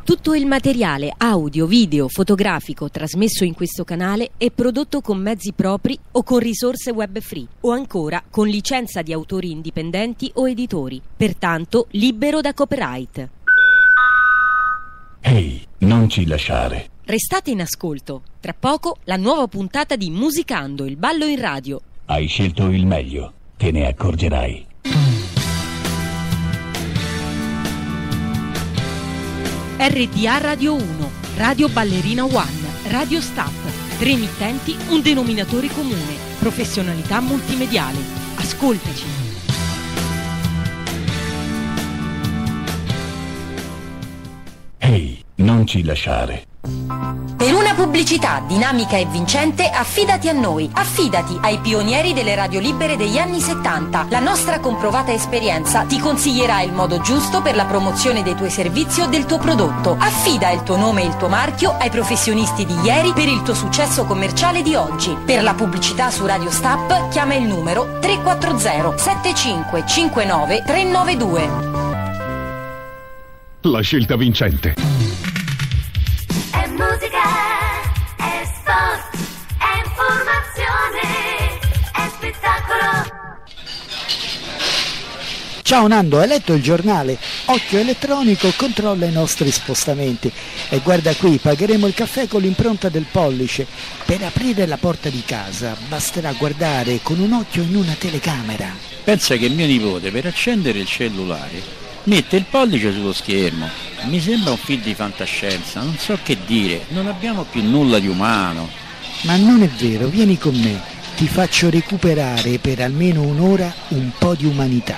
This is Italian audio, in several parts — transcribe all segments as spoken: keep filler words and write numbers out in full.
Tutto il materiale audio, video, fotografico trasmesso in questo canale è prodotto con mezzi propri o con risorse web free o ancora con licenza di autori indipendenti o editori, pertanto libero da copyright. Ehi, non ci lasciare. Restate in ascolto. Tra poco la nuova puntata di Musicando, il ballo in radio. Hai scelto il meglio, te ne accorgerai. R D A Radio uno, Radio Ballerina One, Radio Stop. Tre emittenti, un denominatore comune. Professionalità multimediale. Ascoltaci. Ehi, non ci lasciare. Per una pubblicità dinamica e vincente, affidati a noi. Affidati ai pionieri delle radio libere degli anni settanta. La nostra comprovata esperienza ti consiglierà il modo giusto per la promozione dei tuoi servizi o del tuo prodotto. Affida il tuo nome e il tuo marchio ai professionisti di ieri per il tuo successo commerciale di oggi. Per la pubblicità su Radio Stop chiama il numero tre quattro zero sette cinque cinque nove tre nove due. La scelta vincente. È musica, è sport, è informazione, è spettacolo. Ciao Nando, hai letto il giornale? Occhio elettronico controlla i nostri spostamenti. E guarda qui, pagheremo il caffè con l'impronta del pollice. Per aprire la porta di casa basterà guardare con un occhio in una telecamera. Pensa che mio nipote per accendere il cellulare mette il pollice sullo schermo. Mi sembra un film di fantascienza, non so che dire, non abbiamo più nulla di umano. Ma non è vero, vieni con me, ti faccio recuperare per almeno un'ora un po' di umanità.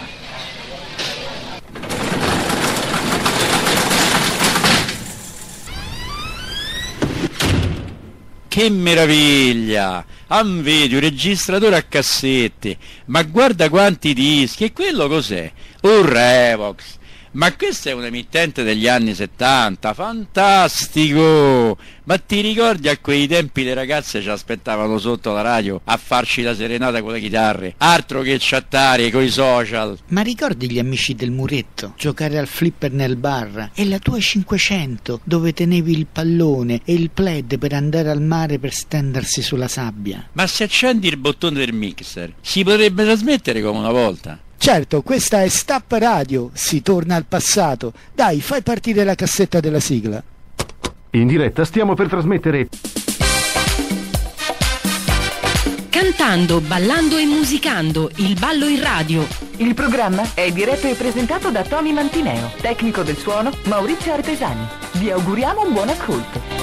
Che meraviglia! Ah, vedi, un registratore a cassette, ma guarda quanti dischi, e quello cos'è? Un Revox! Ma questo è un emittente degli anni settanta, fantastico! Ma ti ricordi a quei tempi le ragazze ci aspettavano sotto la radio a farci la serenata con le chitarre? Altro che chattare con i social! Ma ricordi gli amici del muretto? Giocare al flipper nel bar e la tua cinquecento dove tenevi il pallone e il plaid per andare al mare per stendersi sulla sabbia? Ma se accendi il bottone del mixer si potrebbe trasmettere come una volta? Certo, questa è Stop Radio, si torna al passato. Dai, fai partire la cassetta della sigla. In diretta stiamo per trasmettere Cantando, ballando e musicando, il ballo in radio. Il programma è diretto e presentato da Tony Mantineo, tecnico del suono Maurizio Artesani. Vi auguriamo un buon ascolto.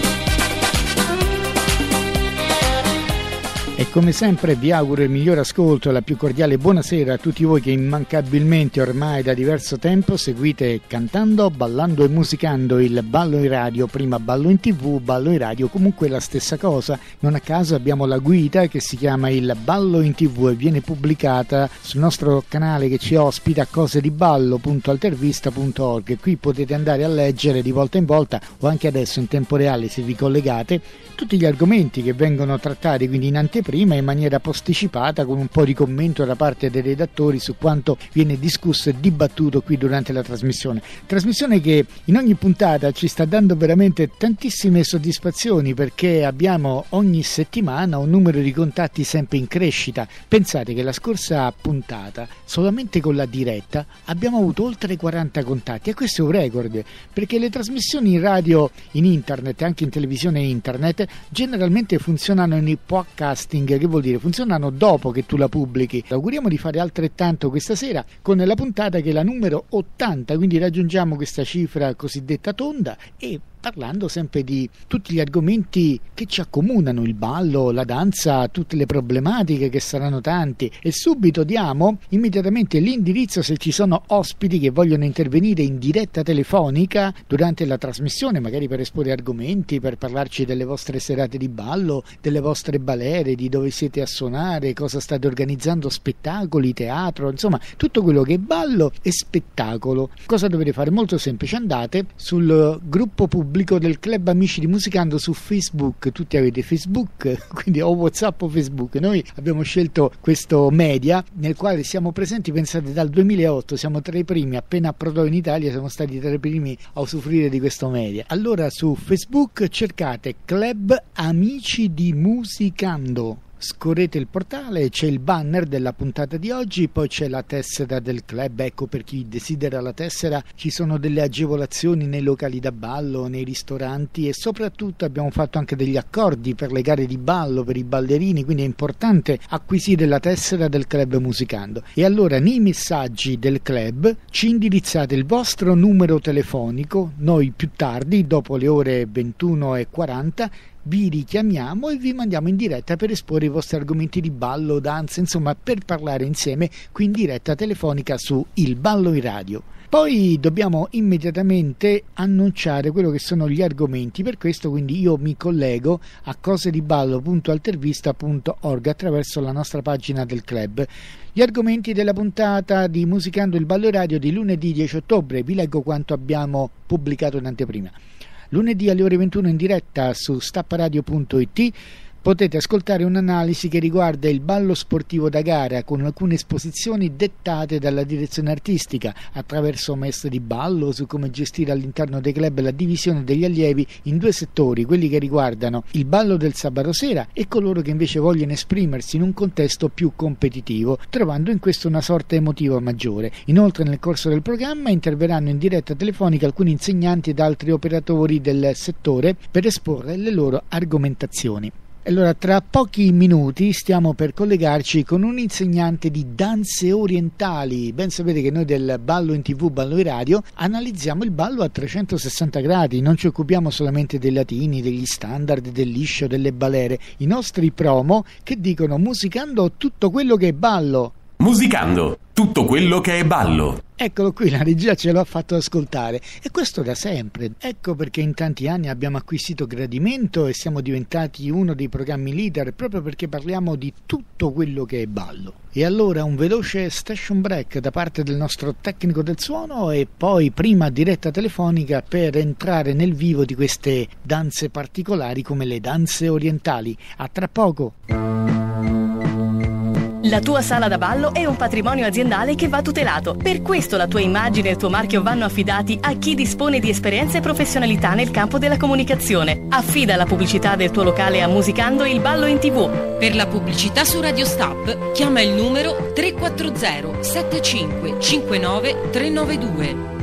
E come sempre vi auguro il miglior ascolto e la più cordiale buonasera a tutti voi che immancabilmente ormai da diverso tempo seguite Cantando, Ballando e Musicando, il ballo in radio, prima ballo in tv, ballo in radio, comunque la stessa cosa. Non a caso abbiamo la guida che si chiama il ballo in tv e viene pubblicata sul nostro canale che ci ospita, cose di ballo punto altervista punto org, e qui potete andare a leggere di volta in volta o anche adesso in tempo reale se vi collegate tutti gli argomenti che vengono trattati, quindi in anteprima in maniera posticipata con un po' di commento da parte dei redattori su quanto viene discusso e dibattuto qui durante la trasmissione. Trasmissione che in ogni puntata ci sta dando veramente tantissime soddisfazioni perché abbiamo ogni settimana un numero di contatti sempre in crescita. Pensate che la scorsa puntata, solamente con la diretta, abbiamo avuto oltre quaranta contatti e questo è un record perché le trasmissioni in radio, in internet e anche in televisione e internet generalmente funzionano in podcasting, che vuol dire funzionano dopo che tu la pubblichi. Auguriamo di fare altrettanto questa sera con la puntata che è la numero ottanta, quindi raggiungiamo questa cifra cosiddetta tonda e parlando sempre di tutti gli argomenti che ci accomunano, il ballo, la danza, tutte le problematiche che saranno tanti, e subito diamo immediatamente l'indirizzo se ci sono ospiti che vogliono intervenire in diretta telefonica durante la trasmissione, magari per esporre argomenti, per parlarci delle vostre serate di ballo, delle vostre balere, di dove siete a suonare, cosa state organizzando, spettacoli, teatro, insomma tutto quello che è ballo e spettacolo. Cosa dovete fare? Molto semplice, andate sul gruppo pubblico pubblico del Club Amici di Musicando su Facebook. Tutti avete Facebook, quindi o WhatsApp o Facebook. Noi abbiamo scelto questo media nel quale siamo presenti, pensate, dal duemilaotto, siamo tra i primi, appena approdò in Italia siamo stati tra i primi a usufruire di questo media. Allora su Facebook cercate Club Amici di Musicando. Scorrete il portale, c'è il banner della puntata di oggi, poi c'è la tessera del club. Ecco, per chi desidera la tessera ci sono delle agevolazioni nei locali da ballo, nei ristoranti, e soprattutto abbiamo fatto anche degli accordi per le gare di ballo, per i ballerini, quindi è importante acquisire la tessera del Club Musicando. E allora nei messaggi del club ci indirizzate il vostro numero telefonico, noi più tardi, dopo le ore ventuno e quaranta, vi richiamiamo e vi mandiamo in diretta per esporre i vostri argomenti di ballo, danza, insomma per parlare insieme qui in diretta telefonica su Il Ballo in Radio. Poi dobbiamo immediatamente annunciare quello che sono gli argomenti, per questo quindi io mi collego a cosediballo punto altervista punto org attraverso la nostra pagina del club. Gli argomenti della puntata di Musicando il Ballo in Radio di lunedì dieci ottobre, vi leggo quanto abbiamo pubblicato in anteprima. Lunedì alle ore ventuno in diretta su stapparadio punto it potete ascoltare un'analisi che riguarda il ballo sportivo da gara, con alcune esposizioni dettate dalla direzione artistica attraverso maestri di ballo su come gestire all'interno dei club la divisione degli allievi in due settori, quelli che riguardano il ballo del sabato sera e coloro che invece vogliono esprimersi in un contesto più competitivo, trovando in questo una sorta emotiva maggiore. Inoltre nel corso del programma interverranno in diretta telefonica alcuni insegnanti ed altri operatori del settore per esporre le loro argomentazioni. Allora, tra pochi minuti stiamo per collegarci con un insegnante di danze orientali. Ben sapete che noi del ballo in tv, ballo in radio, analizziamo il ballo a trecentosessanta gradi, non ci occupiamo solamente dei latini, degli standard, del liscio, delle balere. I nostri promo che dicono musicando tutto quello che è ballo. Musicando tutto quello che è ballo. Eccolo qui, la regia ce l'ha fatto ascoltare, e questo da sempre. Ecco perché in tanti anni abbiamo acquisito gradimento e siamo diventati uno dei programmi leader, proprio perché parliamo di tutto quello che è ballo. E allora un veloce station break da parte del nostro tecnico del suono e poi prima diretta telefonica per entrare nel vivo di queste danze particolari come le danze orientali. A tra poco. La tua sala da ballo è un patrimonio aziendale che va tutelato. Per questo la tua immagine e il tuo marchio vanno affidati a chi dispone di esperienza e professionalità nel campo della comunicazione. Affida la pubblicità del tuo locale a Musicando il Ballo in tv. Per la pubblicità su Radio Stop chiama il numero tre quattro zero sette cinque cinque nove tre nove due.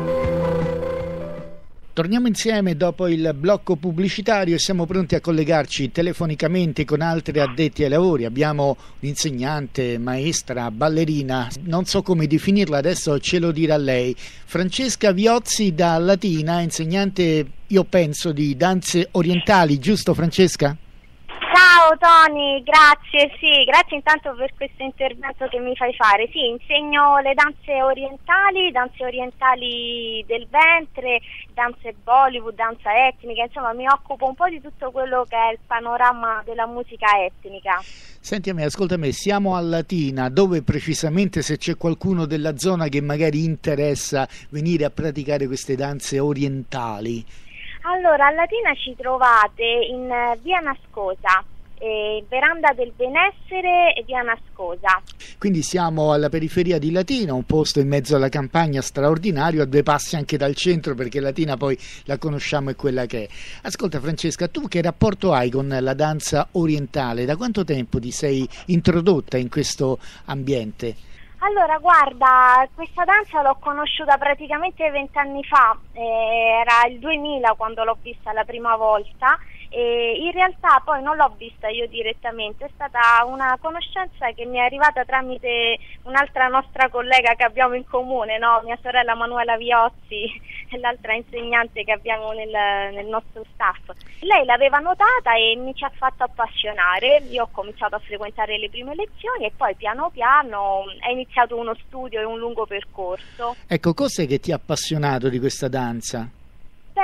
Torniamo insieme dopo il blocco pubblicitario e siamo pronti a collegarci telefonicamente con altri addetti ai lavori. Abbiamo un'insegnante, maestra, ballerina, non so come definirla, adesso ce lo dirà lei. Francesca Viozzi da Latina, insegnante, io penso, di danze orientali, giusto Francesca? Ciao Tony, grazie, sì, grazie intanto per questo intervento che mi fai fare. Sì, insegno le danze orientali, danze orientali del ventre, danze Bollywood, danza etnica, insomma mi occupo un po' di tutto quello che è il panorama della musica etnica. Senti a me, ascolta me, siamo a Latina, dove precisamente, se c'è qualcuno della zona che magari interessa venire a praticare queste danze orientali? Allora, a Latina ci trovate in via Nascosa, eh, veranda del benessere e via Nascosa. Quindi siamo alla periferia di Latina, un posto in mezzo alla campagna straordinario, a due passi anche dal centro, perché Latina poi la conosciamo, è quella che è. Ascolta Francesca, tu che rapporto hai con la danza orientale? Da quanto tempo ti sei introdotta in questo ambiente? Allora, guarda, questa danza l'ho conosciuta praticamente vent'anni fa, eh, era il duemila quando l'ho vista la prima volta, e in realtà poi non l'ho vista io direttamente, è stata una conoscenza che mi è arrivata tramite un'altra nostra collega che abbiamo in comune, no? Mia sorella Manuela Viozzi, e l'altra insegnante che abbiamo nel, nel nostro staff. Lei l'aveva notata e mi ci ha fatto appassionare, io ho cominciato a frequentare le prime lezioni e poi piano piano è iniziato uno studio e un lungo percorso. Ecco, cos'è che ti ha appassionato di questa danza? Beh,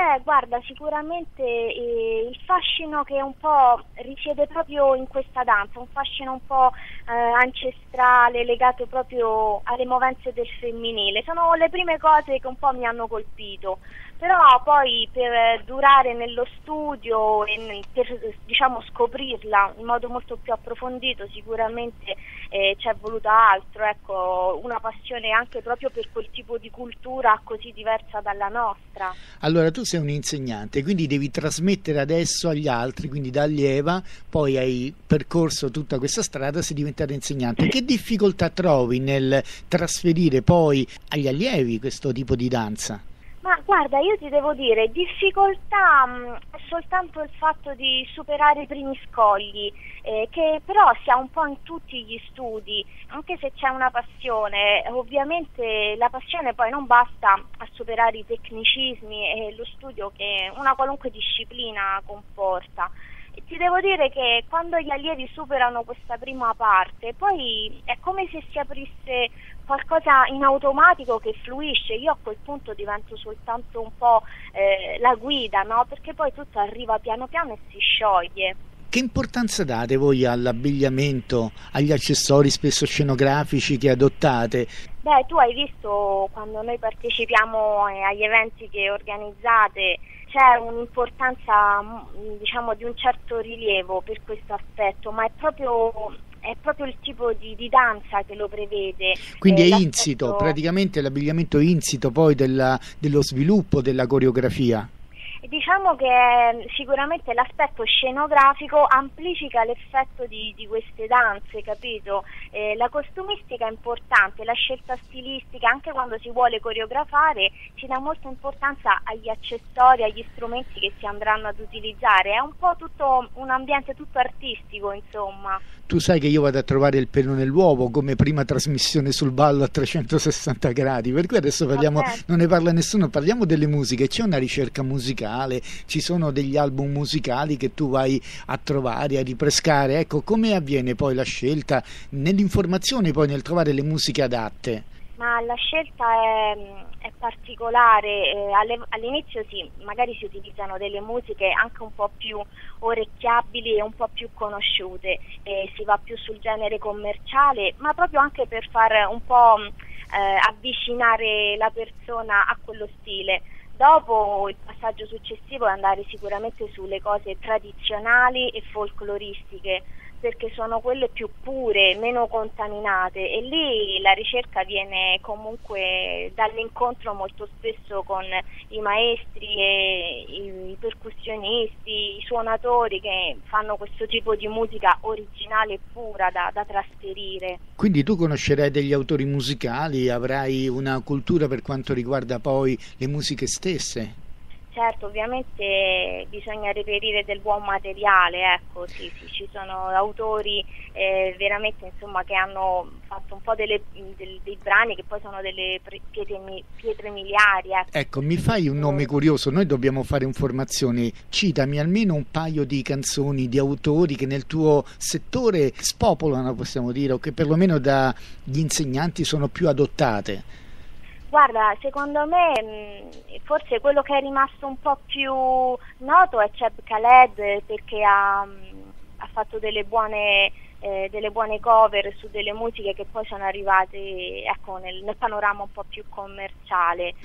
Beh, guarda, sicuramente eh, il fascino che un po' risiede proprio in questa danza, un fascino un po' eh, ancestrale, legato proprio alle movenze del femminile, sono le prime cose che un po' mi hanno colpito. Però poi per durare nello studio e per, diciamo, scoprirla in modo molto più approfondito sicuramente eh, ci è voluto altro, ecco, una passione anche proprio per quel tipo di cultura così diversa dalla nostra. Allora tu sei un insegnante, quindi devi trasmettere adesso agli altri, quindi da allieva, poi hai percorso tutta questa strada, sei diventata insegnante. Che difficoltà trovi nel trasferire poi agli allievi questo tipo di danza? Ma guarda, io ti devo dire, difficoltà mh, è soltanto il fatto di superare i primi scogli, eh, che però si ha un po' in tutti gli studi, anche se c'è una passione, ovviamente la passione poi non basta a superare i tecnicismi e lo studio che una qualunque disciplina comporta. E ti devo dire che quando gli allievi superano questa prima parte, poi è come se si aprisse qualcosa in automatico che fluisce. Io a quel punto divento soltanto un po' eh, la guida, no? Perché poi tutto arriva piano piano e si scioglie. Che importanza date voi all'abbigliamento, agli accessori spesso scenografici che adottate? Beh, tu hai visto quando noi partecipiamo eh, agli eventi che organizzate, c'è un'importanza, diciamo, di un certo rilievo per questo aspetto, ma è proprio, è proprio il tipo di, di danza che lo prevede. Quindi eh, è insito, praticamente l'abbigliamento insito poi della, dello sviluppo della coreografia. Diciamo che sicuramente l'aspetto scenografico amplifica l'effetto di, di queste danze, capito? Eh, la costumistica è importante, la scelta stilistica, anche quando si vuole coreografare, si dà molta importanza agli accessori, agli strumenti che si andranno ad utilizzare. È un po' tutto un ambiente tutto artistico, insomma. Tu sai che io vado a trovare il pelo nell'uovo come prima trasmissione sul ballo a trecentosessanta gradi, per cui adesso parliamo, okay. Non ne parla nessuno, parliamo delle musiche. C'è una ricerca musicale, ci sono degli album musicali che tu vai a trovare, a ripescare. Ecco, come avviene poi la scelta nell'informazione, poi nel trovare le musiche adatte? Ma la scelta è, è particolare, eh, alle, all'inizio sì, magari si utilizzano delle musiche anche un po' più orecchiabili e un po' più conosciute, eh, si va più sul genere commerciale, ma proprio anche per far un po' eh, avvicinare la persona a quello stile. Dopo il passaggio successivo è andare sicuramente sulle cose tradizionali e folcloristiche, perché sono quelle più pure, meno contaminate, e lì la ricerca viene comunque dall'incontro molto spesso con i maestri e i percussionisti, i suonatori che fanno questo tipo di musica originale e pura da, da trasferire. Quindi tu conoscerai degli autori musicali, avrai una cultura per quanto riguarda poi le musiche stesse? Certo, ovviamente bisogna reperire del buon materiale, ecco, sì, sì, ci sono autori eh, veramente, insomma, che hanno fatto un po' delle, del, dei brani che poi sono delle pietre, pietre miliari. Ecco. ecco, mi fai un nome curioso, noi dobbiamo fare informazioni, citami almeno un paio di canzoni, di autori che nel tuo settore spopolano, possiamo dire, o che perlomeno dagli insegnanti sono più adottate. Guarda, secondo me forse quello che è rimasto un po' più noto è Cheb Khaled, perché ha, ha fatto delle buone, eh, delle buone cover su delle musiche che poi sono arrivate, ecco, nel, nel panorama un po' più commerciale.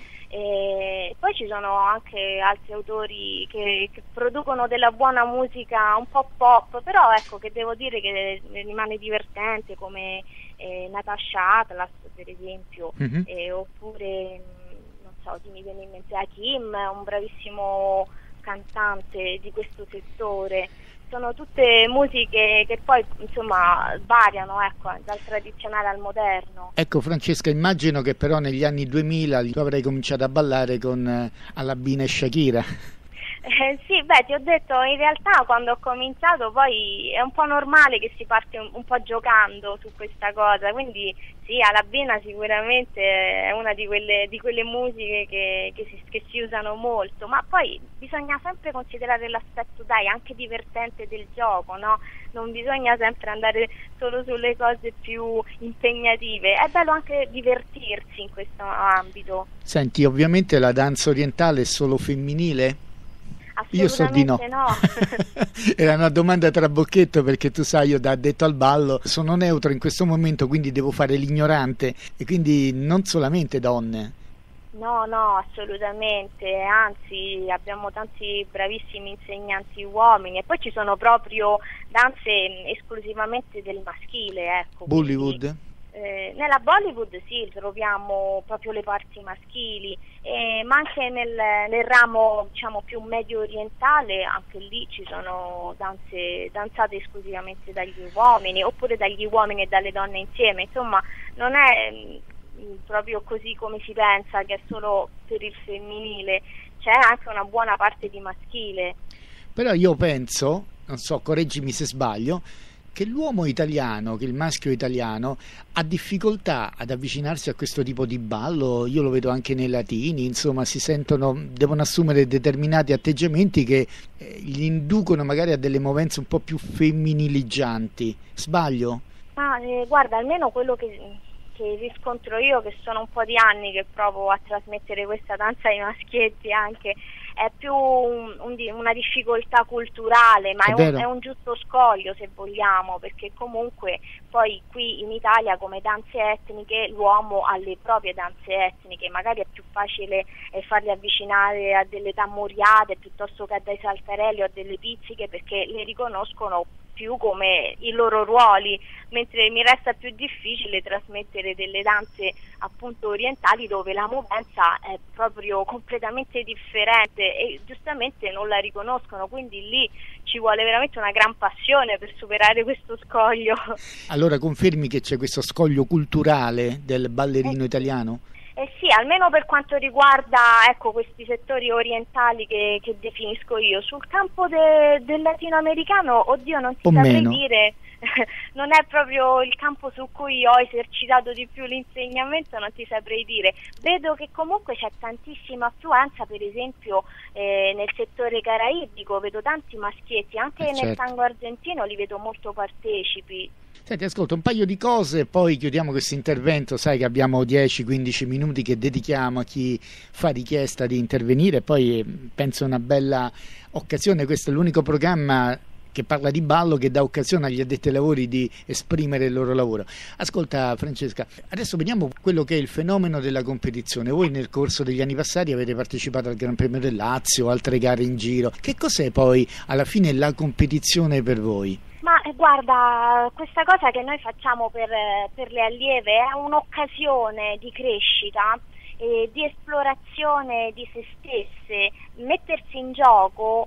E poi ci sono anche altri autori che, che producono della buona musica un po' pop, però ecco che devo dire che rimane divertente, come eh, Natasha Atlas per esempio, mm-hmm. eh, oppure non so, mi viene in mente Hakim, un bravissimo cantante di questo settore. Sono tutte musiche che poi insomma variano, ecco, dal tradizionale al moderno. Ecco Francesca, immagino che però negli anni duemila tu avrai cominciato a ballare con eh, Alabina e Shakira. Eh, sì, beh, ti ho detto, in realtà quando ho cominciato poi è un po' normale che si parte un, un po' giocando su questa cosa, quindi sì, Alabina sicuramente è una di quelle, di quelle musiche che, che, si, che si usano molto, ma poi bisogna sempre considerare l'aspetto, dai, anche divertente del gioco, no? Non bisogna sempre andare solo sulle cose più impegnative, è bello anche divertirsi in questo ambito. Senti, ovviamente la danza orientale è solo femminile? Io so di no, no. Era una domanda trabocchetto, perché tu sai, io da addetto al ballo sono neutro in questo momento, quindi devo fare l'ignorante, e quindi non solamente donne. No, no, assolutamente, anzi abbiamo tanti bravissimi insegnanti uomini, e poi ci sono proprio danze esclusivamente del maschile, ecco. Bollywood? Quindi, eh, nella Bollywood sì, troviamo proprio le parti maschili, eh, ma anche nel, nel ramo, diciamo, più medio orientale, anche lì ci sono danze danzate esclusivamente dagli uomini, oppure dagli uomini e dalle donne insieme, insomma non è mh, proprio così come si pensa, che è solo per il femminile, c'è anche una buona parte di maschile. Però io penso, non so, correggimi se sbaglio, che l'uomo italiano, che il maschio italiano ha difficoltà ad avvicinarsi a questo tipo di ballo. Io lo vedo anche nei latini, insomma, si sentono, devono assumere determinati atteggiamenti che eh, gli inducono magari a delle movenze un po' più femminilizzanti. Sbaglio? Ah, eh, guarda, almeno quello che, che riscontro io, che sono un po' di anni che provo a trasmettere questa danza ai maschietti anche, è più un, un, una difficoltà culturale, ma è, è, un, è un giusto scoglio, se vogliamo, perché comunque poi qui in Italia, come danze etniche, l'uomo ha le proprie danze etniche, magari è più facile eh, farli avvicinare a delle tammuriate piuttosto che a dei saltarelli o a delle pizziche, perché le riconoscono più come i loro ruoli, mentre mi resta più difficile trasmettere delle danze appunto orientali, dove la movenza è proprio completamente differente e giustamente non la riconoscono, quindi lì ci vuole veramente una gran passione per superare questo scoglio. Allora confermi che c'è questo scoglio culturale del ballerino italiano? Eh sì, almeno per quanto riguarda, ecco, questi settori orientali che, che definisco io. Sul campo de, del latinoamericano, oddio, non ti saprei meno. dire, non è proprio il campo su cui ho esercitato di più l'insegnamento, non ti saprei dire. Vedo che comunque c'è tantissima affluenza, per esempio eh, nel settore caraibico, vedo tanti maschietti, anche eh, nel certo. tango argentino li vedo molto partecipi. Senti, ascolta un paio di cose, poi chiudiamo questo intervento. Sai che abbiamo dieci quindici minuti che dedichiamo a chi fa richiesta di intervenire, poi penso una bella occasione. Questo è l'unico programma che parla di ballo che dà occasione agli addetti ai lavori di esprimere il loro lavoro. Ascolta Francesca, adesso vediamo quello che è il fenomeno della competizione. Voi nel corso degli anni passati avete partecipato al Gran Premio del Lazio, altre gare in giro. Che cos'è poi alla fine la competizione per voi? Ma eh, guarda, questa cosa che noi facciamo per, per le allieve è un'occasione di crescita, eh, di esplorazione di se stesse, mettersi in gioco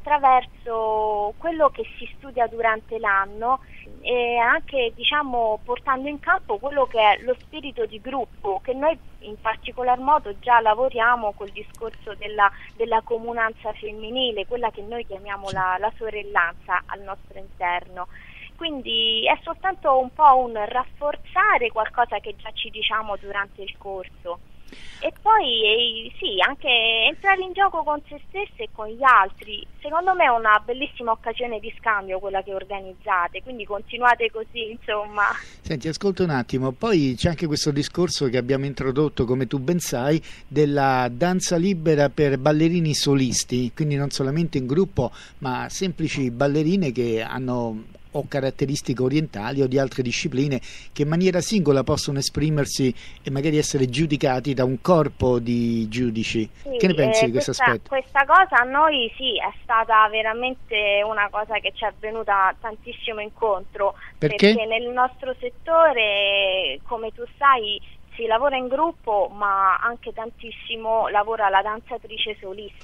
attraverso quello che si studia durante l'anno e anche, diciamo, portando in campo quello che è lo spirito di gruppo, che noi in particolar modo già lavoriamo col discorso della, della comunanza femminile, quella che noi chiamiamo la, la sorellanza al nostro interno. Quindi è soltanto un po' un rafforzare qualcosa che già ci diciamo durante il corso. E poi eh, sì, anche entrare in gioco con se stesse e con gli altri. Secondo me è una bellissima occasione di scambio quella che organizzate, quindi continuate così, insomma. Senti, ascolta un attimo, poi c'è anche questo discorso che abbiamo introdotto, come tu ben sai, della danza libera per ballerini solisti, quindi non solamente in gruppo, ma semplici ballerine che hanno o caratteristiche orientali o di altre discipline, che in maniera singola possono esprimersi e magari essere giudicati da un corpo di giudici. Sì, che ne pensi eh, di questo questa, aspetto? Questa cosa a noi sì, è stata veramente una cosa che ci è venuta tantissimo incontro. Perché? Perché nel nostro settore, come tu sai, si lavora in gruppo, ma anche tantissimo lavora la danzatrice solista.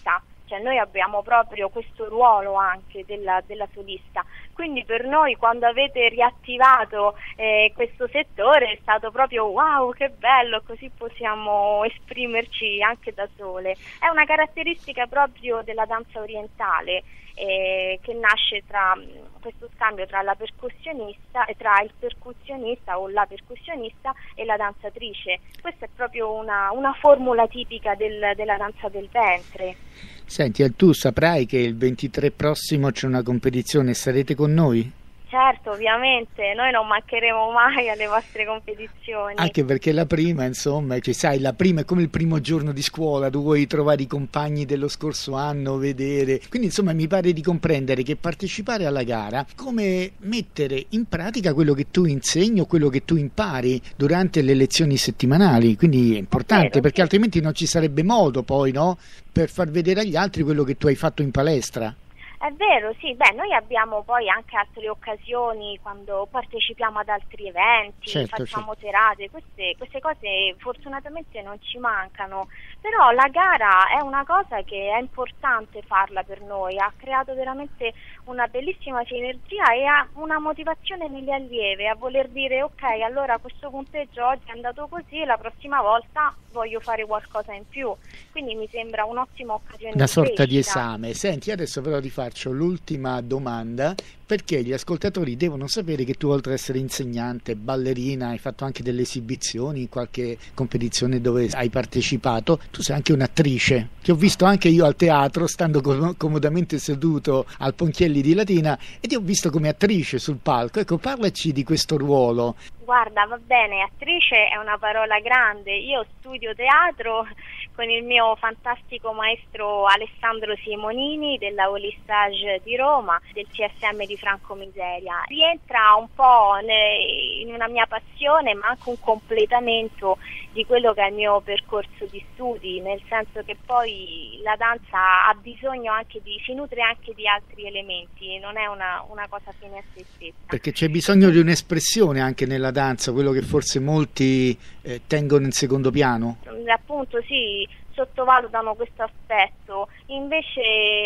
cioè noi abbiamo proprio questo ruolo anche della, della solista, quindi per noi quando avete riattivato eh, questo settore è stato proprio wow, che bello, così possiamo esprimerci anche da sole. È una caratteristica proprio della danza orientale eh, che nasce tra questo scambio tra la percussionista e tra il percussionista o la percussionista e la danzatrice. Questa è proprio una, una formula tipica del, della danza del ventre. Senti, tu saprai che il ventitré prossimo c'è una competizione, sarete con noi? Certo, ovviamente, noi non mancheremo mai alle vostre competizioni. Anche perché la prima, insomma, cioè, sai, la prima è come il primo giorno di scuola, tu vuoi trovare i compagni dello scorso anno, vedere. Quindi, insomma, mi pare di comprendere che partecipare alla gara, come mettere in pratica quello che tu insegni o quello che tu impari durante le lezioni settimanali. Quindi è importante, è vero, perché sì, altrimenti non ci sarebbe modo poi, no, per far vedere agli altri quello che tu hai fatto in palestra. È vero, sì, beh, noi abbiamo poi anche altre occasioni quando partecipiamo ad altri eventi, certo, facciamo certo. serate, queste, queste cose fortunatamente non ci mancano, però la gara è una cosa che è importante farla per noi, ha creato veramente una bellissima sinergia e ha una motivazione nelle allieve a voler dire ok, allora questo punteggio oggi è andato così, la prossima volta voglio fare qualcosa in più, quindi mi sembra un'ottima occasione. Una di sorta crescita. di esame. Senti, adesso però ti faccio l'ultima domanda, perché gli ascoltatori devono sapere che tu, oltre ad essere insegnante, ballerina, hai fatto anche delle esibizioni in qualche competizione dove hai partecipato, tu sei anche un'attrice. Ti ho visto anche io al teatro, stando com- comodamente seduto al Ponchielli di Latina, e ti ho visto come attrice sul palco. Ecco, parlaci di questo ruolo. Guarda, va bene, attrice è una parola grande, io studio teatro con il mio fantastico maestro Alessandro Simonini della Olistage di Roma, del C S M di Franco Miseria. Rientra un po' ne, in una mia passione, ma anche un completamento di quello che è il mio percorso di studi, nel senso che poi la danza ha bisogno anche di, si nutre anche di altri elementi, non è una, una cosa fine a se stessa. Perché c'è bisogno di un'espressione anche nella danza, quello che forse molti eh, tengono in secondo piano. Appunto sì, sottovalutano questo aspetto, invece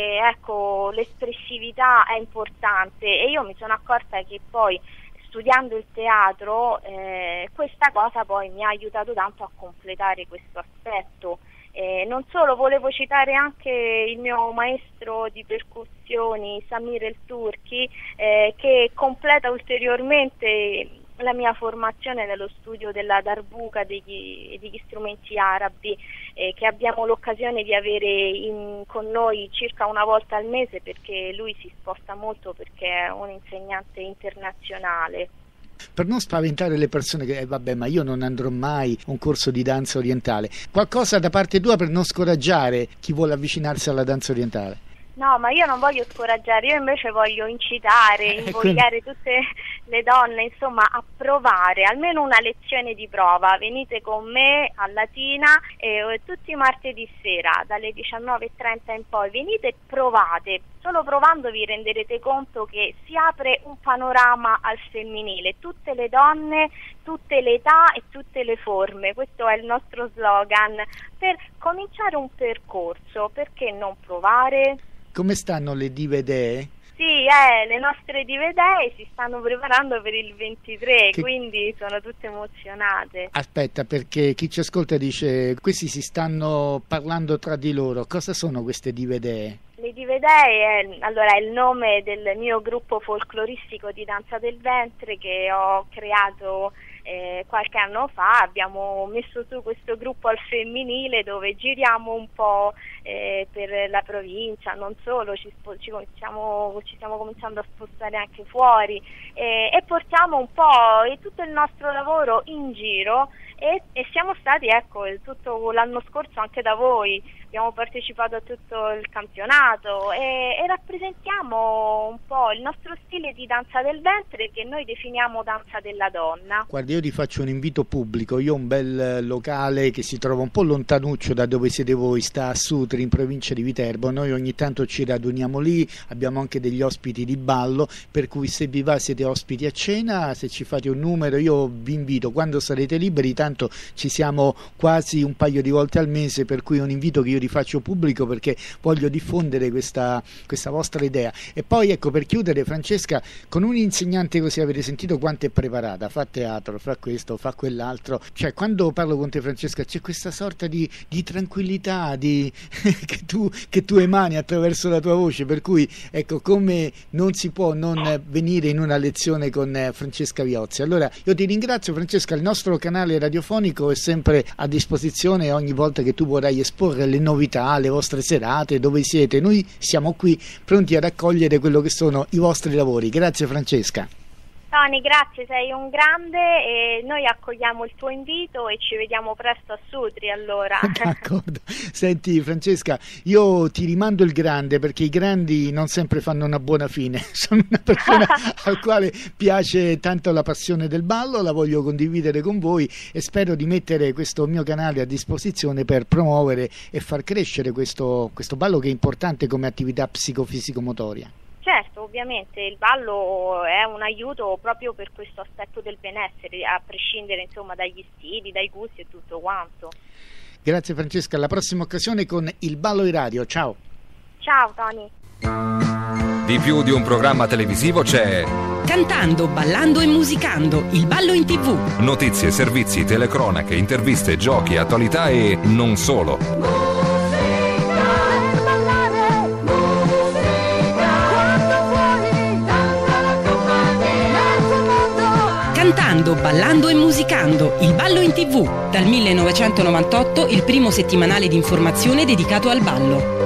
ecco l'espressività è importante e io mi sono accorta che poi studiando il teatro eh, questa cosa poi mi ha aiutato tanto a completare questo aspetto. Eh, non solo, volevo citare anche il mio maestro di percussioni Samir El Turchi eh, che completa ulteriormente la mia formazione nello studio della darbuka, degli, degli strumenti arabi eh, che abbiamo l'occasione di avere in, con noi circa una volta al mese, perché lui si sposta molto perché è un insegnante internazionale. Per non spaventare le persone che eh, vabbè, ma io non andrò mai a un corso di danza orientale, qualcosa da parte tua per non scoraggiare chi vuole avvicinarsi alla danza orientale? No, ma io non voglio scoraggiare, io invece voglio incitare, invogliare tutte le donne, insomma, a provare, almeno una lezione di prova. Venite con me a Latina eh, tutti i martedì sera, dalle diciannove e trenta in poi, venite e provate. Solo provando vi renderete conto che si apre un panorama al femminile, tutte le donne, tutte le età e tutte le forme. Questo è il nostro slogan. Per cominciare un percorso, perché non provare? Come stanno le dive dee? Sì, eh, le nostre dive dee si stanno preparando per il ventitré, che... quindi sono tutte emozionate. Aspetta, perché chi ci ascolta dice, questi si stanno parlando tra di loro, cosa sono queste dive dee? Le dive dee è, allora, è il nome del mio gruppo folcloristico di danza del ventre che ho creato Eh, qualche anno fa. Abbiamo messo su questo gruppo al femminile dove giriamo un po' eh, per la provincia, non solo, ci, spo- ci, cominciamo, ci stiamo cominciando a spostare anche fuori eh, e portiamo un po' tutto il nostro lavoro in giro e, e siamo stati, ecco, tutto l'anno scorso anche da voi, abbiamo partecipato a tutto il campionato e, e rappresentiamo un po' il nostro stile di danza del ventre che noi definiamo danza della donna. Guardi, io ti faccio un invito pubblico, io ho un bel locale che si trova un po' lontanuccio da dove siete voi, sta a Sutri in provincia di Viterbo, noi ogni tanto ci raduniamo lì, abbiamo anche degli ospiti di ballo, per cui se vi va siete ospiti a cena, se ci fate un numero io vi invito quando sarete liberi, tanto ci siamo quasi un paio di volte al mese, per cui è un invito che io rifaccio pubblico perché voglio diffondere questa, questa vostra idea. E poi ecco, per chiudere, Francesca, con un insegnante così avete sentito quanto è preparata, fa teatro, fa questo, fa quell'altro, cioè quando parlo con te, Francesca, c'è questa sorta di, di tranquillità di, che, tu, che tu emani attraverso la tua voce, per cui ecco, come non si può non venire in una lezione con Francesca Viozzi. Allora io ti ringrazio, Francesca, il nostro canale radiofonico è sempre a disposizione ogni volta che tu vorrai esporre le novità, le vostre serate, dove siete, noi siamo qui pronti ad accogliere quello che sono i vostri lavori. Grazie Francesca. Tony, grazie, sei un grande e noi accogliamo il tuo invito e ci vediamo presto a Sutri allora. D'accordo. Senti Francesca, io ti rimando il grande perché i grandi non sempre fanno una buona fine. Sono una persona al quale piace tanto la passione del ballo, la voglio condividere con voi e spero di mettere questo mio canale a disposizione per promuovere e far crescere questo, questo ballo che è importante come attività psicofisico-motoria. Certo, ovviamente il ballo è un aiuto proprio per questo aspetto del benessere, a prescindere insomma dagli stili, dai gusti e tutto quanto. Grazie Francesca, alla prossima occasione con il Ballo in Radio, ciao. Ciao Tony. Di più di un programma televisivo c'è Cantando, ballando e musicando, il ballo in tivù. Notizie, servizi, telecronache, interviste, giochi, attualità e non solo. Cantando, ballando e musicando, il ballo in tivù. Dal millenovecentonovantotto il primo settimanale di informazione dedicato al ballo.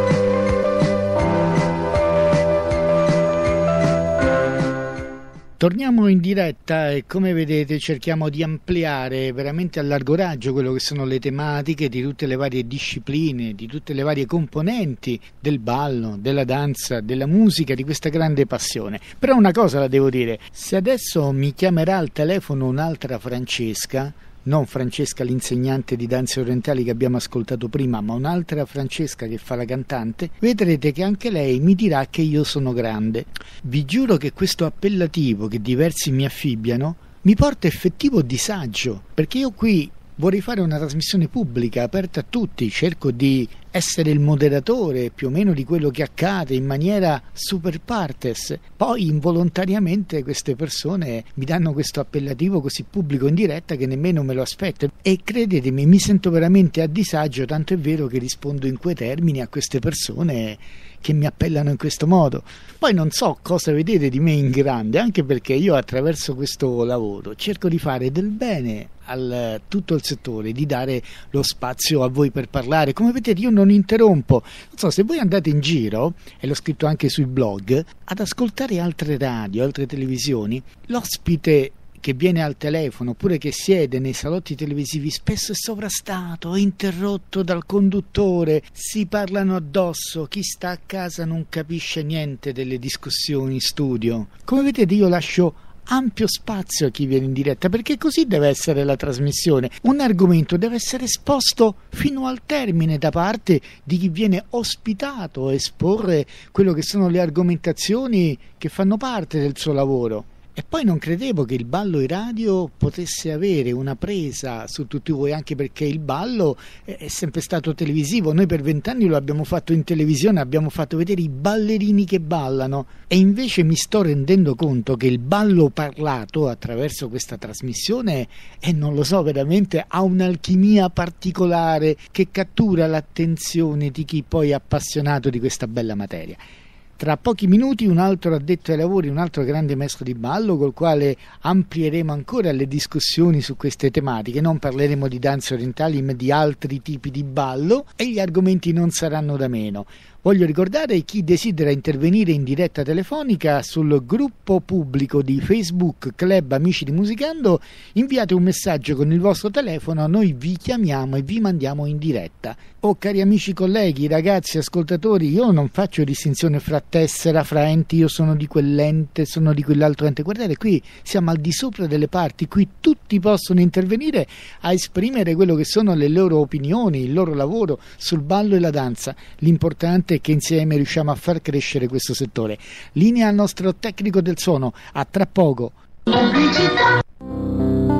Torniamo in diretta e come vedete cerchiamo di ampliare veramente a largo raggio quello che sono le tematiche di tutte le varie discipline, di tutte le varie componenti del ballo, della danza, della musica, di questa grande passione. Però una cosa la devo dire, se adesso mi chiamerà al telefono un'altra Francesca, non Francesca l'insegnante di danze orientali che abbiamo ascoltato prima, ma un'altra Francesca che fa la cantante, vedrete che anche lei mi dirà che io sono grande. Vi giuro che questo appellativo che diversi mi affibbiano mi porta effettivo disagio, perché io qui vorrei fare una trasmissione pubblica, aperta a tutti, cerco di essere il moderatore più o meno di quello che accade in maniera super partes, poi involontariamente queste persone mi danno questo appellativo così pubblico in diretta che nemmeno me lo aspetto e credetemi mi sento veramente a disagio, tanto è vero che rispondo in quei termini a queste persone che mi appellano in questo modo. Poi non so cosa vedete di me in grande, anche perché io attraverso questo lavoro cerco di fare del bene a tutto il settore, di dare lo spazio a voi per parlare. Come vedete io non interrompo, non so se voi andate in giro, e l'ho scritto anche sui blog, ad ascoltare altre radio, altre televisioni, l'ospite che viene al telefono oppure che siede nei salotti televisivi spesso è sovrastato, è interrotto dal conduttore, si parlano addosso, chi sta a casa non capisce niente delle discussioni in studio. Come vedete io lascio ampio spazio a chi viene in diretta, perché così deve essere la trasmissione. Un argomento deve essere esposto fino al termine da parte di chi viene ospitato a esporre quello che sono le argomentazioni che fanno parte del suo lavoro. E poi non credevo che il ballo in radio potesse avere una presa su tutti voi, anche perché il ballo è sempre stato televisivo. Noi per vent'anni lo abbiamo fatto in televisione, abbiamo fatto vedere i ballerini che ballano e invece mi sto rendendo conto che il ballo parlato attraverso questa trasmissione, e non lo so, veramente ha un'alchimia particolare che cattura l'attenzione di chi poi è appassionato di questa bella materia. Tra pochi minuti un altro addetto ai lavori, un altro grande maestro di ballo col quale amplieremo ancora le discussioni su queste tematiche. Non parleremo di danze orientali ma di altri tipi di ballo e gli argomenti non saranno da meno. Voglio ricordare chi desidera intervenire in diretta telefonica sul gruppo pubblico di Facebook Club Amici di Musicando, inviate un messaggio con il vostro telefono, noi vi chiamiamo e vi mandiamo in diretta. Oh cari amici, colleghi, ragazzi, ascoltatori, io non faccio distinzione fra tessera, fra enti, io sono di quell'ente, sono di quell'altro ente. Guardate, qui siamo al di sopra delle parti, qui tutti possono intervenire a esprimere quello che sono le loro opinioni, il loro lavoro sul ballo e la danza. L'importante è che insieme riusciamo a far crescere questo settore. Linea al nostro tecnico del suono, a tra poco.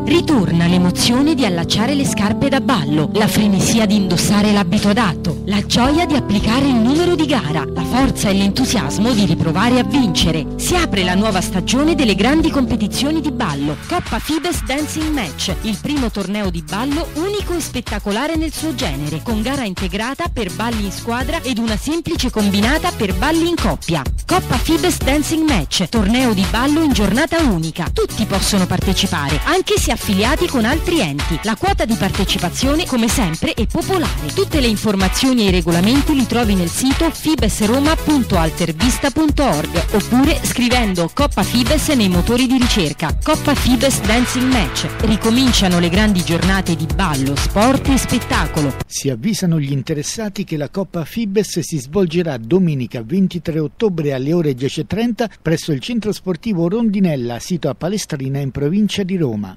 Ritorna l'emozione di allacciare le scarpe da ballo, la frenesia di indossare l'abito adatto, la gioia di applicare il numero di gara, la forza e l'entusiasmo di riprovare a vincere. Si apre la nuova stagione delle grandi competizioni di ballo. Coppa Fibes Dancing Match, il primo torneo di ballo unico e spettacolare nel suo genere, con gara integrata per balli in squadra ed una semplice combinata per balli in coppia. Coppa Fibes Dancing Match, torneo di ballo in giornata unica. Tutti possono partecipare, anche se affiliati con altri enti. La quota di partecipazione, come sempre, è popolare. Tutte le informazioni e i regolamenti li trovi nel sito fibesroma punto altervista punto org oppure scrivendo Coppa Fibes nei motori di ricerca. Coppa Fibes Dancing Match. Ricominciano le grandi giornate di ballo, sport e spettacolo. Si avvisano gli interessati che la Coppa Fibes si svolgerà domenica ventitré ottobre alle ore dieci e trenta presso il centro sportivo Rondinella, sito a Palestrina in provincia di Roma.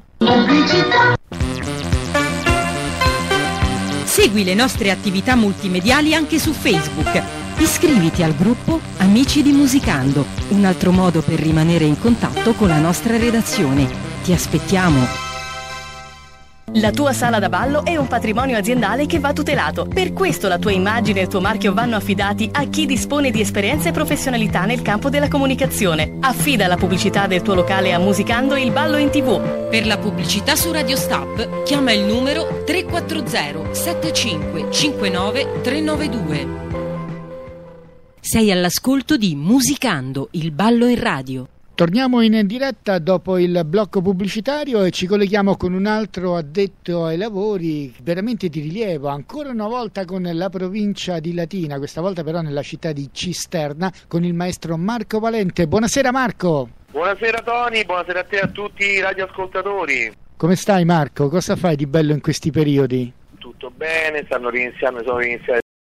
Segui le nostre attività multimediali anche su Facebook. Iscriviti al gruppo Amici di Musicando, un altro modo per rimanere in contatto con la nostra redazione. Ti aspettiamo! La tua sala da ballo è un patrimonio aziendale che va tutelato. Per questo la tua immagine e il tuo marchio vanno affidati a chi dispone di esperienza e professionalità nel campo della comunicazione. Affida la pubblicità del tuo locale a Musicando il ballo in tivù. Per la pubblicità su Radio Stab chiama il numero tre quattro zero sette cinque cinque nove tre nove due. Sei all'ascolto di Musicando, il ballo in radio. Torniamo in diretta dopo il blocco pubblicitario e ci colleghiamo con un altro addetto ai lavori veramente di rilievo, ancora una volta con la provincia di Latina, questa volta però nella città di Cisterna, con il maestro Marco Valente. Buonasera Marco! Buonasera Tony, buonasera a te e a tutti i radioascoltatori. Come stai Marco? Cosa fai di bello in questi periodi? Tutto bene, stanno riniziando, sono riniziate.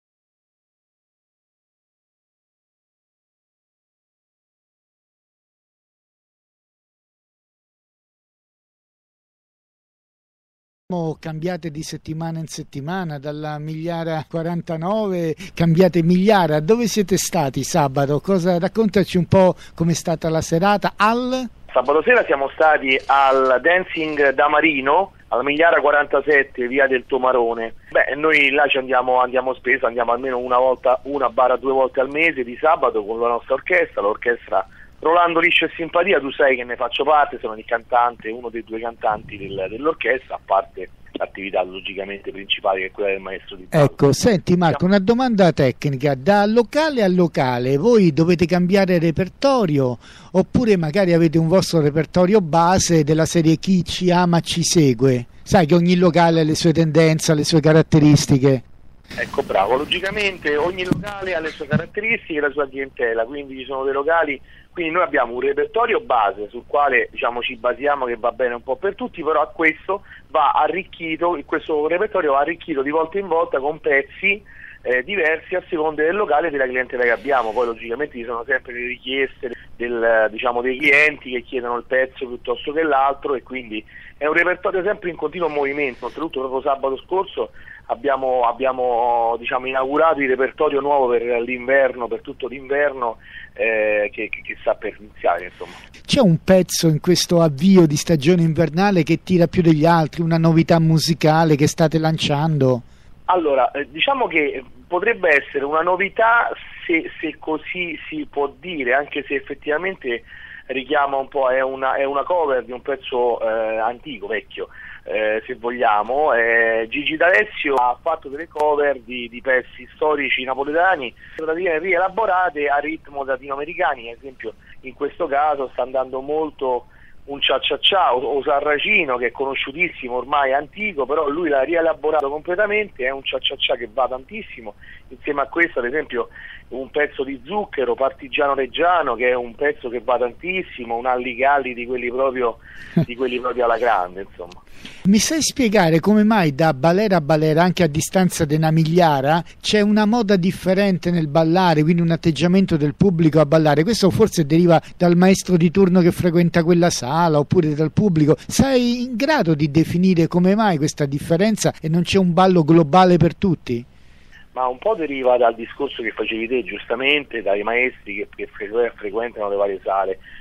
Cambiate di settimana in settimana, dalla Migliara quarantanove cambiate Migliara. Dove siete stati sabato? Cosa, raccontaci un po' com'è stata la serata al... Sabato sera siamo stati al Dancing da Marino, alla Migliara quarantasette, via del Tomarone. Beh, noi là ci andiamo, andiamo spesso, andiamo almeno una volta, una barra due volte al mese di sabato con la nostra orchestra, l'orchestra Rolando Liscio e Simpatia. Tu sai che ne faccio parte, sono il cantante, uno dei due cantanti del, dell'orchestra, a parte l'attività logicamente principale che è quella del maestro di ballo. Ecco, senti Marco, una domanda tecnica, da locale a locale voi dovete cambiare repertorio oppure magari avete un vostro repertorio base della serie chi ci ama ci segue? Sai che ogni locale ha le sue tendenze, le sue caratteristiche. Ecco, bravo, logicamente ogni locale ha le sue caratteristiche e la sua clientela, quindi ci sono dei locali, quindi noi abbiamo un repertorio base sul quale diciamo ci basiamo, che va bene un po' per tutti, però a questo va arricchito, questo repertorio va arricchito di volta in volta con pezzi eh, diversi a seconda del locale e della clientela che abbiamo. Poi logicamente ci sono sempre le richieste del, diciamo, dei clienti che chiedono il pezzo piuttosto che l'altro, e quindi è un repertorio sempre in continuo movimento. Oltretutto proprio sabato scorso abbiamo, abbiamo diciamo, inaugurato il repertorio nuovo per l'inverno, per tutto l'inverno eh, che, che, che sta per iniziare, insomma. C'è un pezzo in questo avvio di stagione invernale che tira più degli altri, una novità musicale che state lanciando? Allora, eh, diciamo che potrebbe essere una novità se, se così si può dire, anche se effettivamente richiama un po', è una, è una cover di un pezzo eh, antico, vecchio, eh, se vogliamo. eh, Gigi D'Alessio ha fatto delle cover di, di pezzi storici napoletani praticamente rielaborate a ritmo latinoamericani. Ad esempio in questo caso sta andando molto un Cia Cia Cia o Sarracino, che è conosciutissimo, ormai antico, però lui l'ha rielaborato completamente, è un Cia Cia Cia che va tantissimo. Insieme a questo ad esempio un pezzo di Zucchero, Partigiano Reggiano, che è un pezzo che va tantissimo, un Alli Galli di quelli proprio, di quelli proprio alla grande, insomma. Mi sai spiegare come mai da balera a balera, anche a distanza di una migliara, c'è una moda differente nel ballare, quindi un atteggiamento del pubblico a ballare? Questo forse deriva dal maestro di turno che frequenta quella sala oppure dal pubblico. Sei in grado di definire come mai questa differenza e non c'è un ballo globale per tutti? Ma un po' deriva dal discorso che facevi te, giustamente, dai maestri che, che frequentano le varie sale.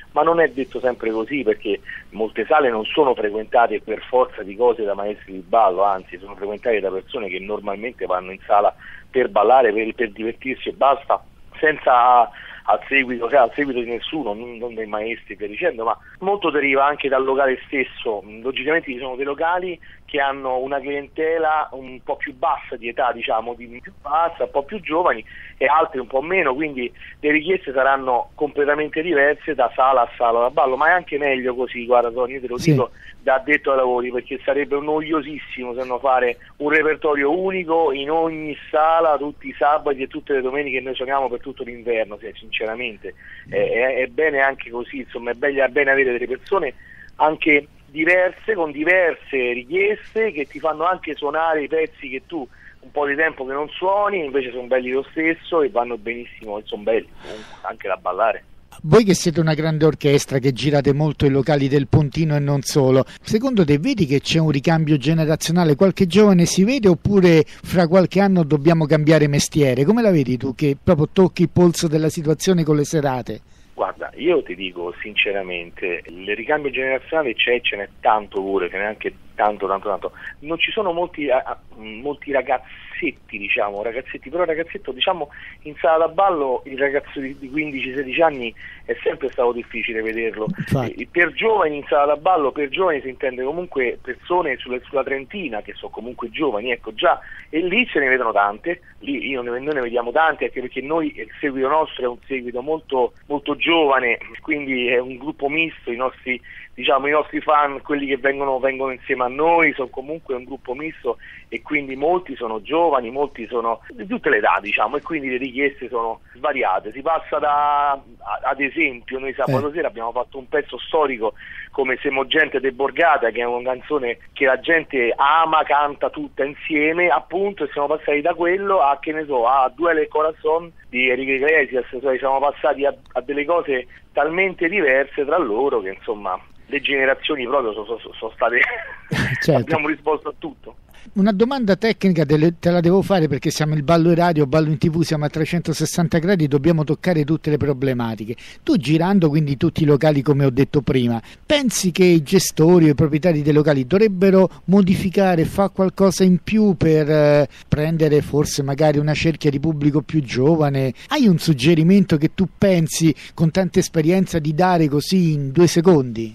ma non è detto sempre così, perché molte sale non sono frequentate per forza di cose da maestri di ballo, anzi sono frequentate da persone che normalmente vanno in sala per ballare, per, per divertirsi e basta, senza al seguito, cioè al seguito di nessuno, non, non dei maestri per dicendo, ma molto deriva anche dal locale stesso. Logicamente ci sono dei locali che hanno una clientela un po' più bassa di età, diciamo, di più bassa, un po' più giovani, e altri un po' meno, quindi le richieste saranno completamente diverse da sala a sala da ballo, ma è anche meglio così, guarda Tony, io te lo sì. dico da addetto ai lavori, perché sarebbe noiosissimo se no fare un repertorio unico in ogni sala tutti i sabati e tutte le domeniche che noi suoniamo per tutto l'inverno, cioè, sinceramente è, è, è bene anche così, insomma è bene, è bene avere delle persone anche diverse, con diverse richieste, che ti fanno anche suonare i pezzi che tu un po' di tempo che non suoni, invece sono belli lo stesso e vanno benissimo, e sono belli comunque anche da ballare. Voi che siete una grande orchestra, che girate molto i locali del Pontino e non solo, secondo te vedi che c'è un ricambio generazionale? Qualche giovane si vede, oppure fra qualche anno dobbiamo cambiare mestiere? Come la vedi tu, che proprio tocchi il polso della situazione con le serate? Guarda, io ti dico sinceramente, il ricambio generazionale c'è, ce n'è tanto pure, ce n'è anche tanto, tanto, tanto. Non ci sono molti, uh, molti ragazzetti, diciamo, ragazzetti, però ragazzetto, diciamo, in sala da ballo il ragazzo di, di quindici sedici anni è sempre stato difficile vederlo. E, per giovani in sala da ballo, per giovani si intende comunque persone sulle, sulla trentina, che sono comunque giovani, ecco già, e lì se ne vedono tante, lì io, noi ne vediamo tante, anche perché noi, il seguito nostro è un seguito molto, molto giovane, quindi è un gruppo misto, i nostri, diciamo, i nostri fan, quelli che vengono, vengono insieme a noi, sono comunque un gruppo misto, e quindi molti sono giovani, molti sono di tutte le età, diciamo, e quindi le richieste sono svariate. Si passa da, ad esempio, noi sabato eh. sera abbiamo fatto un pezzo storico come Siamo gente de Borgata, che è una canzone che la gente ama, canta tutta insieme, appunto, e siamo passati da quello a, che ne so, a Duele el Corazón di Enrique Iglesias, cioè siamo passati a, a delle cose talmente diverse tra loro che, insomma, le generazioni proprio sono, sono, sono state certo. Abbiamo risposto a tutto. Una domanda tecnica te, te la devo fare, perché siamo il Ballo in Radio, Ballo in tivù, siamo a trecentosessanta gradi, dobbiamo toccare tutte le problematiche. Tu, girando quindi tutti i locali come ho detto prima, pensi che i gestori o i proprietari dei locali dovrebbero modificare, fare qualcosa in più per eh, prendere forse magari una cerchia di pubblico più giovane? Hai un suggerimento che tu pensi, con tanta esperienza, di dare così in due secondi?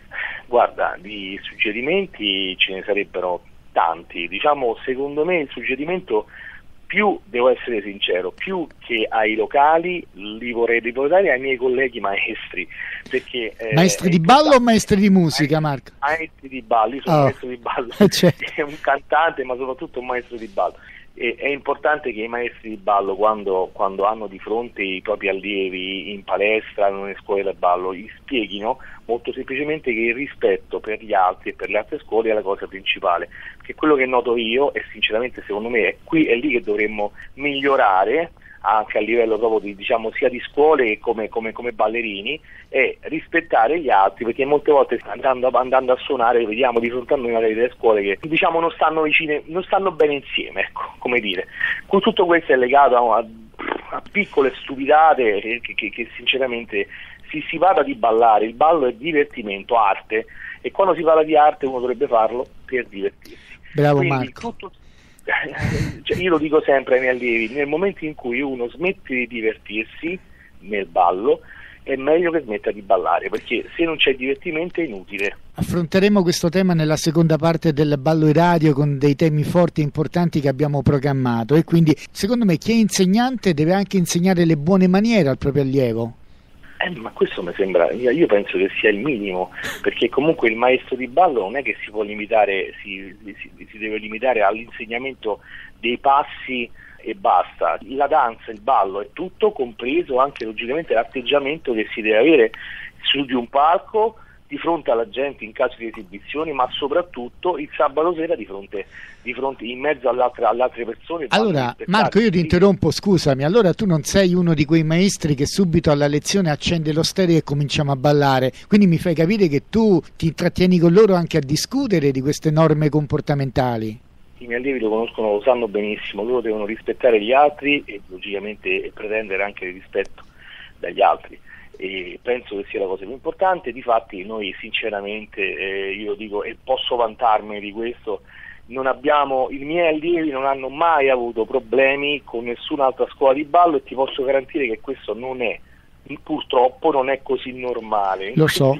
Guarda, di suggerimenti ce ne sarebbero tanti, diciamo, secondo me il suggerimento, più, devo essere sincero, più che ai locali, li vorrei riportare ai miei colleghi maestri, perché eh, maestri di ballo o maestri di musica, Marco? Maestri di ballo, io sono oh. maestro di ballo, cioè. È un cantante ma soprattutto un maestro di ballo. E è importante che i maestri di ballo, quando, quando hanno di fronte i propri allievi in palestra, nelle scuole da ballo, gli spieghino molto semplicemente che il rispetto per gli altri e per le altre scuole è la cosa principale, che quello che noto io, e sinceramente secondo me è qui è lì che dovremmo migliorare, anche a livello proprio di, diciamo, sia di scuole che come, come, come ballerini, è rispettare gli altri, perché molte volte andando, andando a suonare vediamo di fronte a noi magari delle scuole che, diciamo, non stanno vicine, non stanno bene insieme, ecco, come dire. Con tutto questo è legato a, a, a piccole stupidate che, che, che sinceramente si, si parla di ballare, il ballo è divertimento, arte, e quando si parla di arte uno dovrebbe farlo per divertirsi. Bravo. Quindi, Marco. Tutto, cioè, io lo dico sempre ai miei allievi, nel momento in cui uno smette di divertirsi nel ballo è meglio che smetta di ballare, perché se non c'è divertimento è inutile. Affronteremo questo tema nella seconda parte del Ballo in Radio, con dei temi forti e importanti che abbiamo programmato, e quindi secondo me chi è insegnante deve anche insegnare le buone maniere al proprio allievo. Eh, ma questo mi sembra, io penso che sia il minimo, perché comunque il maestro di ballo non è che si può limitare, si, si, si deve limitare all'insegnamento dei passi e basta. La danza, il ballo è tutto, compreso anche logicamente l'atteggiamento che si deve avere su di un palco, di fronte alla gente in caso di esibizioni, ma soprattutto il sabato sera di fronte, di fronte in mezzo all'altra, alle altre persone. Allora Marco, io ti interrompo, scusami, allora tu non sei uno di quei maestri che subito alla lezione accende lo stereo e cominciamo a ballare, quindi mi fai capire che tu ti intrattieni con loro anche a discutere di queste norme comportamentali. I miei allievi lo conoscono, lo sanno benissimo, loro devono rispettare gli altri e logicamente pretendere anche il rispetto dagli altri. e penso che sia la cosa più importante. Difatti noi sinceramente, eh, io dico e posso vantarmi di questo, non abbiamo, i miei allievi non hanno mai avuto problemi con nessun'altra scuola di ballo e ti posso garantire che questo non è, purtroppo non è così normale. Lo so,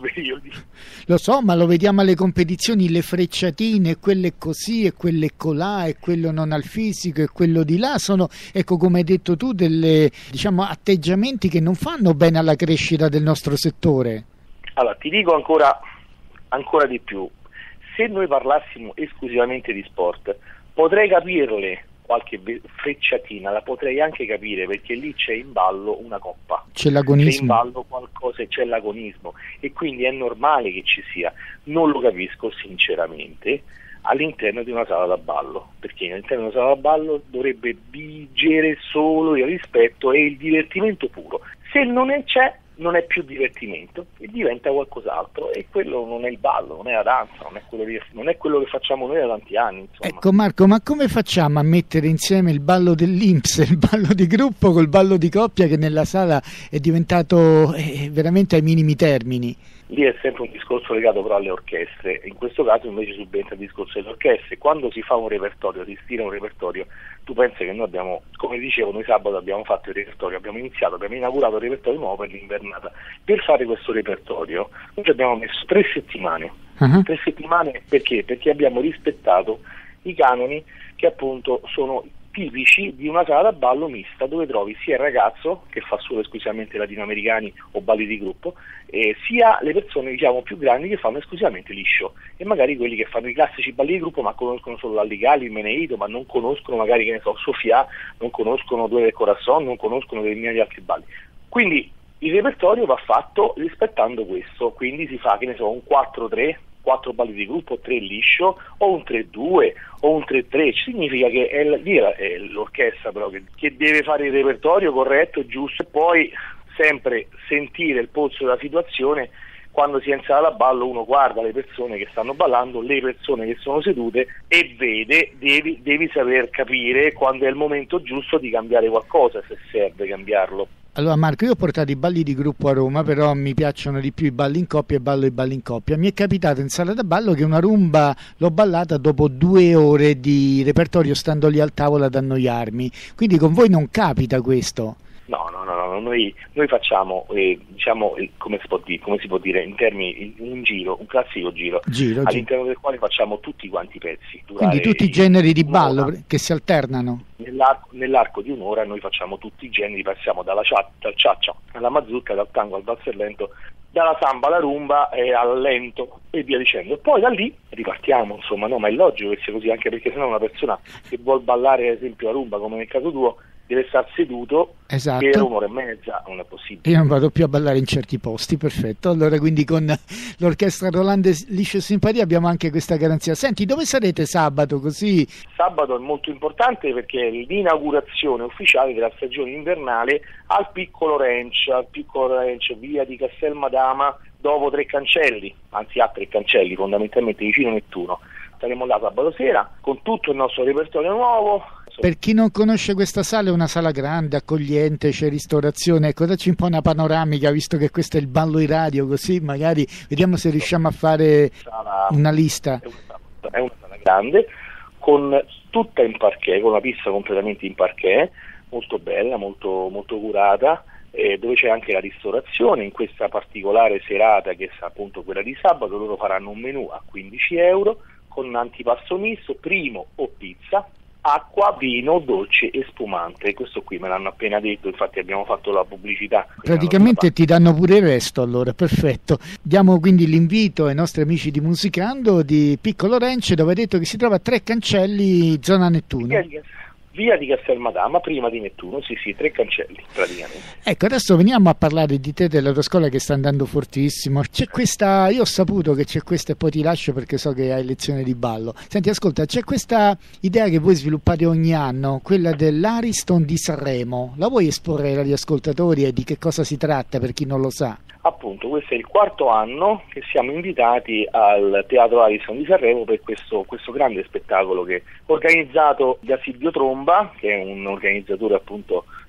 lo so, ma lo vediamo alle competizioni, le frecciatine, quelle così e quelle colà e quello non al fisico e quello di là sono, ecco, come hai detto tu, delle, diciamo, atteggiamenti che non fanno bene alla crescita del nostro settore. Allora ti dico ancora ancora di più, se noi parlassimo esclusivamente di sport potrei capirle qualche frecciatina, la potrei anche capire, perché lì c'è in ballo una coppa, c'è l'agonismo, c'è in ballo qualcosa, c'è l'agonismo e quindi è normale che ci sia. Non lo capisco sinceramente all'interno di una sala da ballo, perché all'interno di una sala da ballo dovrebbe vigere solo il rispetto e il divertimento puro. Se non è, c'è, non è più divertimento e diventa qualcos'altro, e quello non è il ballo, non è la danza, non è quello che, non è quello che facciamo noi da tanti anni, insomma. Ecco Marco, ma come facciamo a mettere insieme il ballo dell'I N P S, il ballo di gruppo col ballo di coppia che nella sala è diventato eh, veramente ai minimi termini? Lì è sempre un discorso legato però alle orchestre, in questo caso invece subentra il discorso delle orchestre. Quando si fa un repertorio, si stila un repertorio, tu pensi che noi abbiamo, come dicevo, noi sabato abbiamo fatto il repertorio, abbiamo iniziato, abbiamo inaugurato il repertorio nuovo per l'invernata. Per fare questo repertorio noi ci abbiamo messo tre settimane, uh-huh. tre settimane perché? Perché abbiamo rispettato i canoni che appunto sono tipici di una sala da ballo mista, dove trovi sia il ragazzo che fa solo esclusivamente latinoamericani o balli di gruppo, eh, sia le persone, diciamo, più grandi che fanno esclusivamente liscio, e magari quelli che fanno i classici balli di gruppo ma conoscono solo l'Alligali, il Meneito, ma non conoscono magari, che ne so, Sofia, non conoscono Due del Corazon, non conoscono determinati altri balli. Quindi il repertorio va fatto rispettando questo, quindi si fa, che ne so, un quattro tre, quattro balli di gruppo, tre liscio, o un tre due o un tre tre. Significa che è, l- è l'orchestra però che, che deve fare il repertorio corretto, giusto, e poi sempre sentire il polso della situazione. Quando si è in sala da ballo uno guarda le persone che stanno ballando, le persone che sono sedute e vede, devi, devi saper capire quando è il momento giusto di cambiare qualcosa, se serve cambiarlo. Allora Marco, io ho portato i balli di gruppo a Roma, però mi piacciono di più i balli in coppia e ballo i balli in coppia. Mi è capitato in sala da ballo che una rumba l'ho ballata dopo due ore di repertorio stando lì al tavolo ad annoiarmi, quindi con voi non capita questo? No, no, no, no. Noi, noi facciamo, eh, diciamo, eh, come, si può dire, come si può dire in termini, un giro, un classico giro, giro all'interno giro. del quale facciamo tutti quanti i pezzi. Quindi tutti i generi di ballo un'ora, che si alternano? Nell'arco, nell'arco di un'ora noi facciamo tutti i generi, passiamo dalla ciaccia alla mazurka, dal tango al valzer lento, dalla samba alla rumba e al lento e via dicendo. E poi da lì ripartiamo, insomma, no, ma è logico che sia così, anche perché sennò una persona che vuol ballare ad esempio la rumba, come nel caso tuo, deve star seduto, esatto, per un'ora e mezza, non è possibile. Io non vado più a ballare in certi posti, perfetto. Allora quindi con l'orchestra Rolande Liscio e Simpatia abbiamo anche questa garanzia. Senti, dove sarete sabato così? Sabato è molto importante perché è l'inaugurazione ufficiale della stagione invernale al Piccolo Ranch, al Piccolo Ranch, via di Castelmadama, dopo Tre Cancelli, anzi a Tre Cancelli, fondamentalmente vicino Nettuno. Saremo là sabato sera con tutto il nostro repertorio nuovo. Per chi non conosce questa sala, è una sala grande, accogliente, c'è ristorazione. Ecco, dacci un po' una panoramica, visto che questo è il ballo in radio, così magari vediamo se riusciamo a fare una lista. È una, è una sala grande, con tutta in parquet, con una pista completamente in parquet, molto bella, molto, molto curata, eh, dove c'è anche la ristorazione. In questa particolare serata, che è appunto quella di sabato, loro faranno un menù a quindici euro, con antipasto misto, primo o pizza, acqua, vino, dolce e spumante. Questo qui me l'hanno appena detto, infatti abbiamo fatto la pubblicità. Praticamente ti danno pure il resto, allora, perfetto. Diamo quindi l'invito ai nostri amici di Musicando di Piccolo Ranch, dove ha detto che si trova a Tre Cancelli, zona Nettuno. Via di Castelmadama, prima di Nettuno, sì sì, Tre Cancelli praticamente. Ecco, adesso veniamo a parlare di te, della tua scuola che sta andando fortissimo. C'è questa, io ho saputo che c'è questa, e poi ti lascio perché so che hai lezione di ballo. Senti, ascolta, c'è questa idea che voi sviluppate ogni anno, quella dell'Ariston di Sanremo. La vuoi esporre agli ascoltatori e di che cosa si tratta per chi non lo sa? Appunto, questo è il quarto anno che siamo invitati al Teatro Ariston di Sanremo per questo, questo grande spettacolo che è organizzato da Silvio Tromba, che è un organizzatore appunto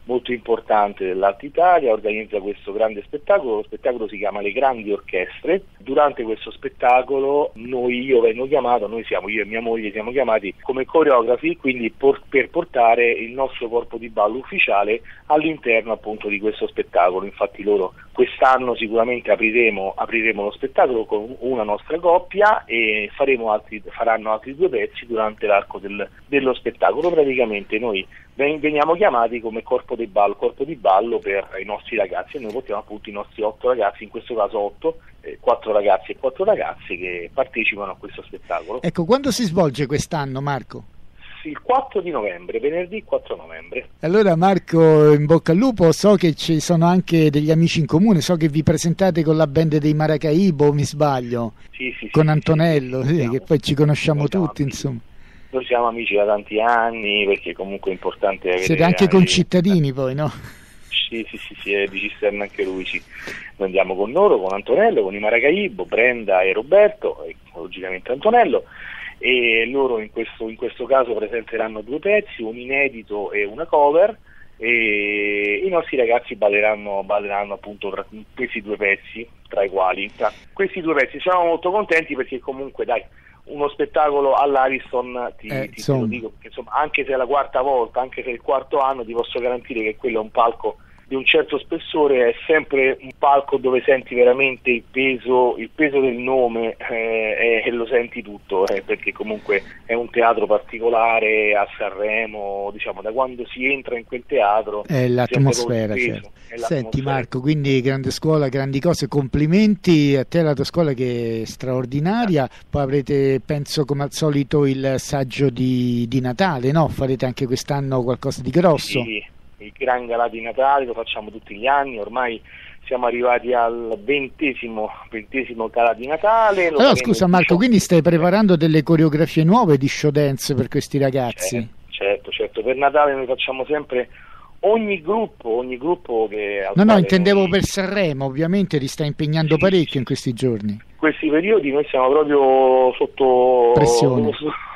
molto importante dell'Alta Italia, organizza questo grande spettacolo. Lo spettacolo si chiama Le Grandi Orchestre. Durante questo spettacolo noi, io vengo chiamato, noi siamo, io e mia moglie siamo chiamati come coreografi, quindi por, per portare il nostro corpo di ballo ufficiale all'interno appunto di questo spettacolo. Infatti loro quest'anno sicuramente apriremo, apriremo lo spettacolo con una nostra coppia e faremo altri, faranno altri due pezzi durante l'arco del, dello spettacolo. Praticamente noi veniamo chiamati come corpo di ballo, corpo di ballo per i nostri ragazzi, e noi portiamo appunto i nostri otto ragazzi, in questo caso otto, eh, quattro ragazzi e quattro ragazze che partecipano a questo spettacolo. Ecco, quando si svolge quest'anno, Marco? Il quattro di novembre, venerdì quattro novembre. Allora Marco, in bocca al lupo, so che ci sono anche degli amici in comune, so che vi presentate con la band dei Maracaibo, mi sbaglio? Sì, sì, con sì, Antonello, sì, sì, sì, che poi ci conosciamo tutti, amici. Insomma. Noi siamo amici da tanti anni, perché comunque è importante avere... Siete anche avere... concittadini poi, no? Sì, sì, sì, sì, è di Cisterna anche lui, sì. Noi andiamo con loro, con Antonello, con i Maracaibo, Brenda e Roberto, e logicamente Antonello, e loro in questo, in questo caso presenteranno due pezzi, un inedito e una cover, e i nostri ragazzi balleranno, balleranno appunto tra questi due pezzi, tra i quali tra questi due pezzi. Siamo molto contenti perché comunque dai, uno spettacolo all'Ariston, ti, eh, ti, te lo dico, perché insomma anche se è la quarta volta, anche se è il quarto anno, ti posso garantire che quello è un palco di un certo spessore, è sempre un palco dove senti veramente il peso, il peso del nome, eh, e, e lo senti tutto, eh, perché comunque è un teatro particolare a Sanremo, diciamo, da quando si entra in quel teatro è l'atmosfera, certo. È l'atmosfera. Senti Marco, quindi grande scuola, grandi cose, complimenti a te e alla tua scuola che è straordinaria. Poi avrete, penso come al solito, il saggio di, di Natale, no? Farete anche quest'anno qualcosa di grosso? Sì. Il gran galà di Natale lo facciamo tutti gli anni, ormai siamo arrivati al ventesimo, ventesimo galà di Natale. Allora scusa Marco, quindi stai preparando delle coreografie nuove di show dance per questi ragazzi? Certo, certo, certo. Per Natale noi facciamo sempre ogni gruppo, ogni gruppo che... No, no, intendevo noi... per Sanremo, ovviamente ti stai impegnando sì, parecchio sì. in questi giorni. In questi periodi noi siamo proprio sotto pressione,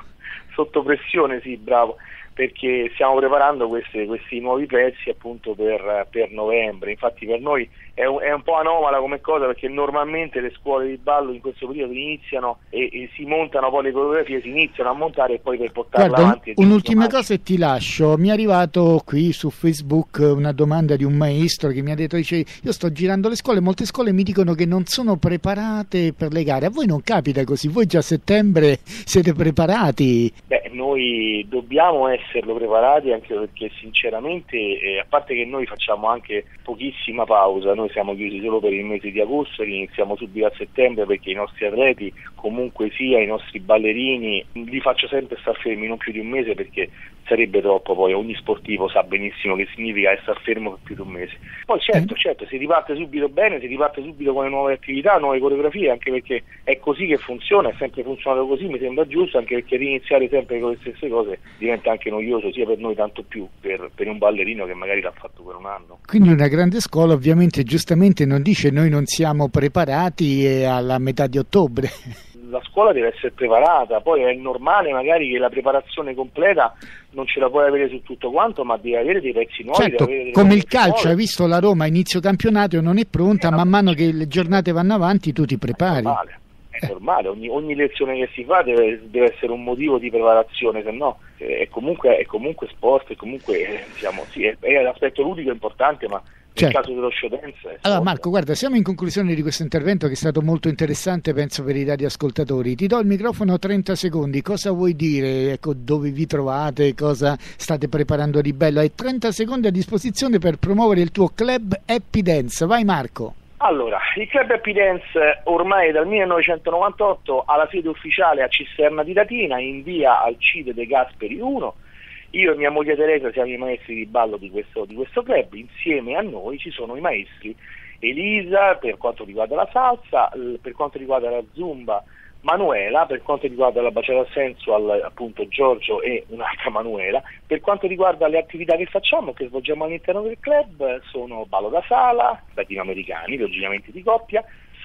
sotto pressione, sì, bravo. Perché stiamo preparando queste, questi nuovi pezzi appunto per, per novembre. Infatti per noi è un, è un po' anomala come cosa, perché normalmente le scuole di ballo in questo periodo iniziano e, e si montano, poi le coreografie si iniziano a montare e poi per portarle Guarda, avanti. Un, un'ultima cosa e ti lascio. Mi è arrivato qui su Facebook una domanda di un maestro che mi ha detto, dice, io sto girando le scuole, molte scuole mi dicono che non sono preparate per le gare. A voi non capita così? Voi già a settembre siete preparati? Beh, noi dobbiamo esserlo preparati, anche perché sinceramente, eh, a parte che noi facciamo anche pochissima pausa, noi siamo chiusi solo per il mese di agosto e iniziamo subito a settembre, perché i nostri atleti, comunque sia i nostri ballerini, li faccio sempre star fermi non più di un mese, perché sarebbe troppo. Poi ogni sportivo sa benissimo che significa star fermo per più di un mese. Poi certo, eh. certo, si riparte subito bene, si riparte subito con le nuove attività, nuove coreografie, anche perché è così che funziona, è sempre funzionato così, mi sembra giusto, anche perché riniziare sempre con le stesse cose diventa anche noioso, sia per noi tanto più per, per un ballerino che magari l'ha fatto per un anno. Quindi una grande scuola ovviamente giustamente non dice noi non siamo preparati e alla metà di ottobre. La scuola deve essere preparata, poi è normale magari che la preparazione completa non ce la puoi avere su tutto quanto, ma devi avere dei pezzi nuovi. Certo, avere delle come il calcio, nuove. hai visto la Roma inizio campionato non è pronta, eh, man mano che le giornate vanno avanti tu ti prepari. È normale, è eh. normale. Ogni, ogni lezione che si fa deve, deve essere un motivo di preparazione, se no eh, è, comunque, è comunque sport, è comunque eh, diciamo, sì, è, è l'aspetto ludico importante, ma nel certo. caso dello show dance. Allora Marco, guarda, siamo in conclusione di questo intervento che è stato molto interessante, penso, per i radioascoltatori. Ti do il microfono trenta secondi, cosa vuoi dire? Ecco, dove vi trovate, cosa state preparando di bello? Hai trenta secondi a disposizione per promuovere il tuo club Happy Dance. Vai Marco. Allora, il club Happy Dance ormai dal millenovecentonovantotto ha la sede ufficiale a Cisterna di Latina, in via Alcide De Gasperi uno. Io e mia moglie Teresa siamo i maestri di ballo di questo, di questo club. Insieme a noi ci sono i maestri Elisa per quanto riguarda la salsa, per quanto riguarda la zumba Manuela, per quanto riguarda la bachata sensual appunto Giorgio e un'altra Manuela. Per quanto riguarda le attività che facciamo, che svolgiamo all'interno del club, sono ballo da sala, latinoamericani, logicamente di coppia,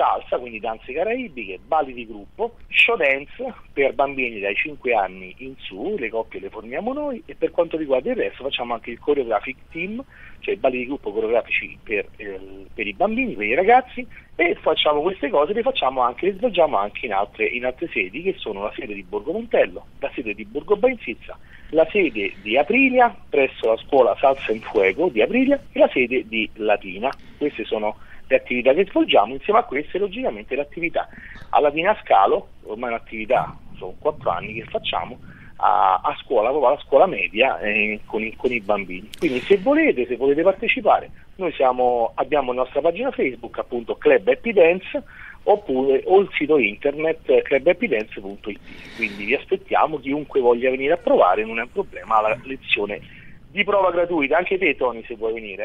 salsa, quindi danze caraibiche, balli di gruppo, show dance per bambini dai cinque anni in su, le coppie le forniamo noi, e per quanto riguarda il resto facciamo anche il choreographic team, cioè balli di gruppo coreografici per, eh, per i bambini, per i ragazzi, e facciamo queste cose, le facciamo anche, le svolgiamo anche in altre, in altre sedi, che sono la sede di Borgo Montello, la sede di Borgo Bainsizza, la sede di Aprilia presso la scuola Salsa in Fuego di Aprilia e la sede di Latina. Queste sono le attività che svolgiamo. Insieme a queste logicamente l'attività a Latina Scalo, ormai è un'attività, sono quattro anni che facciamo a, a scuola, proprio alla scuola media eh, con, i, con i bambini. Quindi se volete, se volete partecipare, noi siamo, abbiamo la nostra pagina Facebook, appunto Club Happy Dance, oppure o il sito internet club happy dance punto it. Quindi vi aspettiamo, chiunque voglia venire a provare, non è un problema, la lezione di prova gratuita, anche te Tony se vuoi venire,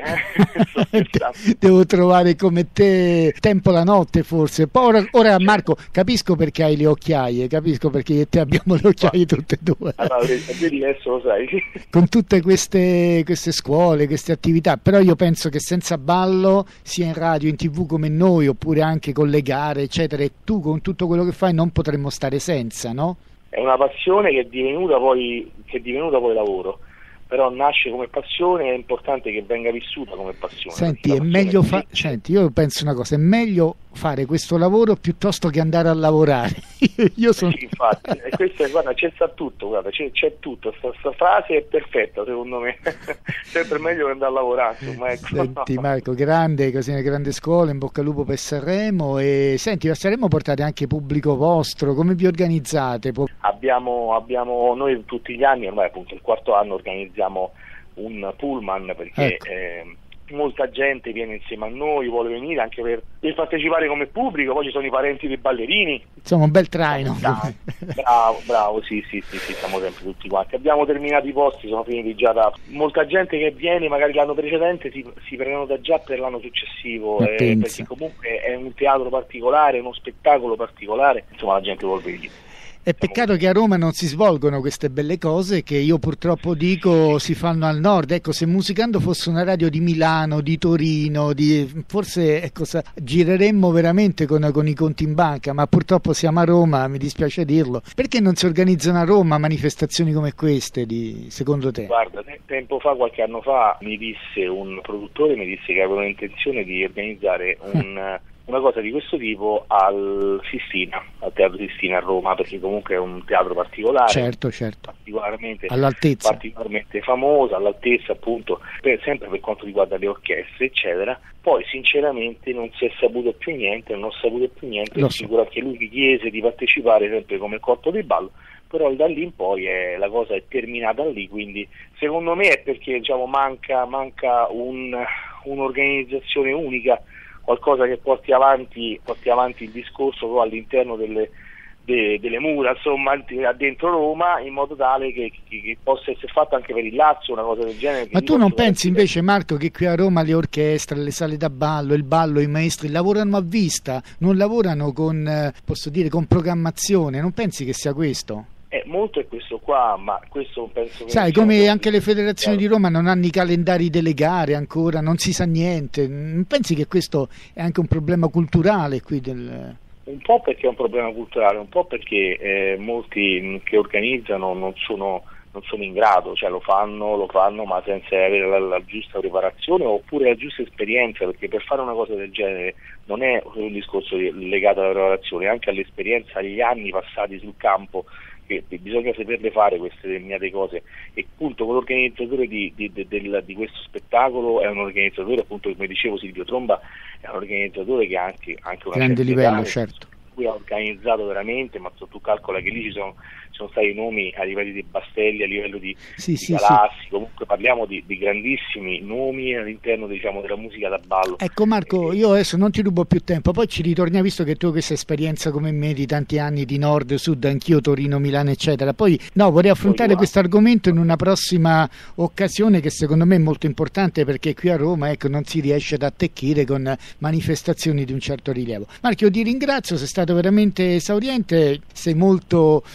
eh? Devo trovare come te tempo la notte forse. Poi ora, ora Marco, capisco perché hai le occhiaie, capisco perché io e te abbiamo le occhiaie tutte e due. Allora, è diverso, lo sai. Con tutte queste, queste scuole, queste attività, però io penso che senza ballo, sia in radio, in tv come noi, oppure anche con le gare, eccetera, e tu con tutto quello che fai non potremmo stare senza, no? È una passione che è divenuta poi, che è divenuta poi lavoro. Però nasce come passione, è importante che venga vissuta come passione. Senti, è meglio fa- senti, io penso una cosa, è meglio fare questo lavoro piuttosto che andare a lavorare. Io sono... Sì, infatti, e questo è, guarda, c'è sta tutto, guarda, c'è, c'è tutto, questa frase è perfetta secondo me, sempre meglio che andare a lavorare, insomma, ecco. Senti Marco, grande, così una grande scuola, in bocca al lupo per Sanremo. E senti, a Sanremo portate anche pubblico vostro, come vi organizzate? Abbiamo, abbiamo noi tutti gli anni, ormai appunto il quarto anno, organizziamo un pullman perché ecco. eh, molta gente viene insieme a noi, vuole venire anche per, per partecipare come pubblico, poi ci sono i parenti dei ballerini. Insomma, un bel traino. Bravo, bravo, sì, sì, sì, sì, siamo sempre tutti quanti. Abbiamo terminato i posti, sono finiti già da... Molta gente che viene magari l'anno precedente si, si prenota già per l'anno successivo, eh, perché comunque è un teatro particolare, uno spettacolo particolare, insomma la gente vuole venire. È peccato che a Roma non si svolgono queste belle cose che io purtroppo dico si fanno al nord. Ecco, se Musicando fosse una radio di Milano, di Torino, di... forse ecco, sa... gireremmo veramente con, con i conti in banca, ma purtroppo siamo a Roma, mi dispiace dirlo. Perché non si organizzano a Roma manifestazioni come queste, di... secondo te? Guarda, tempo fa, qualche anno fa, mi disse un produttore, mi disse che avevano intenzione di organizzare un... una cosa di questo tipo al Sistina, al Teatro Sistina a Roma, perché comunque è un teatro particolare, certo, certo. particolarmente, all'altezza. particolarmente famoso, all'altezza appunto, per, sempre per quanto riguarda le orchestre, eccetera. Poi sinceramente non si è saputo più niente, non ho saputo più niente, Lo sicuro so. Che lui mi chiese di partecipare sempre come corpo di ballo, però da lì in poi è, la cosa è terminata lì, quindi secondo me è perché diciamo manca, manca un, un'organizzazione unica, qualcosa che porti avanti, porti avanti il discorso all'interno delle, de, delle mura, insomma, dentro Roma, in modo tale che, che, che possa essere fatto anche per il Lazio, una cosa del genere. Ma tu non pensi invece, Marco, che qui a Roma le orchestre, le sale da ballo, il ballo, i maestri lavorano a vista, non lavorano con, posso dire, con programmazione? Non pensi che sia questo? Eh, molto è questo qua, ma questo penso che... Sai, come che... anche le federazioni di Roma non hanno i calendari delle gare ancora, non si sa niente. Non pensi che questo è anche un problema culturale qui del... Un po' perché è un problema culturale, un po' perché eh, molti che organizzano non sono, non sono in grado, cioè lo fanno, lo fanno ma senza avere la, la giusta preparazione oppure la giusta esperienza, perché per fare una cosa del genere non è un discorso legato alla preparazione, anche all'esperienza, agli anni passati sul campo, che bisogna saperle fare queste determinate cose, e appunto l'organizzatore di, di, di, del, di questo spettacolo è un organizzatore, appunto come dicevo Silvio Tromba è un organizzatore che ha anche, anche una grande livello, certo, cui ha organizzato veramente, ma tu calcola che lì ci sono, ci sono stati nomi a livello di Bastelli, a livello di, sì, di sì, Galassi, sì. Comunque parliamo di, di grandissimi nomi all'interno, diciamo, della musica da ballo. Ecco Marco, io adesso non ti rubo più tempo, poi ci ritorniamo, visto che tu hai questa esperienza come me di tanti anni di nord, sud, anch'io Torino, Milano eccetera, poi no, vorrei affrontare questo argomento in una prossima occasione che secondo me è molto importante, perché qui a Roma ecco non si riesce ad attecchire con manifestazioni di un certo rilievo. Marco, io ti ringrazio, sei stato veramente esauriente, sei molto eh,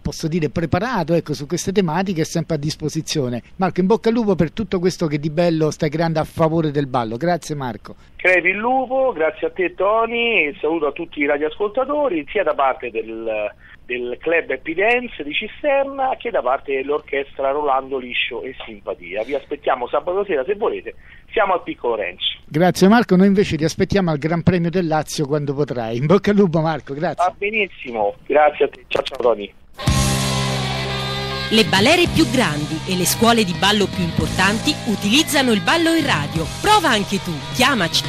posso dire preparato, ecco, su queste tematiche, è sempre a disposizione. Marco, in bocca al lupo per tutto questo che di bello stai creando a favore del ballo. Grazie Marco. Crepi il lupo, grazie a te Tony, e saluto a tutti i radioascoltatori, sia da parte del, del club Happy Dance di Cisterna che da parte dell'orchestra Rolando Liscio e Simpatia. Vi aspettiamo sabato sera se volete, siamo al Piccolo Renzo. Grazie Marco, noi invece ti aspettiamo al Gran Premio del Lazio quando potrai. In bocca al lupo Marco, grazie. Va benissimo, grazie a te, ciao ciao Tony. Le balere più grandi e le scuole di ballo più importanti utilizzano il ballo in radio. Prova anche tu, chiamaci.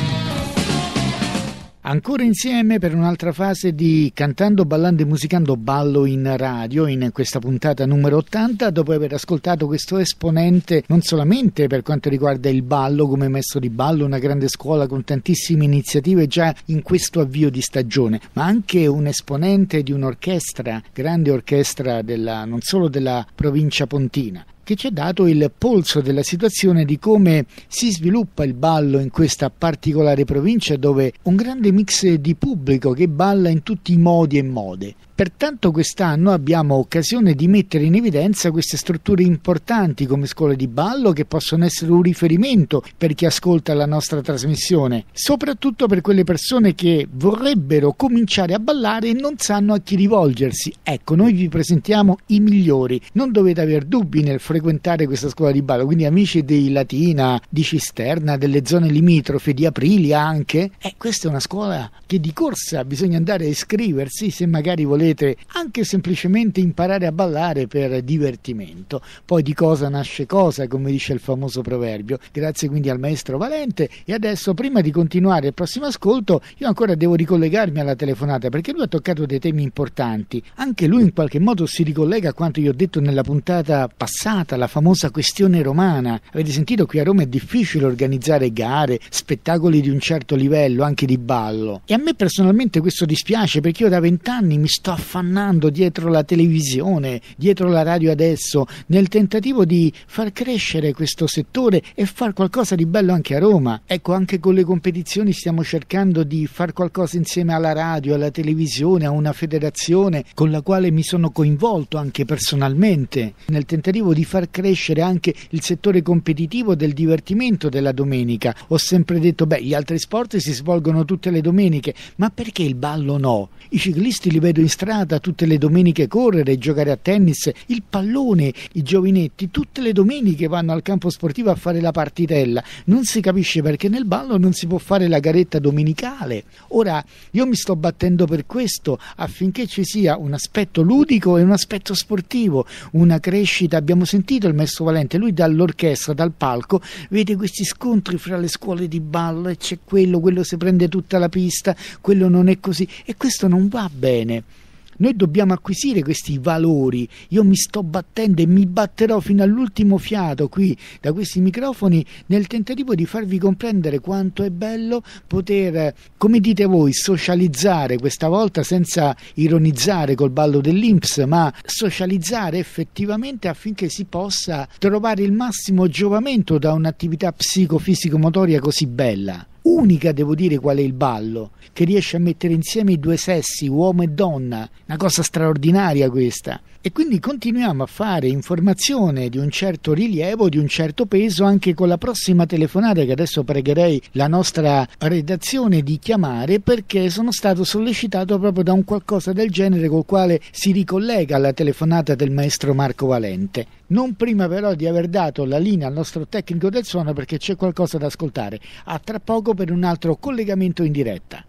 Ancora insieme per un'altra fase di Cantando, Ballando e Musicando Ballo in Radio, in questa puntata numero ottanta, dopo aver ascoltato questo esponente non solamente per quanto riguarda il ballo come maestro di ballo, una grande scuola con tantissime iniziative già in questo avvio di stagione, ma anche un esponente di un'orchestra, grande orchestra della, non solo della provincia pontina, che ci ha dato il polso della situazione di come si sviluppa il ballo in questa particolare provincia, dove un grande mix di pubblico che balla in tutti i modi e mode. Pertanto quest'anno abbiamo occasione di mettere in evidenza queste strutture importanti come scuole di ballo, che possono essere un riferimento per chi ascolta la nostra trasmissione, soprattutto per quelle persone che vorrebbero cominciare a ballare e non sanno a chi rivolgersi. Ecco, noi vi presentiamo i migliori, non dovete aver dubbi nel frequentare questa scuola di ballo, quindi amici di Latina, di Cisterna, delle zone limitrofe, di Aprilia anche, eh, questa è una scuola che di corsa bisogna andare a iscriversi se magari volete anche semplicemente imparare a ballare per divertimento. Poi di cosa nasce cosa, come dice il famoso proverbio. Grazie quindi al maestro Valente. E adesso, prima di continuare il prossimo ascolto, io ancora devo ricollegarmi alla telefonata, perché lui ha toccato dei temi importanti. Anche lui in qualche modo si ricollega a quanto io ho detto nella puntata passata, la famosa questione romana. Avete sentito, qui a Roma è difficile organizzare gare, spettacoli di un certo livello, anche di ballo, e a me personalmente questo dispiace, perché io da vent'anni mi sto affannando dietro la televisione, dietro la radio adesso, nel tentativo di far crescere questo settore e far qualcosa di bello anche a Roma. Ecco, anche con le competizioni stiamo cercando di far qualcosa insieme alla radio, alla televisione, a una federazione con la quale mi sono coinvolto anche personalmente, nel tentativo di far crescere anche il settore competitivo del divertimento della domenica. Ho sempre detto, beh, gli altri sport si svolgono tutte le domeniche, ma perché il ballo no? I ciclisti li vedo in strada tutte le domeniche correre, giocare a tennis, il pallone, i giovinetti tutte le domeniche vanno al campo sportivo a fare la partitella. Non si capisce perché nel ballo non si può fare la garetta domenicale. Ora io mi sto battendo per questo, affinché ci sia un aspetto ludico e un aspetto sportivo, una crescita. Abbiamo sentito il maestro Valente, lui dall'orchestra, dal palco, vede questi scontri fra le scuole di ballo, e c'è quello, quello si prende tutta la pista, quello non è così, e questo non va bene. Noi dobbiamo acquisire questi valori. Io mi sto battendo e mi batterò fino all'ultimo fiato qui da questi microfoni, nel tentativo di farvi comprendere quanto è bello poter, come dite voi, socializzare, questa volta senza ironizzare col ballo dell'I N P S, ma socializzare effettivamente, affinché si possa trovare il massimo giovamento da un'attività psicofisico-motoria così bella. Unica, devo dire, qual è il ballo, che riesce a mettere insieme i due sessi, uomo e donna, una cosa straordinaria questa. E quindi continuiamo a fare informazione di un certo rilievo, di un certo peso, anche con la prossima telefonata, che adesso pregherei la nostra redazione di chiamare, perché sono stato sollecitato proprio da un qualcosa del genere col quale si ricollega alla telefonata del maestro Marco Valente. Non prima però di aver dato la linea al nostro tecnico del suono, perché c'è qualcosa da ascoltare. A tra poco per un altro collegamento in diretta.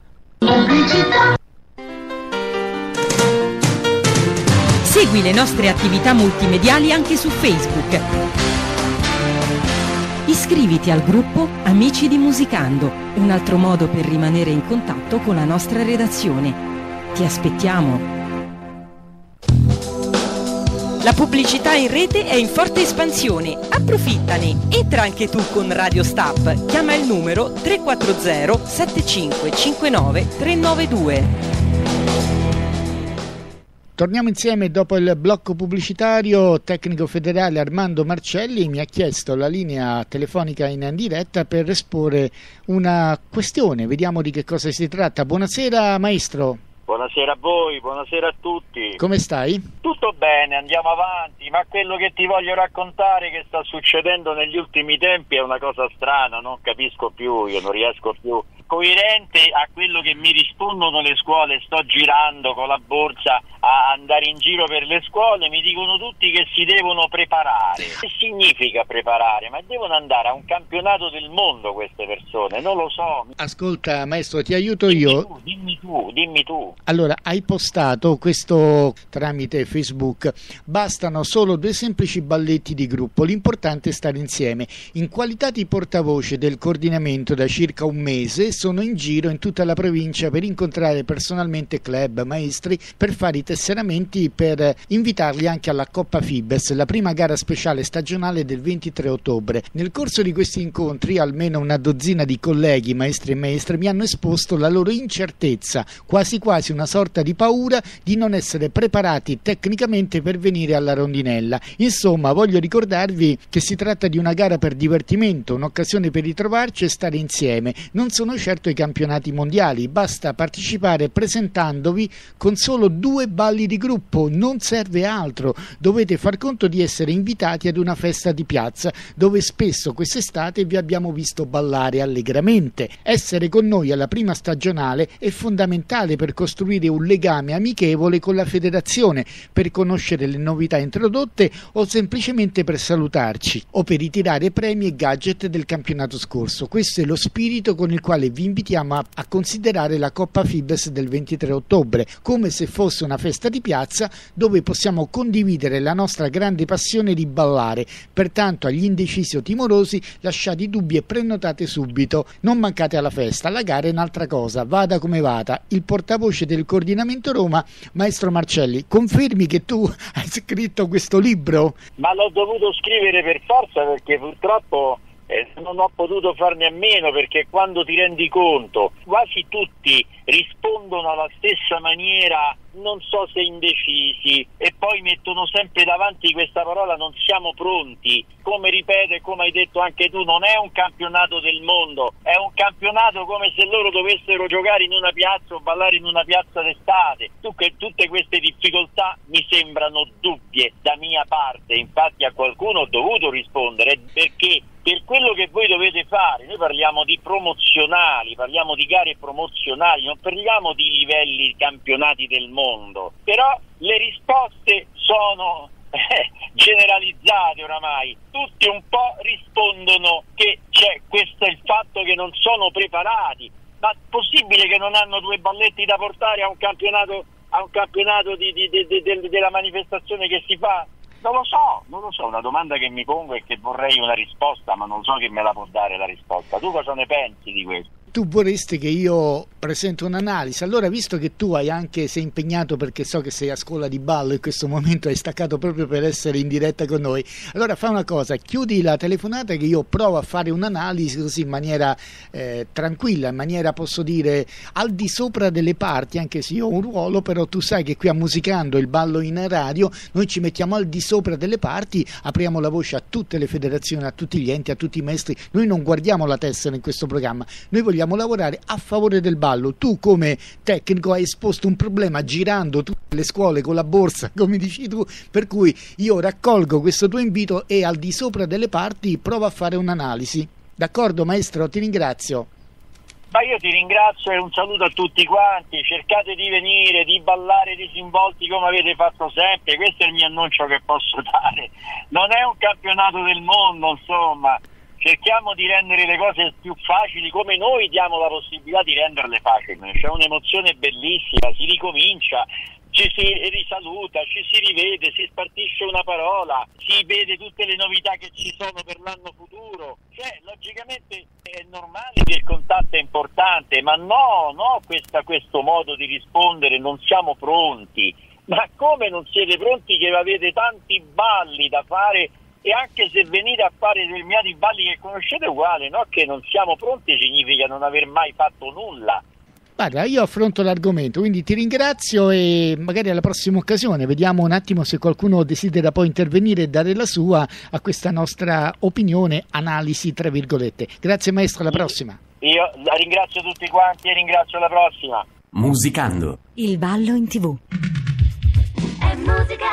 Segui le nostre attività multimediali anche su Facebook. Iscriviti al gruppo Amici di Musicando, un altro modo per rimanere in contatto con la nostra redazione. Ti aspettiamo! La pubblicità in rete è in forte espansione, approfittane! Entra anche tu con Radio Stop, chiama il numero tre quattro zero sette cinque cinque nove tre nove due. Torniamo insieme dopo il blocco pubblicitario. Tecnico federale Armando Marcelli mi ha chiesto la linea telefonica in diretta per esporre una questione, vediamo di che cosa si tratta. Buonasera maestro. Buonasera a voi, buonasera a tutti. Come stai? Tutto bene, andiamo avanti, ma quello che ti voglio raccontare che sta succedendo negli ultimi tempi è una cosa strana, non capisco più, io non riesco più. Coerente a quello che mi rispondono le scuole, sto girando con la borsa a andare in giro per le scuole, mi dicono tutti che si devono preparare. Che significa preparare? Ma devono andare a un campionato del mondo queste persone, non lo so. Ascolta maestro, ti aiuto io. Dimmi tu, dimmi tu. Allora, hai postato questo tramite Facebook, bastano solo due semplici balletti di gruppo, l'importante è stare insieme. In qualità di portavoce del coordinamento da circa un mese sono in giro in tutta la provincia per incontrare personalmente club, maestri, per fare i tesseramenti, per invitarli anche alla Coppa Fibes, la prima gara speciale stagionale del ventitré ottobre. Nel corso di questi incontri almeno una dozzina di colleghi, maestri e maestre, mi hanno esposto la loro incertezza, quasi quasi una sorta di paura di non essere preparati tecnicamente per venire alla rondinella. Insomma, voglio ricordarvi che si tratta di una gara per divertimento, un'occasione per ritrovarci e stare insieme. Non sono certo i campionati mondiali, basta partecipare presentandovi con solo due balli di gruppo, non serve altro. Dovete far conto di essere invitati ad una festa di piazza dove spesso quest'estate vi abbiamo visto ballare allegramente. Essere con noi alla prima stagionale è fondamentale per costruire un legame amichevole con la federazione, per conoscere le novità introdotte o semplicemente per salutarci o per ritirare premi e gadget del campionato scorso. Questo è lo spirito con il quale vi invitiamo a, a considerare la Coppa Fibes del ventitré ottobre, come se fosse una festa di piazza dove possiamo condividere la nostra grande passione di ballare. Pertanto agli indecisi o timorosi lasciate i dubbi e prenotate subito, non mancate alla festa. La gara è un'altra cosa, vada come vada. Il portavoce del coordinamento Roma, maestro Marcelli, confermi che tu hai scritto questo libro? Ma l'ho dovuto scrivere per forza perché purtroppo Eh, non ho potuto farne a meno, perché quando ti rendi conto quasi tutti rispondono alla stessa maniera, non so se indecisi, e poi mettono sempre davanti questa parola non siamo pronti, come ripete, come hai detto anche tu, non è un campionato del mondo, è un campionato come se loro dovessero giocare in una piazza o ballare in una piazza d'estate. Tutte, tutte queste difficoltà mi sembrano dubbie da mia parte, infatti a qualcuno ho dovuto rispondere, perché per quello che voi dovete fare, noi parliamo di promozionali, parliamo di gare promozionali, non parliamo di livelli campionati del mondo, però le risposte sono eh, generalizzate oramai, tutti un po' rispondono che c'è questo è il fatto che non sono preparati, ma è possibile che non hanno due balletti da portare a un campionato, a un campionato di, di, di, di, de, della manifestazione che si fa? Non lo so, non lo so, una domanda che mi pongo e che vorrei una risposta, ma non so chi me la può dare la risposta. Tu cosa ne pensi di questo? Tu vorresti che io presento un'analisi, allora visto che tu hai anche sei impegnato, perché so che sei a scuola di ballo in questo momento, hai staccato proprio per essere in diretta con noi, allora fa una cosa, chiudi la telefonata che io provo a fare un'analisi così in maniera eh, tranquilla, in maniera posso dire al di sopra delle parti, anche se io ho un ruolo, però tu sai che qui a Musicando, il ballo in radio, noi ci mettiamo al di sopra delle parti, apriamo la voce a tutte le federazioni, a tutti gli enti, a tutti i maestri, noi non guardiamo la tessera in questo programma, noi vogliamo lavorare a favore del ballo. Tu come tecnico hai esposto un problema girando tutte le scuole con la borsa, come dici tu, per cui io raccolgo questo tuo invito e al di sopra delle parti provo a fare un'analisi. D'accordo maestro, ti ringrazio. Ma io ti ringrazio e un saluto a tutti quanti, cercate di venire, di ballare disinvolti come avete fatto sempre, questo è il mio annuncio che posso dare, non è un campionato del mondo, insomma. Cerchiamo di rendere le cose più facili, come noi diamo la possibilità di renderle facili. C'è un'emozione bellissima, si ricomincia, ci si risaluta, ci si rivede, si spartisce una parola, si vede tutte le novità che ci sono per l'anno futuro. Cioè, logicamente è normale che il contatto è importante, ma no, no, questa, questo modo di rispondere, non siamo pronti. Ma come non siete pronti che avete tanti balli da fare? E anche se venite a fare determinati balli che conoscete uguale, no? Che non siamo pronti significa non aver mai fatto nulla. Guarda, io affronto l'argomento, quindi ti ringrazio e magari alla prossima occasione vediamo un attimo se qualcuno desidera poi intervenire e dare la sua a questa nostra opinione, analisi tra virgolette. Grazie maestro, alla prossima. Io la ringrazio tutti quanti e ringrazio la prossima. Musicando. Il ballo in tivù. È musica,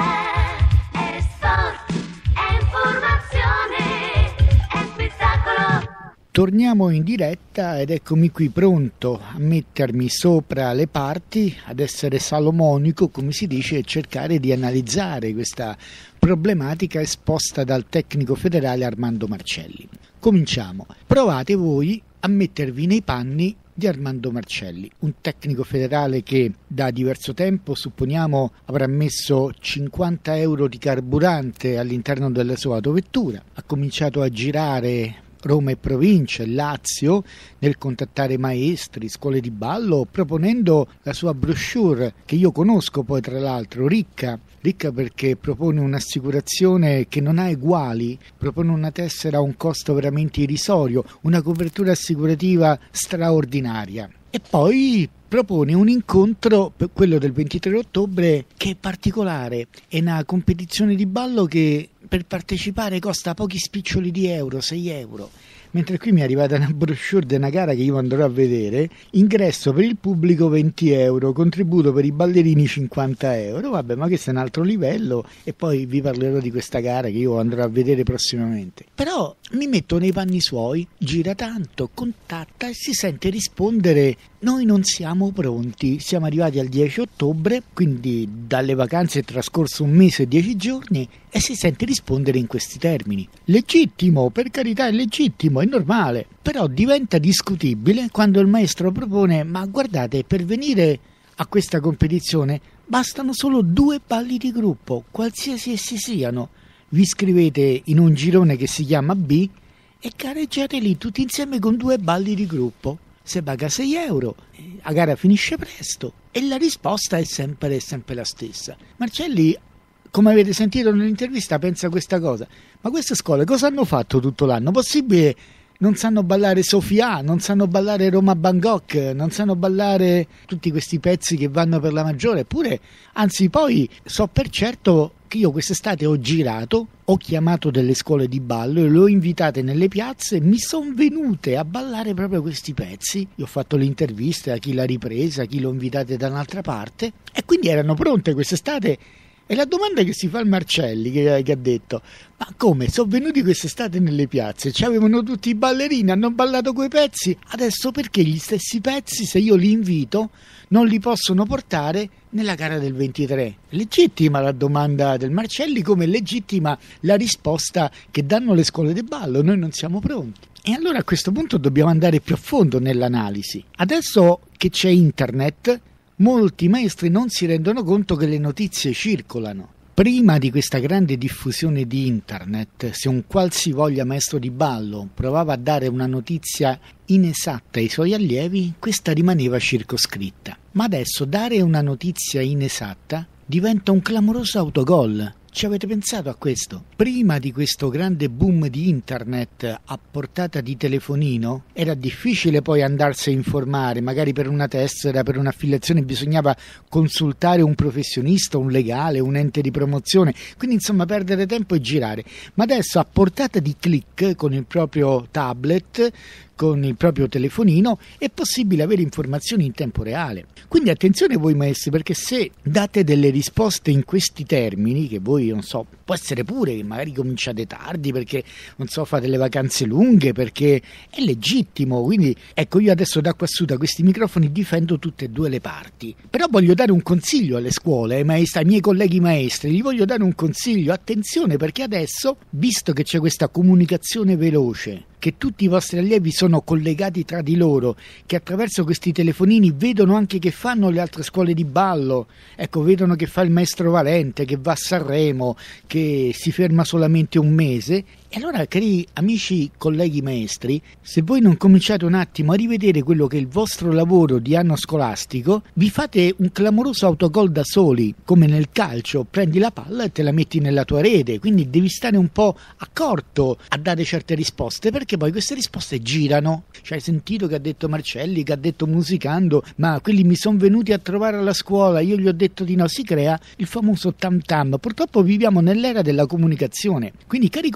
è sport, è informazione, è spettacolo. Torniamo in diretta ed eccomi qui pronto a mettermi sopra le parti, ad essere salomonico, come si dice, e cercare di analizzare questa problematica esposta dal tecnico federale Armando Marcelli. Cominciamo. Provate voi a mettervi nei panni di Armando Marcelli, un tecnico federale che da diverso tempo, supponiamo, avrà messo cinquanta euro di carburante all'interno della sua autovettura, ha cominciato a girare Roma e provincia, Lazio, nel contattare maestri, scuole di ballo, proponendo la sua brochure, che io conosco poi tra l'altro, ricca, ricca perché propone un'assicurazione che non ha eguali, propone una tessera a un costo veramente irrisorio, una copertura assicurativa straordinaria. E poi propone un incontro, per quello del ventitré ottobre, che è particolare, è una competizione di ballo che per partecipare costa pochi spiccioli di euro, sei euro, mentre qui mi è arrivata una brochure di una gara che io andrò a vedere, ingresso per il pubblico venti euro, contributo per i ballerini cinquanta euro, vabbè, ma questo è un altro livello e poi vi parlerò di questa gara che io andrò a vedere prossimamente. Però mi metto nei panni suoi, gira tanto, contatta e si sente rispondere: noi non siamo pronti, siamo arrivati al dieci ottobre, quindi dalle vacanze è trascorso un mese e dieci giorni, e si sente rispondere in questi termini. Legittimo, per carità, è legittimo, è normale, però diventa discutibile quando il maestro propone: ma guardate, per venire a questa competizione bastano solo due balli di gruppo, qualsiasi essi siano, vi iscrivete in un girone che si chiama B e gareggiate lì tutti insieme con due balli di gruppo. Si paga sei euro, la gara finisce presto e la risposta è sempre, è sempre la stessa. Marcelli, come avete sentito nell'intervista, pensa questa cosa: ma queste scuole cosa hanno fatto tutto l'anno? Possibile non sanno ballare Sofia, non sanno ballare Roma Bangkok, non sanno ballare tutti questi pezzi che vanno per la maggiore? Eppure, anzi, poi so per certo che io quest'estate ho girato, ho chiamato delle scuole di ballo e le ho invitate nelle piazze e mi sono venute a ballare proprio questi pezzi. Io ho fatto le interviste a chi l'ha ripresa, a chi l'ho invitate da un'altra parte, e quindi erano pronte quest'estate. E la domanda che si fa al Marcelli, che, che ha detto: ma come, sono venuti quest'estate nelle piazze, c'avevano tutti i ballerini, hanno ballato quei pezzi, adesso perché gli stessi pezzi, se io li invito, non li possono portare nella gara del ventitré? Legittima la domanda del Marcelli, come è legittima la risposta che danno le scuole di ballo: noi non siamo pronti. E allora a questo punto dobbiamo andare più a fondo nell'analisi. Adesso che c'è internet, molti maestri non si rendono conto che le notizie circolano. Prima di questa grande diffusione di internet, se un qualsivoglia maestro di ballo provava a dare una notizia inesatta ai suoi allievi, questa rimaneva circoscritta. Ma adesso dare una notizia inesatta diventa un clamoroso autogol. Ci avete pensato a questo? Prima di questo grande boom di internet a portata di telefonino era difficile poi andarsi a informare, magari per una tessera, per un'affiliazione bisognava consultare un professionista, un legale, un ente di promozione, quindi insomma perdere tempo e girare. Ma adesso a portata di click con il proprio tablet, con il proprio telefonino, è possibile avere informazioni in tempo reale. Quindi attenzione voi maestri, perché se date delle risposte in questi termini, che voi, non so, può essere pure che magari cominciate tardi perché, non so, fate le vacanze lunghe, perché è legittimo, quindi ecco, io adesso da quassù, da questi microfoni, difendo tutte e due le parti. Però voglio dare un consiglio alle scuole, ai maestri, ai miei colleghi maestri, gli voglio dare un consiglio: attenzione, perché adesso, visto che c'è questa comunicazione veloce, che tutti i vostri allievi sono collegati tra di loro, che attraverso questi telefonini vedono anche che fanno le altre scuole di ballo, ecco, vedono che fa il maestro Valente, che va a Sanremo, che si ferma solamente un mese. E allora, cari amici colleghi maestri, se voi non cominciate un attimo a rivedere quello che è il vostro lavoro di anno scolastico, vi fate un clamoroso autogol da soli, come nel calcio: prendi la palla e te la metti nella tua rete. Quindi devi stare un po' accorto a dare certe risposte, perché poi queste risposte girano. Cioè, hai sentito che ha detto Marcelli, che ha detto Musicando, ma quelli mi sono venuti a trovare alla scuola, io gli ho detto di no. Si crea il famoso tam tam. Purtroppo viviamo nell'era della comunicazione. Quindi, cari colleghi maestri,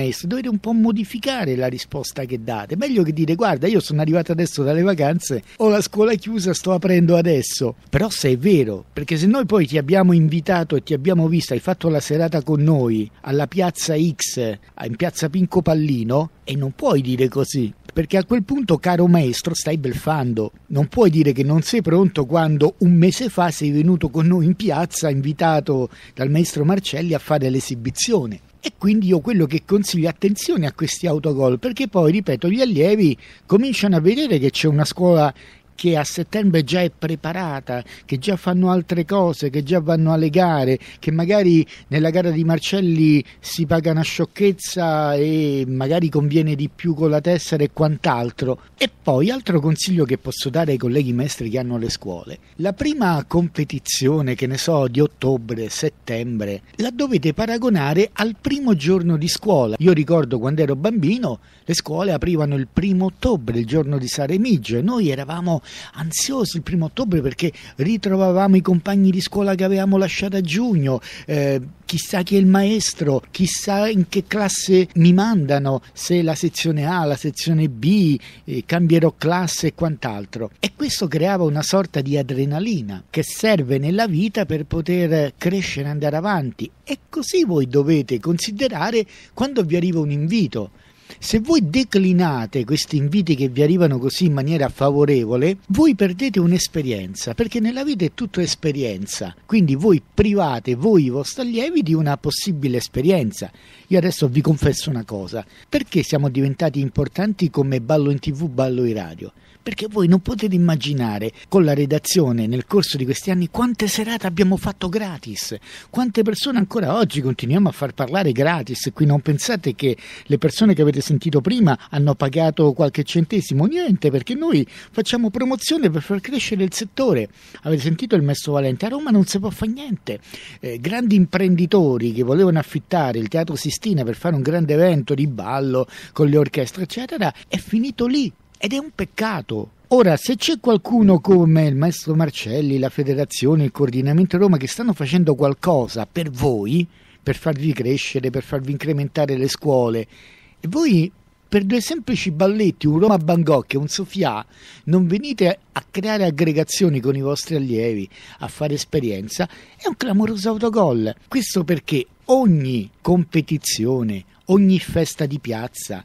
maestro, dovete un po' modificare la risposta che date. Meglio che dire: guarda, io sono arrivato adesso dalle vacanze, ho la scuola chiusa, sto aprendo adesso. Però se è vero, perché se noi poi ti abbiamo invitato e ti abbiamo visto, hai fatto la serata con noi alla piazza X, in piazza Pinco Pallino, e non puoi dire così, perché a quel punto, caro maestro, stai bluffando. Non puoi dire che non sei pronto quando un mese fa sei venuto con noi in piazza, invitato dal maestro Marcelli a fare l'esibizione. E quindi io quello che consiglio, attenzione a questi autogol, perché poi, ripeto, gli allievi cominciano a vedere che c'è una scuola che a settembre già è preparata, che già fanno altre cose, che già vanno alle gare, che magari nella gara di Marcelli si paga una sciocchezza e magari conviene di più con la tessera e quant'altro. E poi, altro consiglio che posso dare ai colleghi maestri che hanno le scuole: la prima competizione, che ne so, di ottobre, settembre, la dovete paragonare al primo giorno di scuola. Io ricordo quando ero bambino, le scuole aprivano il primo ottobre, il giorno di San Remigio, e noi eravamo ansiosi il primo ottobre perché ritrovavamo i compagni di scuola che avevamo lasciato a giugno, eh, chissà chi è il maestro, chissà in che classe mi mandano, se la sezione A, la sezione B, eh, cambierò classe e quant'altro. E questo creava una sorta di adrenalina che serve nella vita per poter crescere e andare avanti. E così voi dovete considerare quando vi arriva un invito. Se voi declinate questi inviti che vi arrivano così in maniera favorevole, voi perdete un'esperienza, perché nella vita è tutto esperienza. Quindi voi private, voi i vostri allievi, di una possibile esperienza. Io adesso vi confesso una cosa: perché siamo diventati importanti come Ballo in tivù, Ballo in radio? Perché voi non potete immaginare, con la redazione nel corso di questi anni, quante serate abbiamo fatto gratis, quante persone ancora oggi continuiamo a far parlare gratis. Qui non pensate che le persone che avete sentito prima hanno pagato qualche centesimo, niente, perché noi facciamo promozione per far crescere il settore. Avete sentito il maestro Valente? A Roma non si può fare niente. Eh, grandi imprenditori che volevano affittare il Teatro Sistina per fare un grande evento di ballo con le orchestre eccetera, è finito lì. Ed è un peccato. Ora, se c'è qualcuno come il maestro Marcelli, la federazione, il coordinamento Roma, che stanno facendo qualcosa per voi, per farvi crescere, per farvi incrementare le scuole, e voi per due semplici balletti, un Roma Bangkok e un Sofia, non venite a creare aggregazioni con i vostri allievi, a fare esperienza, è un clamoroso autogol. Questo perché ogni competizione, ogni festa di piazza,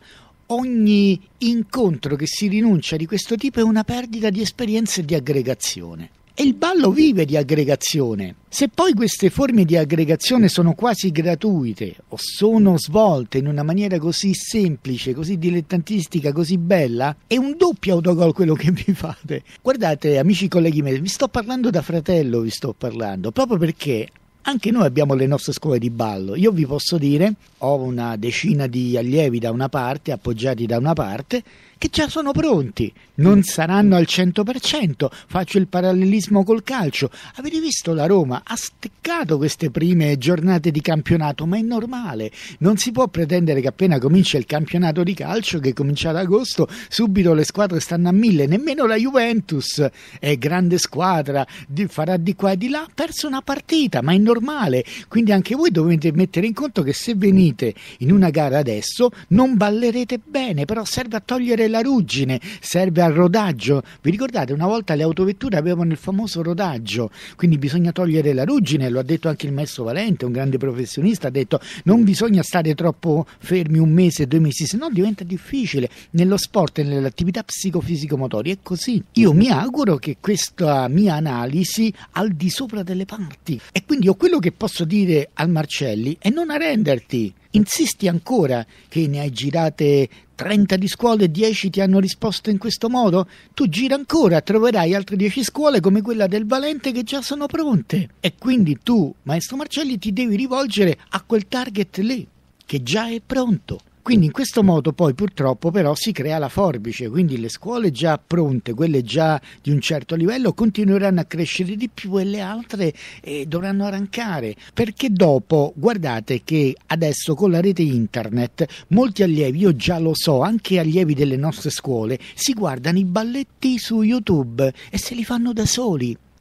ogni incontro che si rinuncia di questo tipo è una perdita di esperienza e di aggregazione. E il ballo vive di aggregazione. Se poi queste forme di aggregazione sono quasi gratuite o sono svolte in una maniera così semplice, così dilettantistica, così bella, è un doppio autogol quello che vi fate. Guardate, amici colleghi miei, vi sto parlando da fratello, vi sto parlando, proprio perché anche noi abbiamo le nostre scuole di ballo. Io vi posso dire, ho una decina di allievi da una parte, appoggiati da una parte, che già sono pronti. Non saranno al cento per cento, faccio il parallelismo col calcio. Avete visto la Roma? Ha steccato queste prime giornate di campionato, ma è normale. Non si può pretendere che appena comincia il campionato di calcio, che comincia ad agosto, subito le squadre stanno a mille. Nemmeno la Juventus è grande squadra, farà di qua e di là, ha perso una partita, ma è normale. Quindi anche voi dovete mettere in conto che se venite in una gara adesso non ballerete bene, però serve a togliere la ruggine, serve al rodaggio. Vi ricordate, una volta le autovetture avevano il famoso rodaggio, quindi bisogna togliere la ruggine, lo ha detto anche il maestro Valente, un grande professionista, ha detto non bisogna stare troppo fermi un mese, due mesi, se no diventa difficile nello sport e nelle attività psicofisico-motori, è così. Io mi auguro che questa mia analisi al di sopra delle parti, e quindi io quello che posso dire al Marcelli è non arrenderti. Insisti ancora che ne hai girate trenta di scuole e dieci ti hanno risposto in questo modo? Tu gira ancora, troverai altre dieci scuole come quella del Valente che già sono pronte. E quindi tu, maestro Marcelli, ti devi rivolgere a quel target lì, che già è pronto. Quindi in questo modo poi purtroppo però si crea la forbice, quindi le scuole già pronte, quelle già di un certo livello, continueranno a crescere di più e le altre eh, dovranno arrancare, perché dopo guardate che adesso con la rete internet molti allievi, io già lo so, anche allievi delle nostre scuole, si guardano i balletti su YouTube e se li fanno da soli.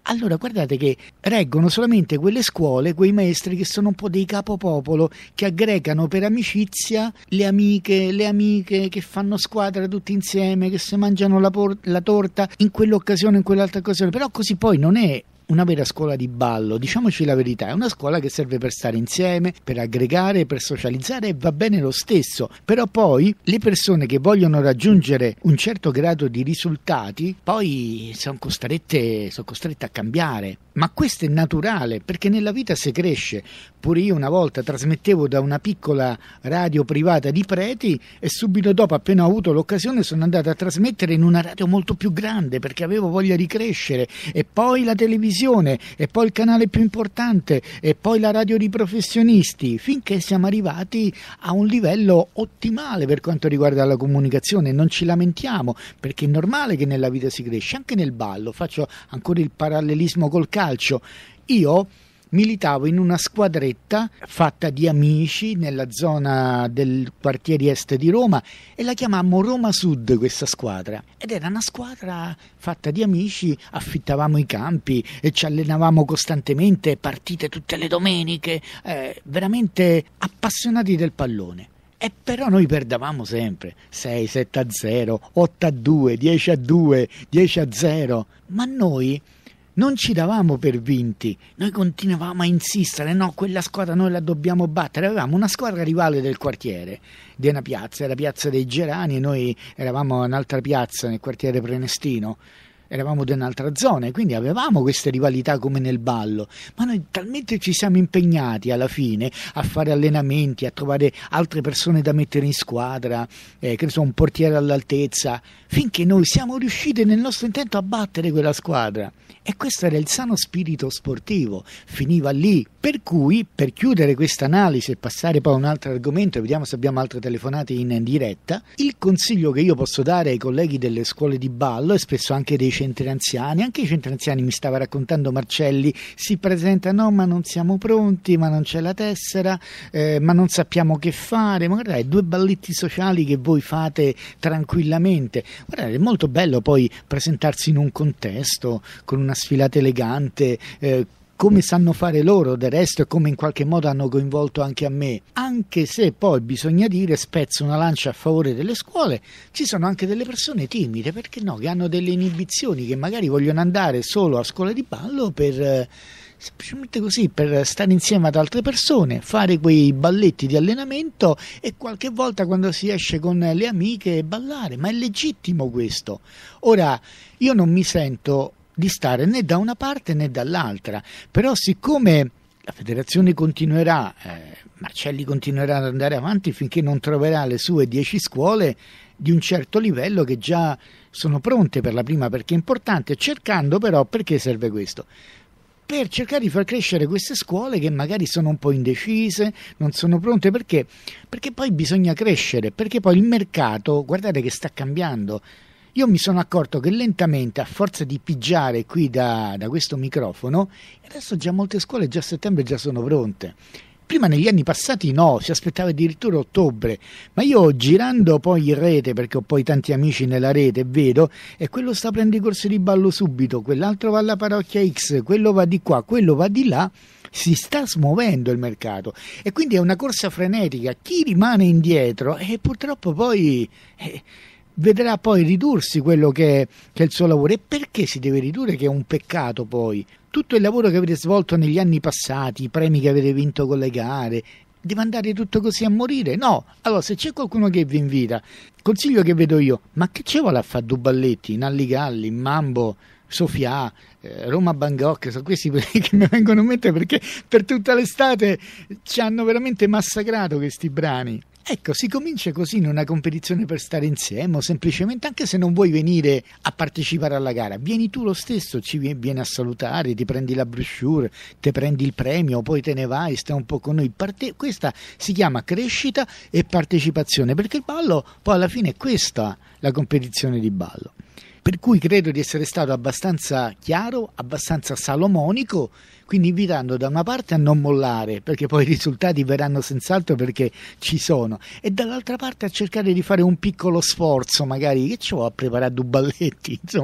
Allora guardate che reggono solamente quelle scuole, quei maestri che sono un po' dei capopopolo, che aggregano per amicizia le amiche, le amiche che fanno squadra tutti insieme, che si mangiano la, por- la torta in quell'occasione, in quell'altra occasione, però così poi non è una vera scuola di ballo, diciamoci la verità, è una scuola che serve per stare insieme, per aggregare, per socializzare, e va bene lo stesso, però poi le persone che vogliono raggiungere un certo grado di risultati poi sono costrette, sono costrette a cambiare, ma questo è naturale perché nella vita si cresce. Pure io una volta trasmettevo da una piccola radio privata di Preti e subito dopo, appena ho avuto l'occasione, sono andato a trasmettere in una radio molto più grande perché avevo voglia di crescere, e poi la televisione, e poi il canale più importante, e poi la radio di professionisti, finché siamo arrivati a un livello ottimale per quanto riguarda la comunicazione. Non ci lamentiamo perché è normale che nella vita si cresce, anche nel ballo. Faccio ancora il parallelismo col calcio. Io militavo in una squadretta fatta di amici nella zona del quartiere est di Roma e la chiamammo Roma Sud, questa squadra, ed era una squadra fatta di amici, affittavamo i campi e ci allenavamo costantemente, partite tutte le domeniche, eh, veramente appassionati del pallone. E però noi perdavamo sempre sei sette a zero, otto a due, dieci a due, dieci a zero, ma noi non ci davamo per vinti, noi continuavamo a insistere, no, quella squadra noi la dobbiamo battere. Avevamo una squadra rivale del quartiere, di una piazza, era Piazza dei Gerani, e noi eravamo in un'altra piazza nel quartiere Prenestino, eravamo di un'altra zona, e quindi avevamo queste rivalità come nel ballo, ma noi talmente ci siamo impegnati alla fine a fare allenamenti, a trovare altre persone da mettere in squadra, eh, che ne so, un portiere all'altezza, finché noi siamo riusciti nel nostro intento a battere quella squadra. E questo era il sano spirito sportivo, finiva lì. Per cui, per chiudere questa analisi e passare poi a un altro argomento, vediamo se abbiamo altre telefonate in diretta, il consiglio che io posso dare ai colleghi delle scuole di ballo, e spesso anche dei centri anziani, anche i centri anziani, mi stava raccontando Marcelli, si presentano, no, ma non siamo pronti, ma non c'è la tessera, eh, ma non sappiamo che fare, ma guardate, due balletti sociali che voi fate tranquillamente. Guardate, è molto bello poi presentarsi in un contesto, con una sfilata elegante, eh, come sanno fare loro del resto, e come in qualche modo hanno coinvolto anche a me, anche se poi bisogna dire, spezzo una lancia a favore delle scuole, ci sono anche delle persone timide, perché no, che hanno delle inibizioni, che magari vogliono andare solo a scuola di ballo per eh, semplicemente così, per stare insieme ad altre persone, fare quei balletti di allenamento e qualche volta quando si esce con le amiche ballare, ma è legittimo questo. Ora, io non mi sento di stare né da una parte né dall'altra, però siccome la federazione continuerà, eh, Marcelli continuerà ad andare avanti finché non troverà le sue dieci scuole di un certo livello che già sono pronte per la prima, perché è importante, cercando però, perché serve questo? Per cercare di far crescere queste scuole che magari sono un po' indecise, non sono pronte, perché? Perché poi bisogna crescere, perché poi il mercato, guardate che sta cambiando. Io mi sono accorto che lentamente, a forza di pigiare qui da, da questo microfono, adesso già molte scuole già a settembre già sono pronte. Prima negli anni passati no, si aspettava addirittura ottobre, ma io girando poi in rete, perché ho poi tanti amici nella rete, vedo, e quello sta prendendo i corsi di ballo subito, quell'altro va alla parrocchia X, quello va di qua, quello va di là, si sta smuovendo il mercato e quindi è una corsa frenetica. Chi rimane indietro e eh, purtroppo poi... Eh, vedrà poi ridursi quello che, che è il suo lavoro. E perché si deve ridurre? Che è un peccato poi. Tutto il lavoro che avete svolto negli anni passati, i premi che avete vinto con le gare, deve andare tutto così a morire? No. Allora, se c'è qualcuno che vi invita, consiglio che vedo io, ma che ci vuole a fare due balletti in Alligalli, in Mambo, Sofia, eh, Roma Bangkok? Sono questi che mi vengono in mente perché per tutta l'estate ci hanno veramente massacrato questi brani. Ecco, si comincia così in una competizione per stare insieme, o semplicemente, anche se non vuoi venire a partecipare alla gara, vieni tu lo stesso, ci vieni a salutare, ti prendi la brochure, ti prendi il premio, poi te ne vai, stai un po' con noi. Parte- questa si chiama crescita e partecipazione, perché il ballo poi alla fine è questa la competizione di ballo. Per cui credo di essere stato abbastanza chiaro, abbastanza salomonico, quindi invitando da una parte a non mollare, perché poi i risultati verranno senz'altro, perché ci sono, e dall'altra parte a cercare di fare un piccolo sforzo, magari, che ci vuole a preparare due balletti, insomma.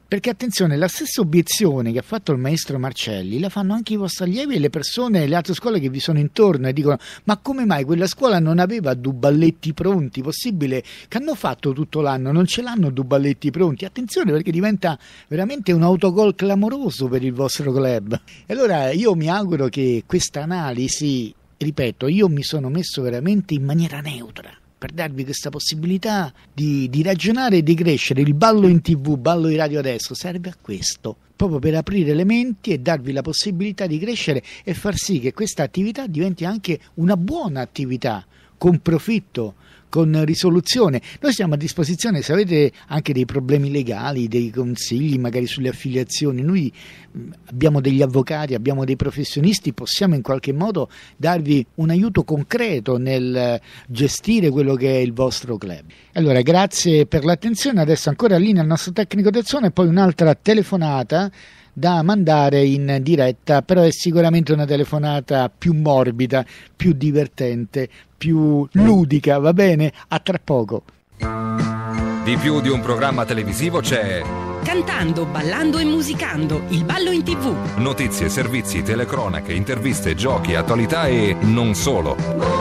Perché attenzione, la stessa obiezione che ha fatto il maestro Marcelli la fanno anche i vostri allievi e le persone, le altre scuole che vi sono intorno, e dicono: ma come mai quella scuola non aveva due balletti pronti? Possibile che hanno fatto tutto l'anno, non ce l'hanno due balletti pronti? Attenzione, perché diventa veramente un autogol clamoroso per il vostro club. E allora io mi auguro che questa analisi, ripeto, io mi sono messo veramente in maniera neutra per darvi questa possibilità di, di ragionare e di crescere. Il ballo in tv, ballo in radio adesso serve a questo, proprio per aprire le menti e darvi la possibilità di crescere e far sì che questa attività diventi anche una buona attività, con profitto, con risoluzione. Noi siamo a disposizione, se avete anche dei problemi legali, dei consigli magari sulle affiliazioni, noi abbiamo degli avvocati, abbiamo dei professionisti, possiamo in qualche modo darvi un aiuto concreto nel gestire quello che è il vostro club. Allora, grazie per l'attenzione. Adesso ancora linea al nostro tecnico del suono e poi un'altra telefonata da mandare in diretta, però è sicuramente una telefonata più morbida, più divertente, più ludica, va bene? A tra poco. Di più di un programma televisivo c'è Cantando, ballando e musicando, il ballo in tv. Notizie, servizi, telecronache, interviste, giochi, attualità e non solo.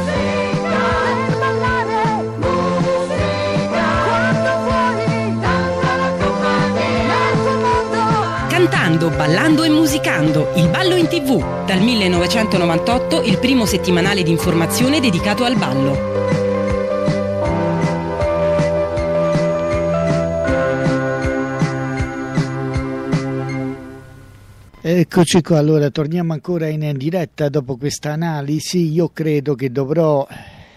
Cantando, ballando e musicando, il ballo in tv. Dal millenovecentonovantotto il primo settimanale di informazione dedicato al ballo. Eccoci qua, allora torniamo ancora in diretta dopo questa analisi. Io credo che dovrò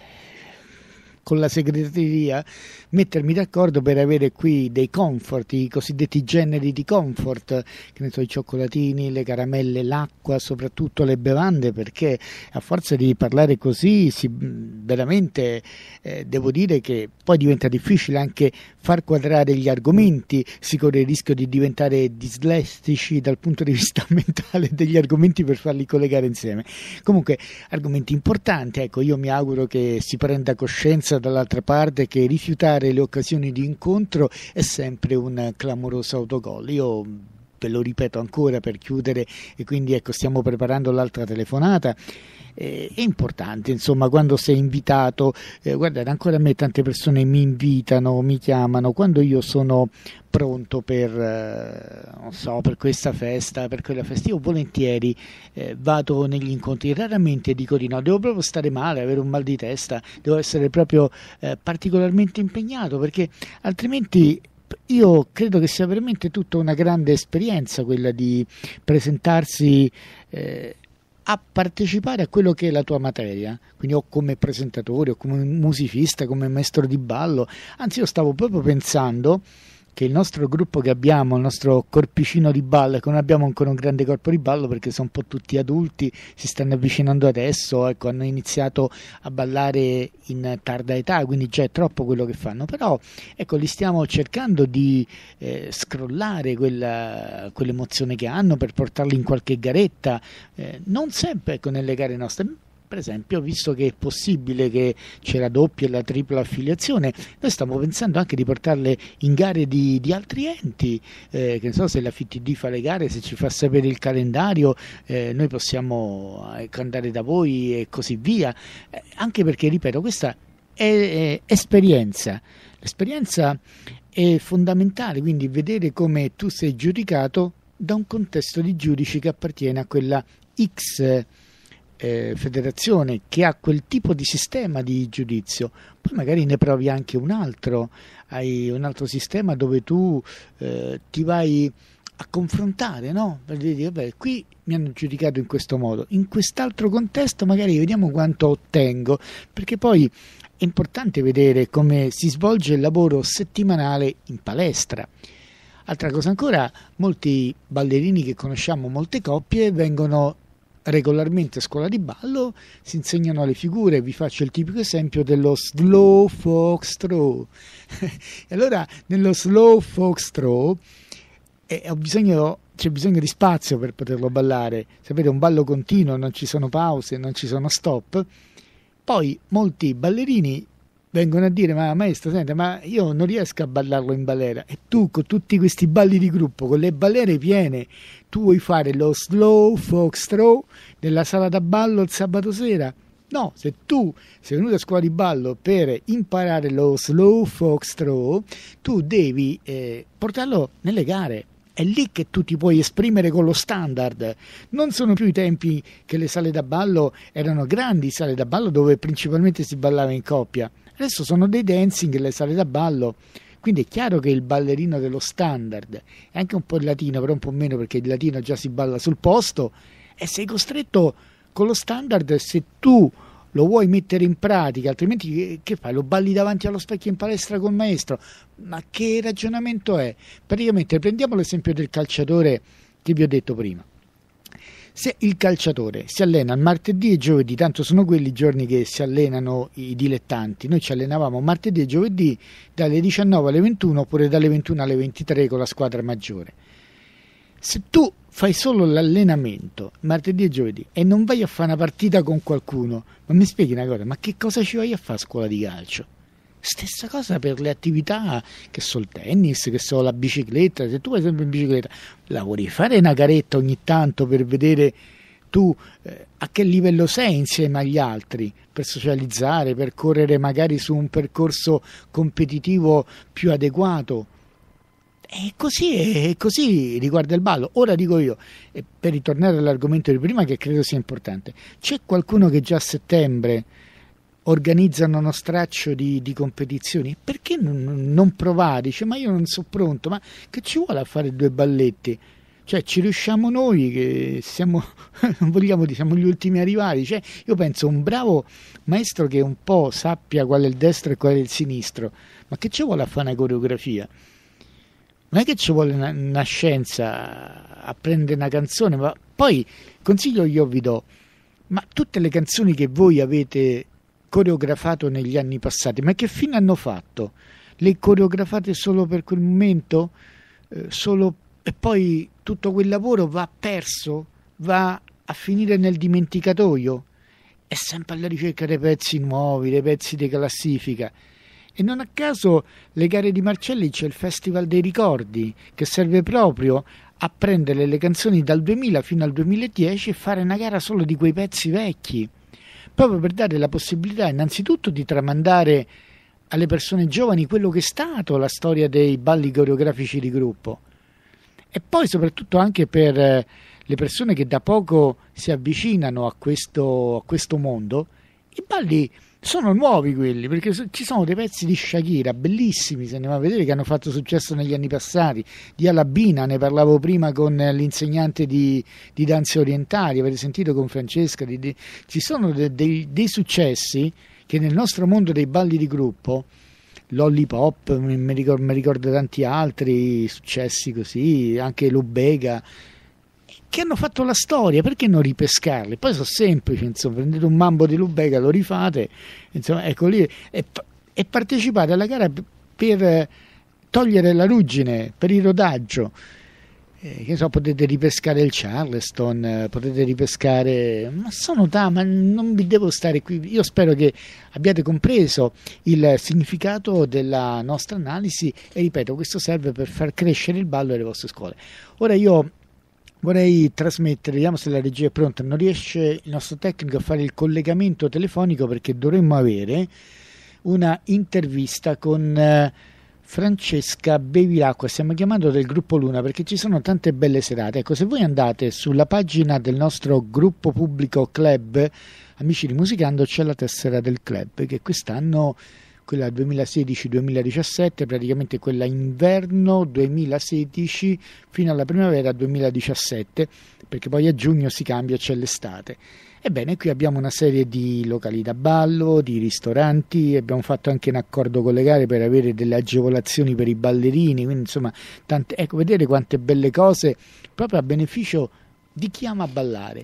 con la segreteria mettermi d'accordo per avere qui dei comfort, i cosiddetti generi di comfort, che ne so, i cioccolatini, le caramelle, l'acqua, soprattutto le bevande, perché a forza di parlare così si, veramente eh, devo dire che poi diventa difficile anche far quadrare gli argomenti, si corre il rischio di diventare dislessici dal punto di vista mentale degli argomenti per farli collegare insieme. Comunque argomenti importanti, ecco, io mi auguro che si prenda coscienza dall'altra parte che rifiutare le occasioni di incontro è sempre un clamoroso autogol. Io ve lo ripeto ancora per chiudere, e quindi ecco, stiamo preparando l'altra telefonata. Eh, è importante, insomma, quando sei invitato, eh, guardate, ancora a me tante persone mi invitano, mi chiamano, quando io sono pronto per, eh, non so, per questa festa, per quella festa, io volentieri eh, vado negli incontri, raramente dico di no, devo proprio stare male, avere un mal di testa, devo essere proprio eh, particolarmente impegnato, perché altrimenti io credo che sia veramente tutta una grande esperienza quella di presentarsi eh, a partecipare a quello che è la tua materia, quindi o come presentatore o come musicista, come maestro di ballo. Anzi, io stavo proprio pensando che il nostro gruppo che abbiamo, il nostro corpicino di ballo, che non abbiamo ancora un grande corpo di ballo perché sono un po' tutti adulti, si stanno avvicinando adesso, ecco, hanno iniziato a ballare in tarda età, quindi già è troppo quello che fanno, però ecco, li stiamo cercando di eh, scrollare quella, quell'emozione che hanno per portarli in qualche garetta, eh, non sempre, ecco, nelle gare nostre. Per esempio, visto che è possibile che c'è la doppia e la tripla affiliazione, noi stiamo pensando anche di portarle in gare di, di altri enti, eh, che non so, se la F I T D fa le gare, se ci fa sapere il calendario, eh, noi possiamo andare da voi e così via, eh, anche perché, ripeto, questa è, è esperienza, l'esperienza è fondamentale, quindi vedere come tu sei giudicato da un contesto di giudici che appartiene a quella X Eh, federazione che ha quel tipo di sistema di giudizio, poi magari ne provi anche un altro, hai un altro sistema dove tu eh, ti vai a confrontare, no? Per dire, vabbè, qui mi hanno giudicato in questo modo, in quest'altro contesto magari vediamo quanto ottengo, perché poi è importante vedere come si svolge il lavoro settimanale in palestra. Altra cosa ancora, molti ballerini che conosciamo, molte coppie, vengono regolarmente a scuola di ballo, si insegnano le figure. Vi faccio il tipico esempio dello slow foxtrot. E allora nello slow foxtrot eh, ho bisogno, c'è bisogno di spazio per poterlo ballare. Sapete, un ballo continuo, non ci sono pause, non ci sono stop. Poi molti ballerini vengono a dire: ma maestro, senta, ma io non riesco a ballarlo in balera. E tu con tutti questi balli di gruppo, con le balere piene, tu vuoi fare lo slow foxtrot nella sala da ballo il sabato sera? No, se tu sei venuto a scuola di ballo per imparare lo slow foxtrot, tu devi eh, portarlo nelle gare. È lì che tu ti puoi esprimere con lo standard. Non sono più i tempi che le sale da ballo erano grandi sale da ballo dove principalmente si ballava in coppia. Adesso sono dei dancing le sale da ballo. Quindi è chiaro che il ballerino dello standard è anche un po' il latino, però un po' meno perché il latino già si balla sul posto, e sei costretto con lo standard, se tu lo vuoi mettere in pratica, altrimenti che fai? Lo balli davanti allo specchio in palestra col maestro? Ma che ragionamento è? Praticamente prendiamo l'esempio del calciatore che vi ho detto prima. Se il calciatore si allena il martedì e giovedì, tanto sono quelli i giorni che si allenano i dilettanti, noi ci allenavamo martedì e giovedì dalle diciannove alle ventuno oppure dalle ventuno alle ventitré con la squadra maggiore. Se tu fai solo l'allenamento martedì e giovedì e non vai a fare una partita con qualcuno, ma mi spieghi una cosa, ma che cosa ci vai a fare a scuola di calcio? Stessa cosa per le attività che so il tennis, che so la bicicletta. Se tu vai sempre in bicicletta, la vuoi fare una garetta ogni tanto per vedere tu eh, a che livello sei insieme agli altri, per socializzare, per correre magari su un percorso competitivo più adeguato. E così, è così riguarda il ballo. Ora dico io, e per ritornare all'argomento di prima che credo sia importante, c'è qualcuno che già a settembre organizzano uno straccio di, di competizioni? Perché non, non provare? Dice, ma io non sono pronto, ma che ci vuole a fare due balletti? Cioè ci riusciamo noi che siamo, non vogliamo dire, siamo gli ultimi arrivati. Cioè, io penso un bravo maestro che un po' sappia qual è il destro e qual è il sinistro, ma che ci vuole a fare una coreografia? Non è che ci vuole una, una scienza a prendere una canzone, ma poi consiglio io vi do, ma tutte le canzoni che voi avete coreografato negli anni passati, ma che fine hanno fatto? Le coreografate solo per quel momento? Eh, solo, e poi tutto quel lavoro va perso? Va a finire nel dimenticatoio? È sempre alla ricerca dei pezzi nuovi, dei pezzi di classifica. E non a caso le gare di Marcelli c'è il Festival dei Ricordi, che serve proprio a prendere le canzoni dal duemila fino al duemiladieci e fare una gara solo di quei pezzi vecchi, proprio per dare la possibilità innanzitutto di tramandare alle persone giovani quello che è stato la storia dei balli coreografici di gruppo, e poi soprattutto anche per le persone che da poco si avvicinano a questo, a questo mondo. I balli sono nuovi quelli, perché ci sono dei pezzi di Shakira bellissimi, se andiamo a vedere, che hanno fatto successo negli anni passati. Di Alabina ne parlavo prima con l'insegnante di, di danze orientali, avete sentito con Francesca, di, di, ci sono de, de, dei successi che nel nostro mondo dei balli di gruppo, Lollipop, mi, mi, ricordo, mi ricordo tanti altri successi così, anche Lubega, che hanno fatto la storia, perché non ripescarli? Poi sono semplici, insomma, prendete un mambo di Lubega, lo rifate, insomma, ecco lì, e, e partecipate alla gara per togliere la ruggine, per il rodaggio. Eh, che so, potete ripescare il Charleston, potete ripescare, ma sono tanti, ma non vi devo stare qui. Io spero che abbiate compreso il significato della nostra analisi e ripeto, questo serve per far crescere il ballo delle vostre scuole. Ora io vorrei trasmettere, vediamo se la regia è pronta. Non riesce il nostro tecnico a fare il collegamento telefonico perché dovremmo avere una intervista con eh, Francesca Bevilacqua. Stiamo chiamando del gruppo Luna perché ci sono tante belle serate. Ecco, se voi andate sulla pagina del nostro gruppo pubblico club Amici di Musicando, c'è la tessera del club che quest'anno, quella duemilasedici duemiladiciassette, praticamente quella inverno duemilasedici fino alla primavera duemiladiciassette, perché poi a giugno si cambia, c'è l'estate. Ebbene, qui abbiamo una serie di locali da ballo, di ristoranti, abbiamo fatto anche un accordo con le gare per avere delle agevolazioni per i ballerini, quindi insomma, tante, ecco, vedere quante belle cose proprio a beneficio di chi ama ballare.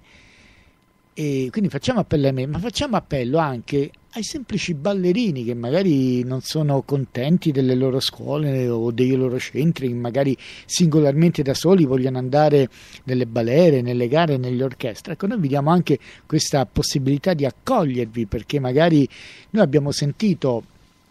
E quindi facciamo appello a me, ma facciamo appello anche ai semplici ballerini che magari non sono contenti delle loro scuole o dei loro centri, che magari singolarmente da soli vogliono andare nelle balere, nelle gare, nelle orchestre. Ecco, noi vi diamo anche questa possibilità di accogliervi, perché magari noi abbiamo sentito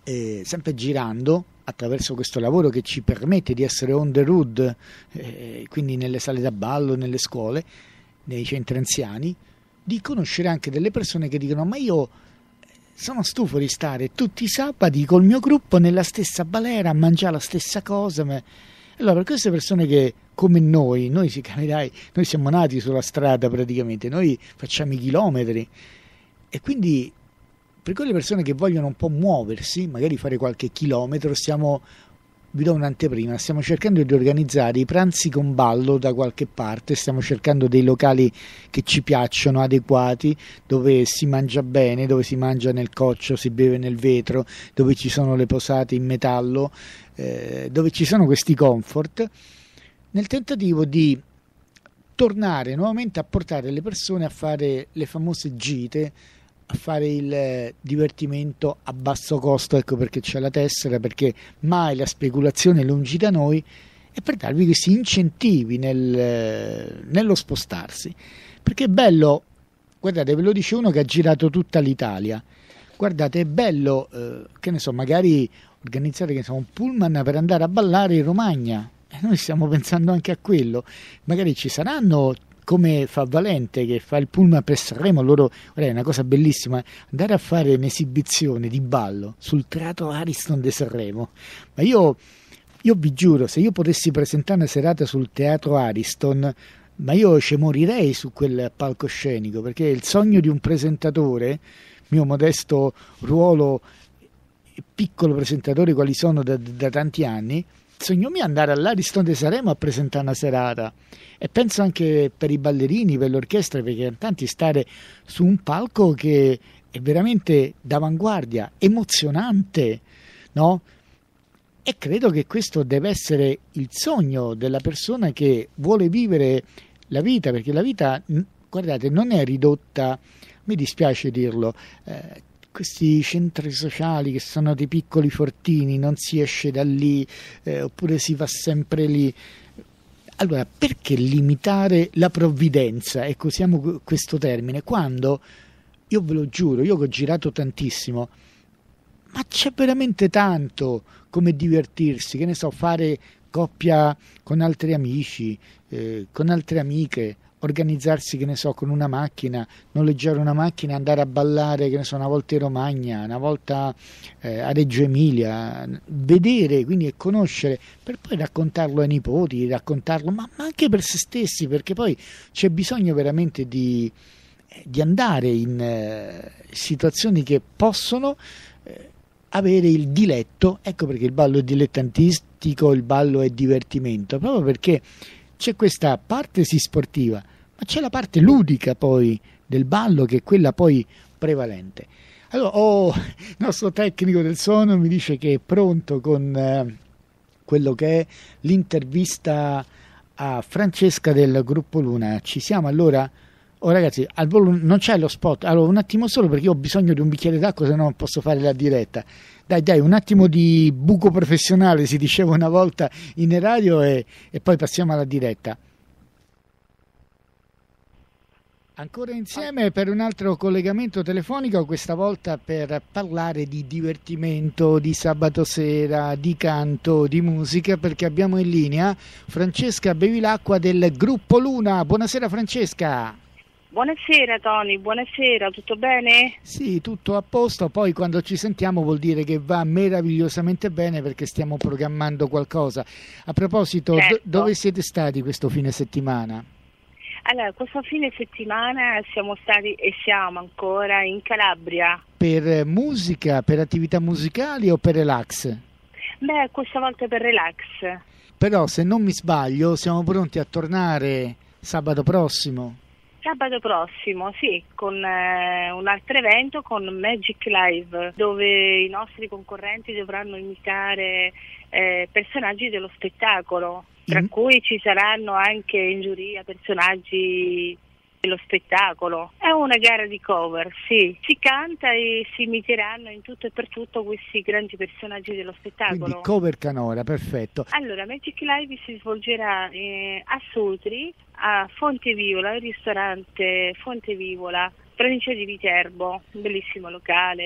eh, sempre girando attraverso questo lavoro che ci permette di essere on the road, eh, quindi nelle sale da ballo, nelle scuole, nei centri anziani, di conoscere anche delle persone che dicono: ma io sono stufo di stare tutti i sabati col mio gruppo nella stessa balera a mangiare la stessa cosa. Ma... allora, per queste persone che, come noi, noi si capirai, noi siamo nati sulla strada praticamente, noi facciamo i chilometri, e quindi per quelle persone che vogliono un po' muoversi, magari fare qualche chilometro, stiamo, vi do un'anteprima, stiamo cercando di organizzare i pranzi con ballo da qualche parte, stiamo cercando dei locali che ci piacciono, adeguati, dove si mangia bene, dove si mangia nel coccio, si beve nel vetro, dove ci sono le posate in metallo, eh, dove ci sono questi comfort, nel tentativo di tornare nuovamente a portare le persone a fare le famose gite, a fare il divertimento a basso costo. Ecco perché c'è la tessera, perché mai la speculazione è lungi da noi, e per darvi questi incentivi nel, nello spostarsi, perché è bello, guardate, ve lo dice uno che ha girato tutta l'Italia, guardate, è bello, eh, che ne so, magari organizzare, che ne so, un pullman per andare a ballare in Romagna, e noi stiamo pensando anche a quello, magari ci saranno, come fa Valente che fa il pullman per Sanremo, loro, guarda, è una cosa bellissima andare a fare un'esibizione di ballo sul Teatro Ariston di Sanremo. Ma io, io vi giuro, se io potessi presentare una serata sul Teatro Ariston, ma io ci morirei su quel palcoscenico, perché è il sogno di un presentatore, mio modesto ruolo, piccolo presentatore quali sono da, da tanti anni. Il sogno mio è andare all'Ariston di Sanremo a presentare una serata, e penso anche per i ballerini, per l'orchestra, perché tanti stare su un palco che è veramente d'avanguardia, emozionante, no? E credo che questo deve essere il sogno della persona che vuole vivere la vita, perché la vita, guardate, non è ridotta, mi dispiace dirlo, eh, questi centri sociali che sono dei piccoli fortini, non si esce da lì, eh, oppure si va sempre lì. Allora, perché limitare la provvidenza? Ecco, usiamo questo termine, quando, io ve lo giuro, io che ho girato tantissimo, ma c'è veramente tanto come divertirsi, che ne so, fare coppia con altri amici, eh, con altre amiche, organizzarsi, che ne so, con una macchina, noleggiare una macchina e andare a ballare, che ne so, una volta in Romagna, una volta eh, a Reggio Emilia, vedere, quindi, e conoscere, per poi raccontarlo ai nipoti, raccontarlo, ma, ma anche per se stessi, perché poi c'è bisogno veramente di, di andare in eh, situazioni che possono eh, avere il diletto. Ecco perché il ballo è dilettantistico, il ballo è divertimento, proprio perché c'è questa parte sì sportiva, ma c'è la parte ludica poi del ballo, che è quella poi prevalente. Allora, oh, il nostro tecnico del suono mi dice che è pronto con eh, quello che è l'intervista a Francesca del Gruppo Luna. Ci siamo allora? Oh ragazzi, al volo non c'è lo spot, allora un attimo solo, perché io ho bisogno di un bicchiere d'acqua, se no non posso fare la diretta. Dai, dai, un attimo di buco professionale, si diceva una volta in radio, e, e poi passiamo alla diretta. Ancora insieme per un altro collegamento telefonico, questa volta per parlare di divertimento, di sabato sera, di canto, di musica, perché abbiamo in linea Francesca Bevilacqua del Gruppo Luna. Buonasera Francesca. Buonasera Tony, buonasera, tutto bene? Sì, tutto a posto, poi quando ci sentiamo vuol dire che va meravigliosamente bene, perché stiamo programmando qualcosa. A proposito, certo. do- dove siete stati questo fine settimana? Allora, questo fine settimana siamo stati e siamo ancora in Calabria. Per musica, per attività musicali o per relax? Beh, questa volta per relax. Però se non mi sbaglio siamo pronti a tornare sabato prossimo. Sabato prossimo, sì, con eh, un altro evento, con Magic Live, dove i nostri concorrenti dovranno imitare eh, personaggi dello spettacolo, tra mm. cui ci saranno anche in giuria personaggi dello spettacolo. È una gara di cover, sì, si canta e si imiteranno in tutto e per tutto questi grandi personaggi dello spettacolo. Quindi cover canora, perfetto. Allora, Magic Live si svolgerà eh, a Sutri, a Fontevivola, il ristorante Fontevivola, provincia di Viterbo, un bellissimo locale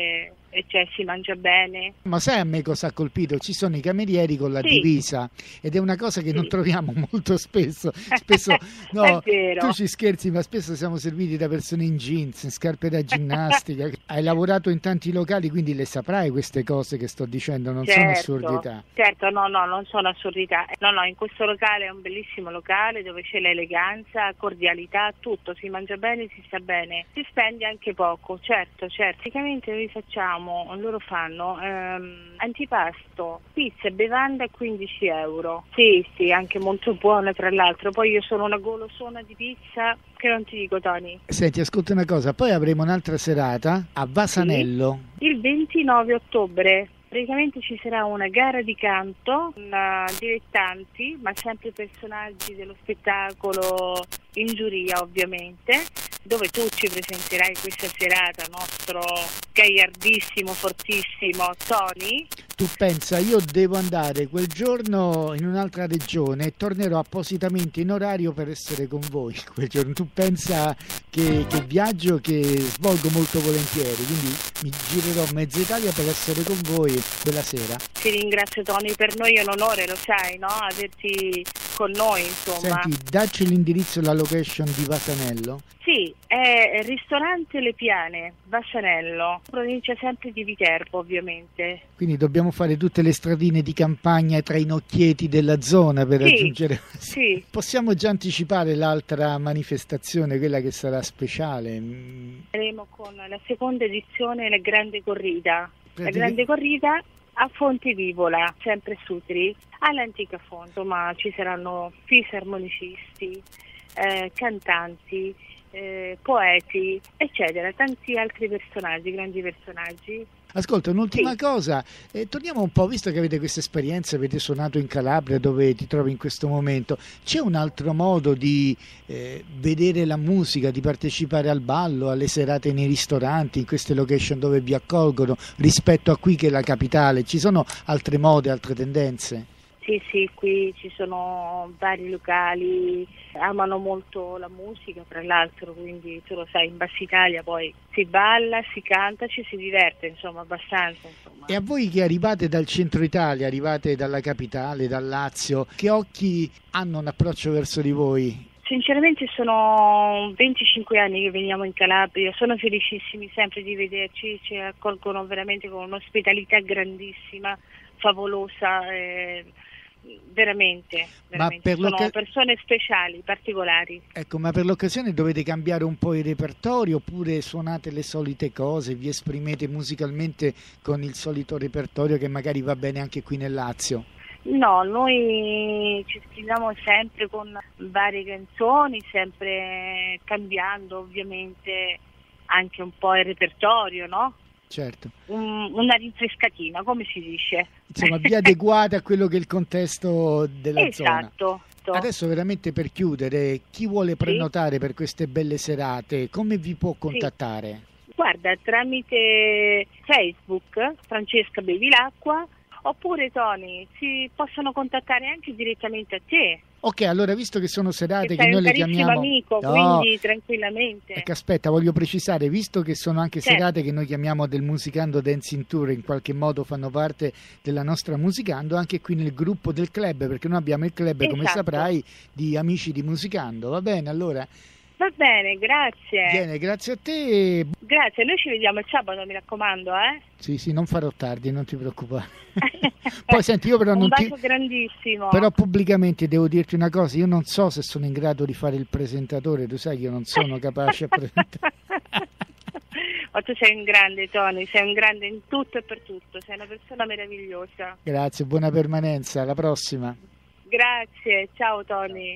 e cioè si mangia bene. Ma sai a me cosa ha colpito? Ci sono i camerieri con la Sì. divisa ed è una cosa che Sì. non troviamo molto spesso. Spesso no, È vero. tu ci scherzi, ma spesso siamo serviti da persone in jeans, in scarpe da ginnastica. Hai lavorato in tanti locali, quindi le saprai queste cose che sto dicendo, non sono Certo, assurdità. certo, no, no, non sono assurdità. No, no, in questo locale è un bellissimo locale dove c'è l'eleganza, cordialità, tutto, si mangia bene, si sta bene, si spende anche poco, certo, certo. Praticamente noi facciamo, loro fanno ehm, antipasto, pizza e bevanda a quindici euro. Sì, sì, anche molto buona tra l'altro. Poi io sono una golosona di pizza che non ti dico, Tony. Senti, ascolta una cosa, poi avremo un'altra serata a Vasanello. Il ventinove ottobre praticamente ci sarà una gara di canto con uh, dilettanti, ma sempre personaggi dello spettacolo in giuria ovviamente, dove tu ci presenterai questa serata, nostro gagliardissimo, fortissimo Tony. Tu pensa, io devo andare quel giorno in un'altra regione e tornerò appositamente in orario per essere con voi quel giorno. Tu pensa che, che viaggio che svolgo molto volentieri, quindi mi girerò mezza Italia per essere con voi quella sera. Ti ringrazio Tony, per noi è un onore, lo sai, no? Averti con noi, insomma. Senti, dacci l'indirizzo e la location di Vasanello. Sì, è ristorante Le Piane, Vasanello, provincia sempre di Viterbo ovviamente. Quindi dobbiamo fare tutte le stradine di campagna tra i nocchieti della zona per Sì, raggiungere. sì. Possiamo già anticipare l'altra manifestazione, quella che sarà speciale. Saremo con la seconda edizione, la Grande Corrida. La Pratica- Grande Corrida a Fontevivola, sempre Sutri, all'Antica Fonto, ma ci saranno fisarmonicisti, eh, cantanti, eh, poeti, eccetera, tanti altri personaggi, grandi personaggi. Ascolta, un'ultima cosa, eh, torniamo un po', visto che avete questa esperienza, avete suonato in Calabria dove ti trovi in questo momento, c'è un altro modo di eh, vedere la musica, di partecipare al ballo, alle serate nei ristoranti, in queste location dove vi accolgono, rispetto a qui che è la capitale? Ci sono altre mode, altre tendenze? Sì, sì, qui ci sono vari locali, amano molto la musica, tra l'altro, quindi tu lo sai, in Bassa Italia poi si balla, si canta, ci si diverte, insomma, abbastanza. Insomma. E a voi che arrivate dal centro Italia, arrivate dalla capitale, dal Lazio, che occhi hanno un approccio verso di voi? Sinceramente sono venticinque anni che veniamo in Calabria, sono felicissimi sempre di vederci, ci accolgono veramente con un'ospitalità grandissima, favolosa, eh, veramente, veramente. per sono l'occa- persone speciali, particolari. Ecco, ma per l'occasione dovete cambiare un po' il repertorio oppure suonate le solite cose, vi esprimete musicalmente con il solito repertorio che magari va bene anche qui nel Lazio? No, noi ci esprimiamo sempre con varie canzoni, sempre cambiando ovviamente anche un po' il repertorio, no? Certo. Un- una rinfrescatina, come si dice? Insomma, vi adeguate a quello che è il contesto della zona. Esatto. Adesso veramente per chiudere, chi vuole prenotare per queste belle serate, come vi può contattare? Guarda, tramite Facebook, Francesca Bevilacqua, oppure Tony, si possono contattare anche direttamente a te. Ok, allora visto che sono serate Che che, sei noi un le carissimo chiamiamo amico, No, quindi tranquillamente. ecco, aspetta, voglio precisare, visto che sono anche Certo. serate che noi chiamiamo del Musicando Dancing Tour, in qualche modo fanno parte della nostra Musicando, anche qui nel gruppo del club, perché noi abbiamo il club, come Esatto. saprai, di amici di Musicando, va bene? Allora, Va bene, grazie. bene, grazie a te. Grazie, noi ci vediamo il sabato, mi raccomando, eh. Sì, sì, non farò tardi, non ti preoccupare. Poi senti, io però Un non ti... bacio grandissimo. Però pubblicamente devo dirti una cosa, io non so se sono in grado di fare il presentatore, tu sai che io non sono capace a presentare. Ma tu sei un grande, Tony, sei un grande in tutto e per tutto, sei una persona meravigliosa. Grazie, buona permanenza, alla prossima. Grazie, ciao Tony.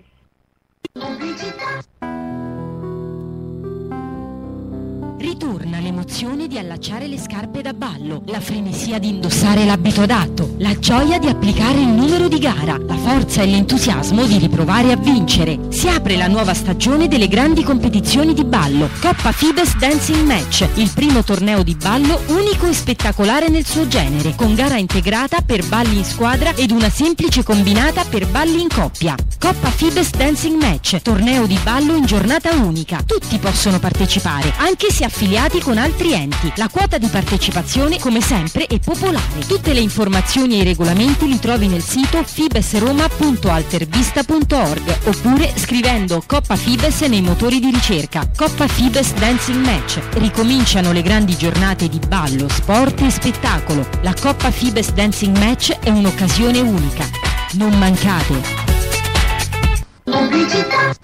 Ritorna l'emozione di allacciare le scarpe da ballo, la frenesia di indossare l'abito adatto, la gioia di applicare il numero spirito di gara, la forza e l'entusiasmo di riprovare a vincere. Si apre la nuova stagione delle grandi competizioni di ballo. Coppa Fibes Dancing Match, il primo torneo di ballo unico e spettacolare nel suo genere, con gara integrata per balli in squadra ed una semplice combinata per balli in coppia. Coppa Fibes Dancing Match, torneo di ballo in giornata unica. Tutti possono partecipare, anche se affiliati con altri enti. La quota di partecipazione, come sempre, è popolare. Tutte le informazioni e i regolamenti li trovi nel sito fibesroma punto altervista punto org oppure scrivendo Coppa Fibes nei motori di ricerca. Coppa Fibes Dancing Match. Ricominciano le grandi giornate di ballo, sport e spettacolo. La Coppa Fibes Dancing Match è un'occasione unica. Non mancate! Pubblicità.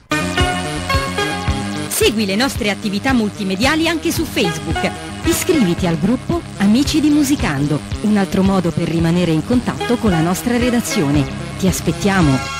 Segui le nostre attività multimediali anche su Facebook. Iscriviti al gruppo Amici di Musicando, un altro modo per rimanere in contatto con la nostra redazione. Ti aspettiamo!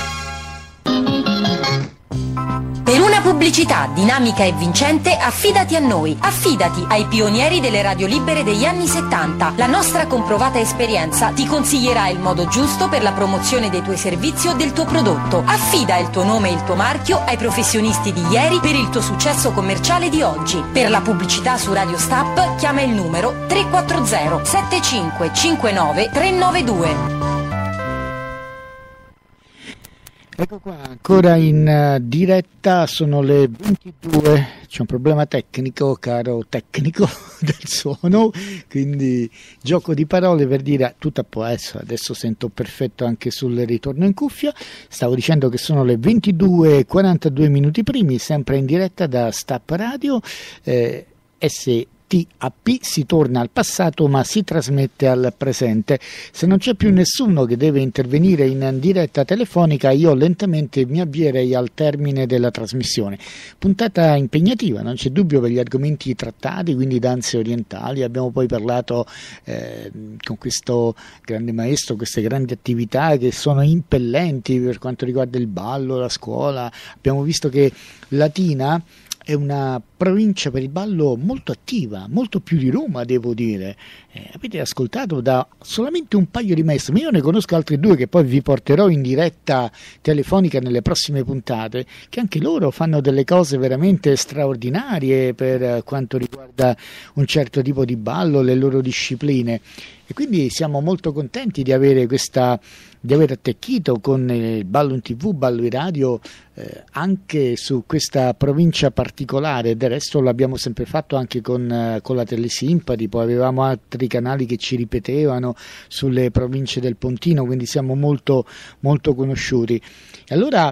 Per una pubblicità dinamica e vincente, affidati a noi. Affidati ai pionieri delle radio libere degli anni settanta. La nostra comprovata esperienza ti consiglierà il modo giusto per la promozione dei tuoi servizi o del tuo prodotto. Affida il tuo nome e il tuo marchio ai professionisti di ieri per il tuo successo commerciale di oggi. Per la pubblicità su Radio Stop chiama il numero tre quattro zero sette cinque cinque nove tre nove due. Ecco qua, ancora in uh, diretta, sono le ventidue, c'è un problema tecnico, caro tecnico del suono, quindi gioco di parole per dire tutto a posto, adesso sento perfetto anche sul ritorno in cuffia. Stavo dicendo che sono le ventidue e quarantadue minuti primi, sempre in diretta da Stop Radio, eh, S T A P, si torna al passato ma si trasmette al presente. Se non c'è più nessuno che deve intervenire in diretta telefonica, io lentamente mi avvierei al termine della trasmissione. Puntata impegnativa, non c'è dubbio, per gli argomenti trattati, quindi danze orientali. Abbiamo poi parlato eh, con questo grande maestro, queste grandi attività che sono impellenti per quanto riguarda il ballo, la scuola. Abbiamo visto che Latina è una provincia per il ballo molto attiva, molto più di Roma, devo dire. Eh, avete ascoltato da solamente un paio di maestri, ma io ne conosco altri due che poi vi porterò in diretta telefonica nelle prossime puntate, che anche loro fanno delle cose veramente straordinarie per quanto riguarda un certo tipo di ballo, le loro discipline. E quindi siamo molto contenti di avere questa, di aver attecchito con il ballo in tv, ballo in radio, eh, anche su questa provincia particolare. Del resto l'abbiamo sempre fatto anche con, eh, con la Telesimpati, poi avevamo altri canali che ci ripetevano sulle province del Pontino, quindi siamo molto, molto conosciuti. E allora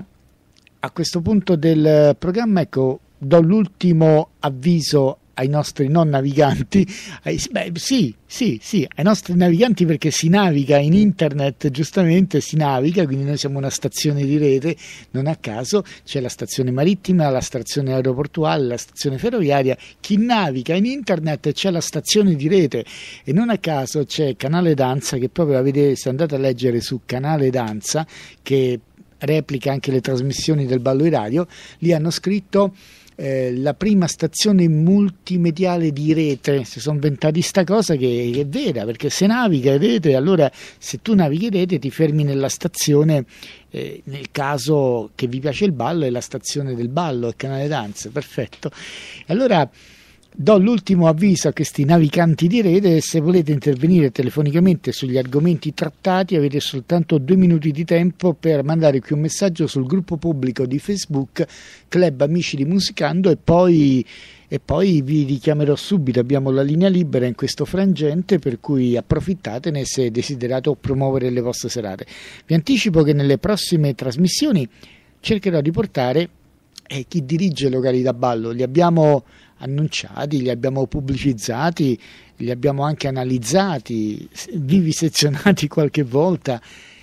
a questo punto del programma, ecco, do l'ultimo avviso ai nostri non naviganti, ai, beh, sì, sì, sì, ai nostri naviganti, perché si naviga in internet, giustamente si naviga, quindi noi siamo una stazione di rete, non a caso c'è la stazione marittima, la stazione aeroportuale, la stazione ferroviaria. Chi naviga in internet c'è la stazione di rete, e non a caso c'è Canale Danza, che proprio avete, se andate a leggere su Canale Danza, che replica anche le trasmissioni del ballo in radio, lì hanno scritto Eh, la prima stazione multimediale di rete. Si sono inventati sta cosa che è vera, perché se naviga in rete, allora se tu navighi in rete ti fermi nella stazione, eh, nel caso che vi piace il ballo è la stazione del ballo, il Canale Danza, perfetto. Allora do l'ultimo avviso a questi naviganti di rete: se volete intervenire telefonicamente sugli argomenti trattati avete soltanto due minuti di tempo per mandare qui un messaggio sul gruppo pubblico di Facebook Club Amici di Musicando, e poi, e poi vi richiamerò subito. Abbiamo la linea libera in questo frangente, per cui approfittatene se desiderate promuovere le vostre serate. Vi anticipo che nelle prossime trasmissioni cercherò di portare eh, chi dirige locali da ballo. Li abbiamo annunciati, li abbiamo pubblicizzati, li abbiamo anche analizzati, vivisezionati qualche volta,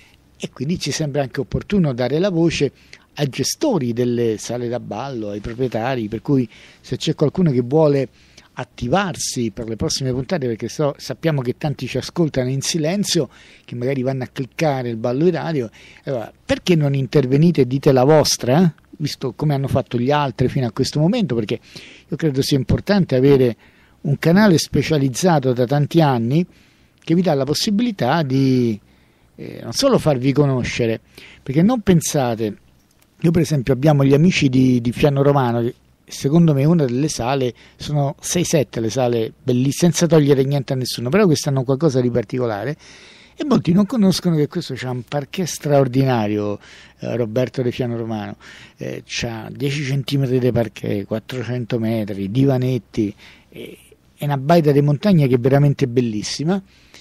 e quindi ci sembra anche opportuno dare la voce ai gestori delle sale da ballo, ai proprietari, per cui se c'è qualcuno che vuole attivarsi per le prossime puntate, perché so, sappiamo che tanti ci ascoltano in silenzio, che magari vanno a cliccare il ballo in radio, allora perché non intervenite e dite la vostra, eh? Visto come hanno fatto gli altri fino a questo momento, perché io credo sia importante avere un canale specializzato da tanti anni che vi dà la possibilità di, eh, non solo farvi conoscere, perché non pensate, io per esempio abbiamo gli amici di, di Fiano Romano, che secondo me una delle sale, sono sei sette le sale bellissime, senza togliere niente a nessuno, però queste hanno qualcosa di particolare, e molti non conoscono che questo c'ha un parquet straordinario, eh, Roberto De Fiano Romano, eh, c'ha dieci centimetri di parquet, quattrocento metri, divanetti, eh, è una baita di montagna che è veramente bellissima.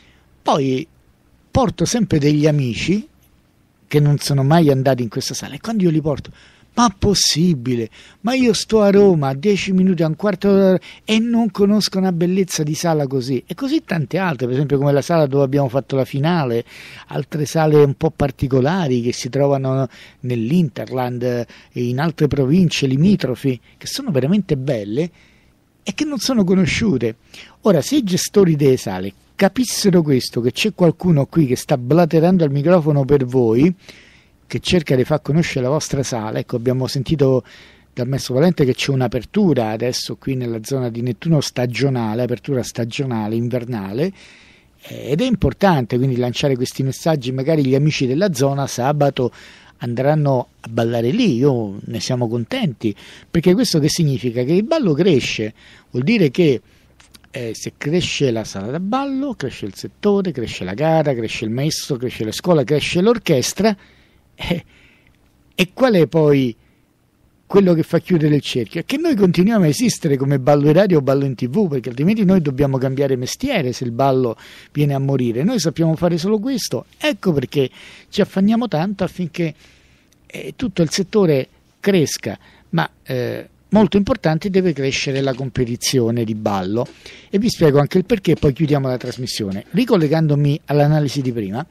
Poi porto sempre degli amici che non sono mai andati in questa sala, e quando io li porto, ma possibile, ma io sto a Roma a dieci minuti, a un quarto d'ora e non conosco una bellezza di sala così, e così tante altre, per esempio come la sala dove abbiamo fatto la finale, altre sale un po' particolari che si trovano nell'Interland e in altre province limitrofi, che sono veramente belle e che non sono conosciute. Ora, se i gestori delle sale capissero questo, che c'è qualcuno qui che sta blaterando al microfono per voi, che cerca di far conoscere la vostra sala, ecco, abbiamo sentito dal maestro Valente che c'è un'apertura adesso qui nella zona di Nettuno stagionale, apertura stagionale, invernale, ed è importante quindi lanciare questi messaggi, magari gli amici della zona sabato andranno a ballare lì, io ne siamo contenti, perché questo che significa? Che il ballo cresce, vuol dire che eh, se cresce la sala da ballo, cresce il settore, cresce la gara, cresce il maestro, cresce la scuola, cresce l'orchestra. Eh, e qual è poi quello che fa chiudere il cerchio? È che noi continuiamo a esistere come ballo in radio o ballo in tv, perché altrimenti noi dobbiamo cambiare mestiere se il ballo viene a morire. Noi sappiamo fare solo questo, ecco perché ci affanniamo tanto affinché eh, tutto il settore cresca, ma eh, molto importante deve crescere la competizione di ballo, e vi spiego anche il perché, poi chiudiamo la trasmissione. Ricollegandomi all'analisi di prima,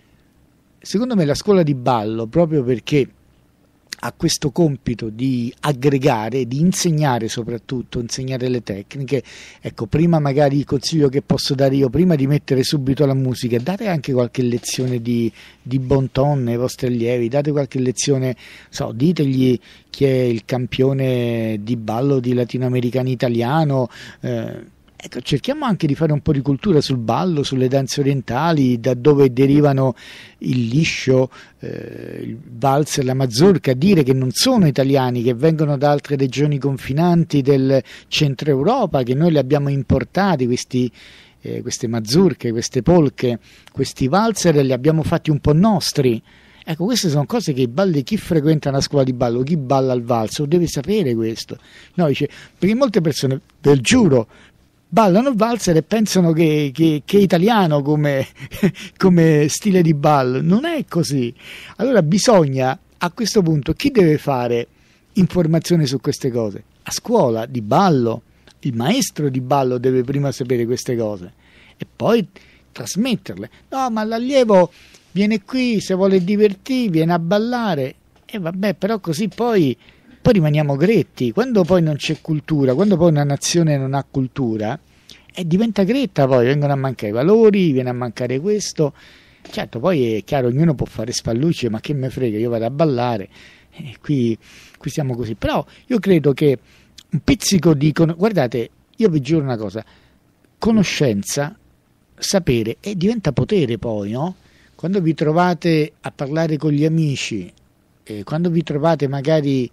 secondo me la scuola di ballo, proprio perché ha questo compito di aggregare, di insegnare soprattutto, insegnare le tecniche, ecco, prima magari il consiglio che posso dare io, prima di mettere subito la musica, date anche qualche lezione di, di bon ton ai vostri allievi, date qualche lezione, so, ditegli chi è il campione di ballo di latinoamericano italiano, eh, ecco, cerchiamo anche di fare un po' di cultura sul ballo, sulle danze orientali, da dove derivano il liscio, eh, il valzer, la mazurka, dire che non sono italiani, che vengono da altre regioni confinanti del centro Europa, che noi li abbiamo importati, questi, eh, queste mazurche, queste polche, questi valzer, li abbiamo fatti un po' nostri. Ecco, queste sono cose che i balli, chi frequenta una scuola di ballo, chi balla al valzer, deve sapere questo. No, dice, perché molte persone, ve lo giuro, ballano il valzer e pensano che, che, che è italiano come, come stile di ballo. Non è così. Allora bisogna, a questo punto, chi deve fare informazione su queste cose? A scuola di ballo, il maestro di ballo deve prima sapere queste cose e poi trasmetterle. No, ma l'allievo viene qui, se vuole divertirsi, viene a ballare, e vabbè, però così poi... poi rimaniamo gretti. Quando poi non c'è cultura, quando poi una nazione non ha cultura, e diventa gretta, poi vengono a mancare i valori, viene a mancare questo. Certo, poi è chiaro, ognuno può fare spallucce, ma che me frega, io vado a ballare, e qui, qui siamo così. Però io credo che un pizzico di... guardate, io vi giuro una cosa, conoscenza, sapere, e diventa potere poi, no? Quando vi trovate a parlare con gli amici, eh, quando vi trovate magari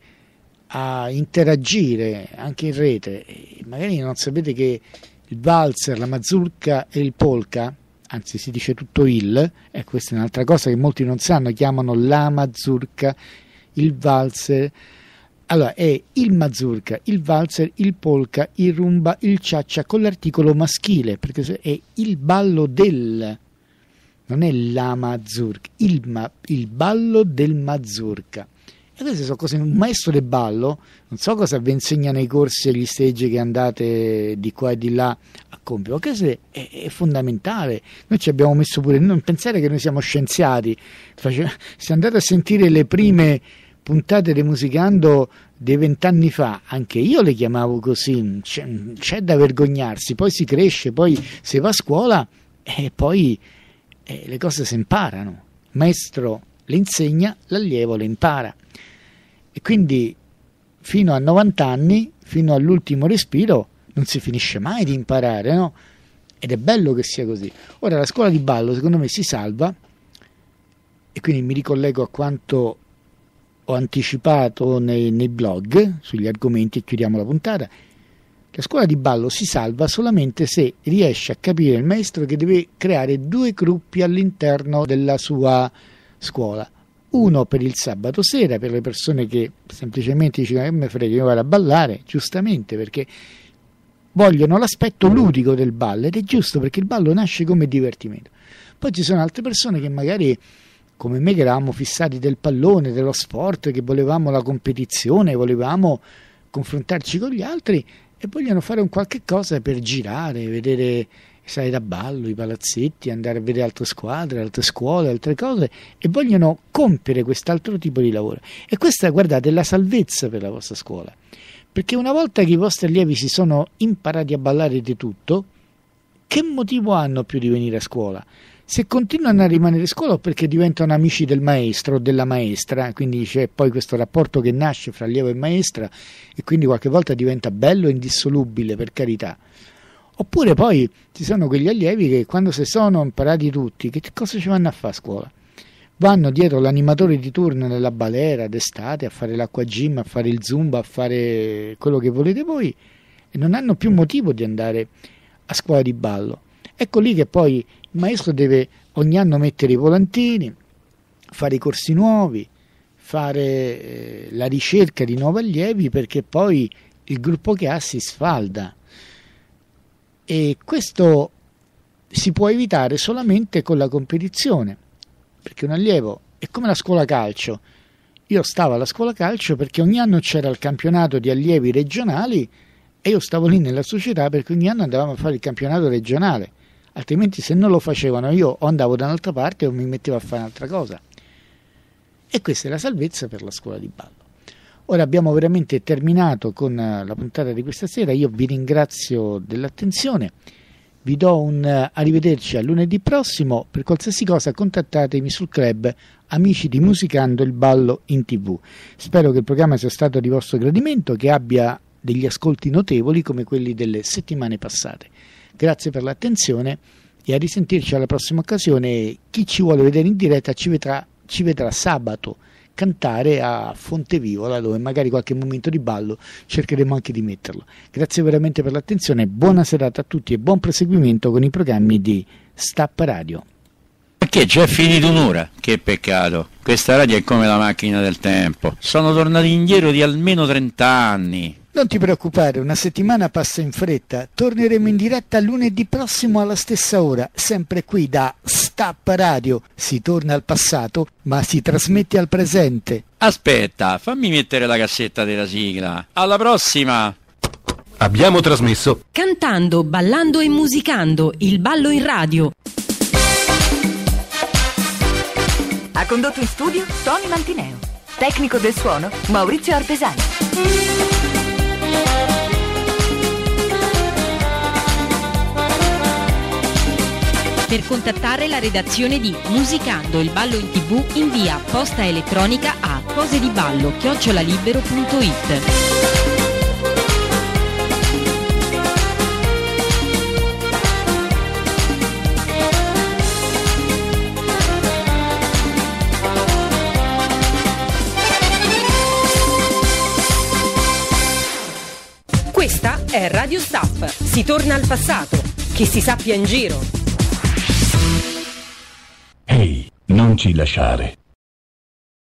a interagire anche in rete, magari non sapete che il valzer, la mazurka e il polka, anzi si dice tutto il, e questa è un'altra cosa che molti non sanno, chiamano la mazurka, il valzer, allora è il mazurka, il valzer, il polka, il rumba, il cha-cha con l'articolo maschile, perché è il ballo del, non è la mazurka, il, ma, il ballo del mazurka. E queste sono cose, un maestro del ballo, non so cosa vi insegna nei corsi agli stage che andate di qua e di là a compiere, questo è, è fondamentale. Noi ci abbiamo messo pure, non pensare che noi siamo scienziati, se andate a sentire le prime puntate di Musicando dei vent'anni fa, anche io le chiamavo così, c'è, c'è da vergognarsi, poi si cresce, poi si va a scuola e poi eh, le cose si imparano, il maestro le insegna, l'allievo le impara. E quindi fino a novanta anni, fino all'ultimo respiro, non si finisce mai di imparare, no? Ed è bello che sia così. Ora la scuola di ballo secondo me si salva e quindi mi ricollego a quanto ho anticipato nei, nei blog sugli argomenti e chiudiamo la puntata. La scuola di ballo si salva solamente se riesce a capire il maestro che deve creare due gruppi all'interno della sua scuola. Uno per il sabato sera, per le persone che semplicemente dicono che me frega, io vado a ballare, giustamente, perché vogliono l'aspetto ludico del ballo, ed è giusto, perché il ballo nasce come divertimento. Poi ci sono altre persone che magari, come me, che eravamo fissati del pallone, dello sport, che volevamo la competizione, volevamo confrontarci con gli altri e vogliono fare un qualche cosa per girare, vedere sale da ballo, i palazzetti, andare a vedere altre squadre, altre scuole, altre cose, e vogliono compiere quest'altro tipo di lavoro. E questa, guardate, è la salvezza per la vostra scuola, perché una volta che i vostri allievi si sono imparati a ballare di tutto, che motivo hanno più di venire a scuola? Se continuano a rimanere a scuola, perché diventano amici del maestro o della maestra, quindi c'è poi questo rapporto che nasce fra allievo e maestra, e quindi qualche volta diventa bello e indissolubile, per carità. Oppure poi ci sono quegli allievi che, quando si sono imparati tutti, che cosa ci vanno a fare a scuola? Vanno dietro l'animatore di turno nella balera d'estate a fare l'acqua gym, a fare il zumba, a fare quello che volete voi, e non hanno più motivo di andare a scuola di ballo. Ecco lì che poi il maestro deve ogni anno mettere i volantini, fare i corsi nuovi, fare eh, la ricerca di nuovi allievi, perché poi il gruppo che ha si sfalda. E questo si può evitare solamente con la competizione, perché un allievo è come la scuola calcio. Io stavo alla scuola calcio perché ogni anno c'era il campionato di allievi regionali e io stavo lì nella società perché ogni anno andavamo a fare il campionato regionale, altrimenti se non lo facevano io o andavo da un'altra parte o mi mettevo a fare un'altra cosa. E questa è la salvezza per la scuola di ballo. Ora abbiamo veramente terminato con la puntata di questa sera, io vi ringrazio dell'attenzione, vi do un arrivederci a lunedì prossimo. Per qualsiasi cosa contattatemi sul club Amici di Musicando il Ballo in tivù. Spero che il programma sia stato di vostro gradimento, che abbia degli ascolti notevoli come quelli delle settimane passate. Grazie per l'attenzione e a risentirci alla prossima occasione. Chi ci vuole vedere in diretta ci vedrà, ci vedrà sabato cantare a Fontevivola, dove magari qualche momento di ballo cercheremo anche di metterlo. Grazie veramente per l'attenzione, buona serata a tutti e buon proseguimento con i programmi di Stappa Radio. Perché già è finita un'ora? Che peccato, questa radio è come la macchina del tempo, sono tornati indietro di almeno trenta anni. Non ti preoccupare, una settimana passa in fretta, torneremo in diretta lunedì prossimo alla stessa ora, sempre qui da Stappa Radio. Si torna al passato, ma si trasmette al presente. Aspetta, fammi mettere la cassetta della sigla. Alla prossima! Abbiamo trasmesso Cantando, ballando e musicando, il ballo in radio. Ha condotto in studio Tony Mantineo. Tecnico del suono Maurizio Artesani. Per contattare la redazione di Musicando il Ballo in tivù, invia posta elettronica a cosediballo chiocciola libero punto it. Questa è Radio Staff. Si torna al passato. Che si sappia in giro. Ehi, non ci lasciare.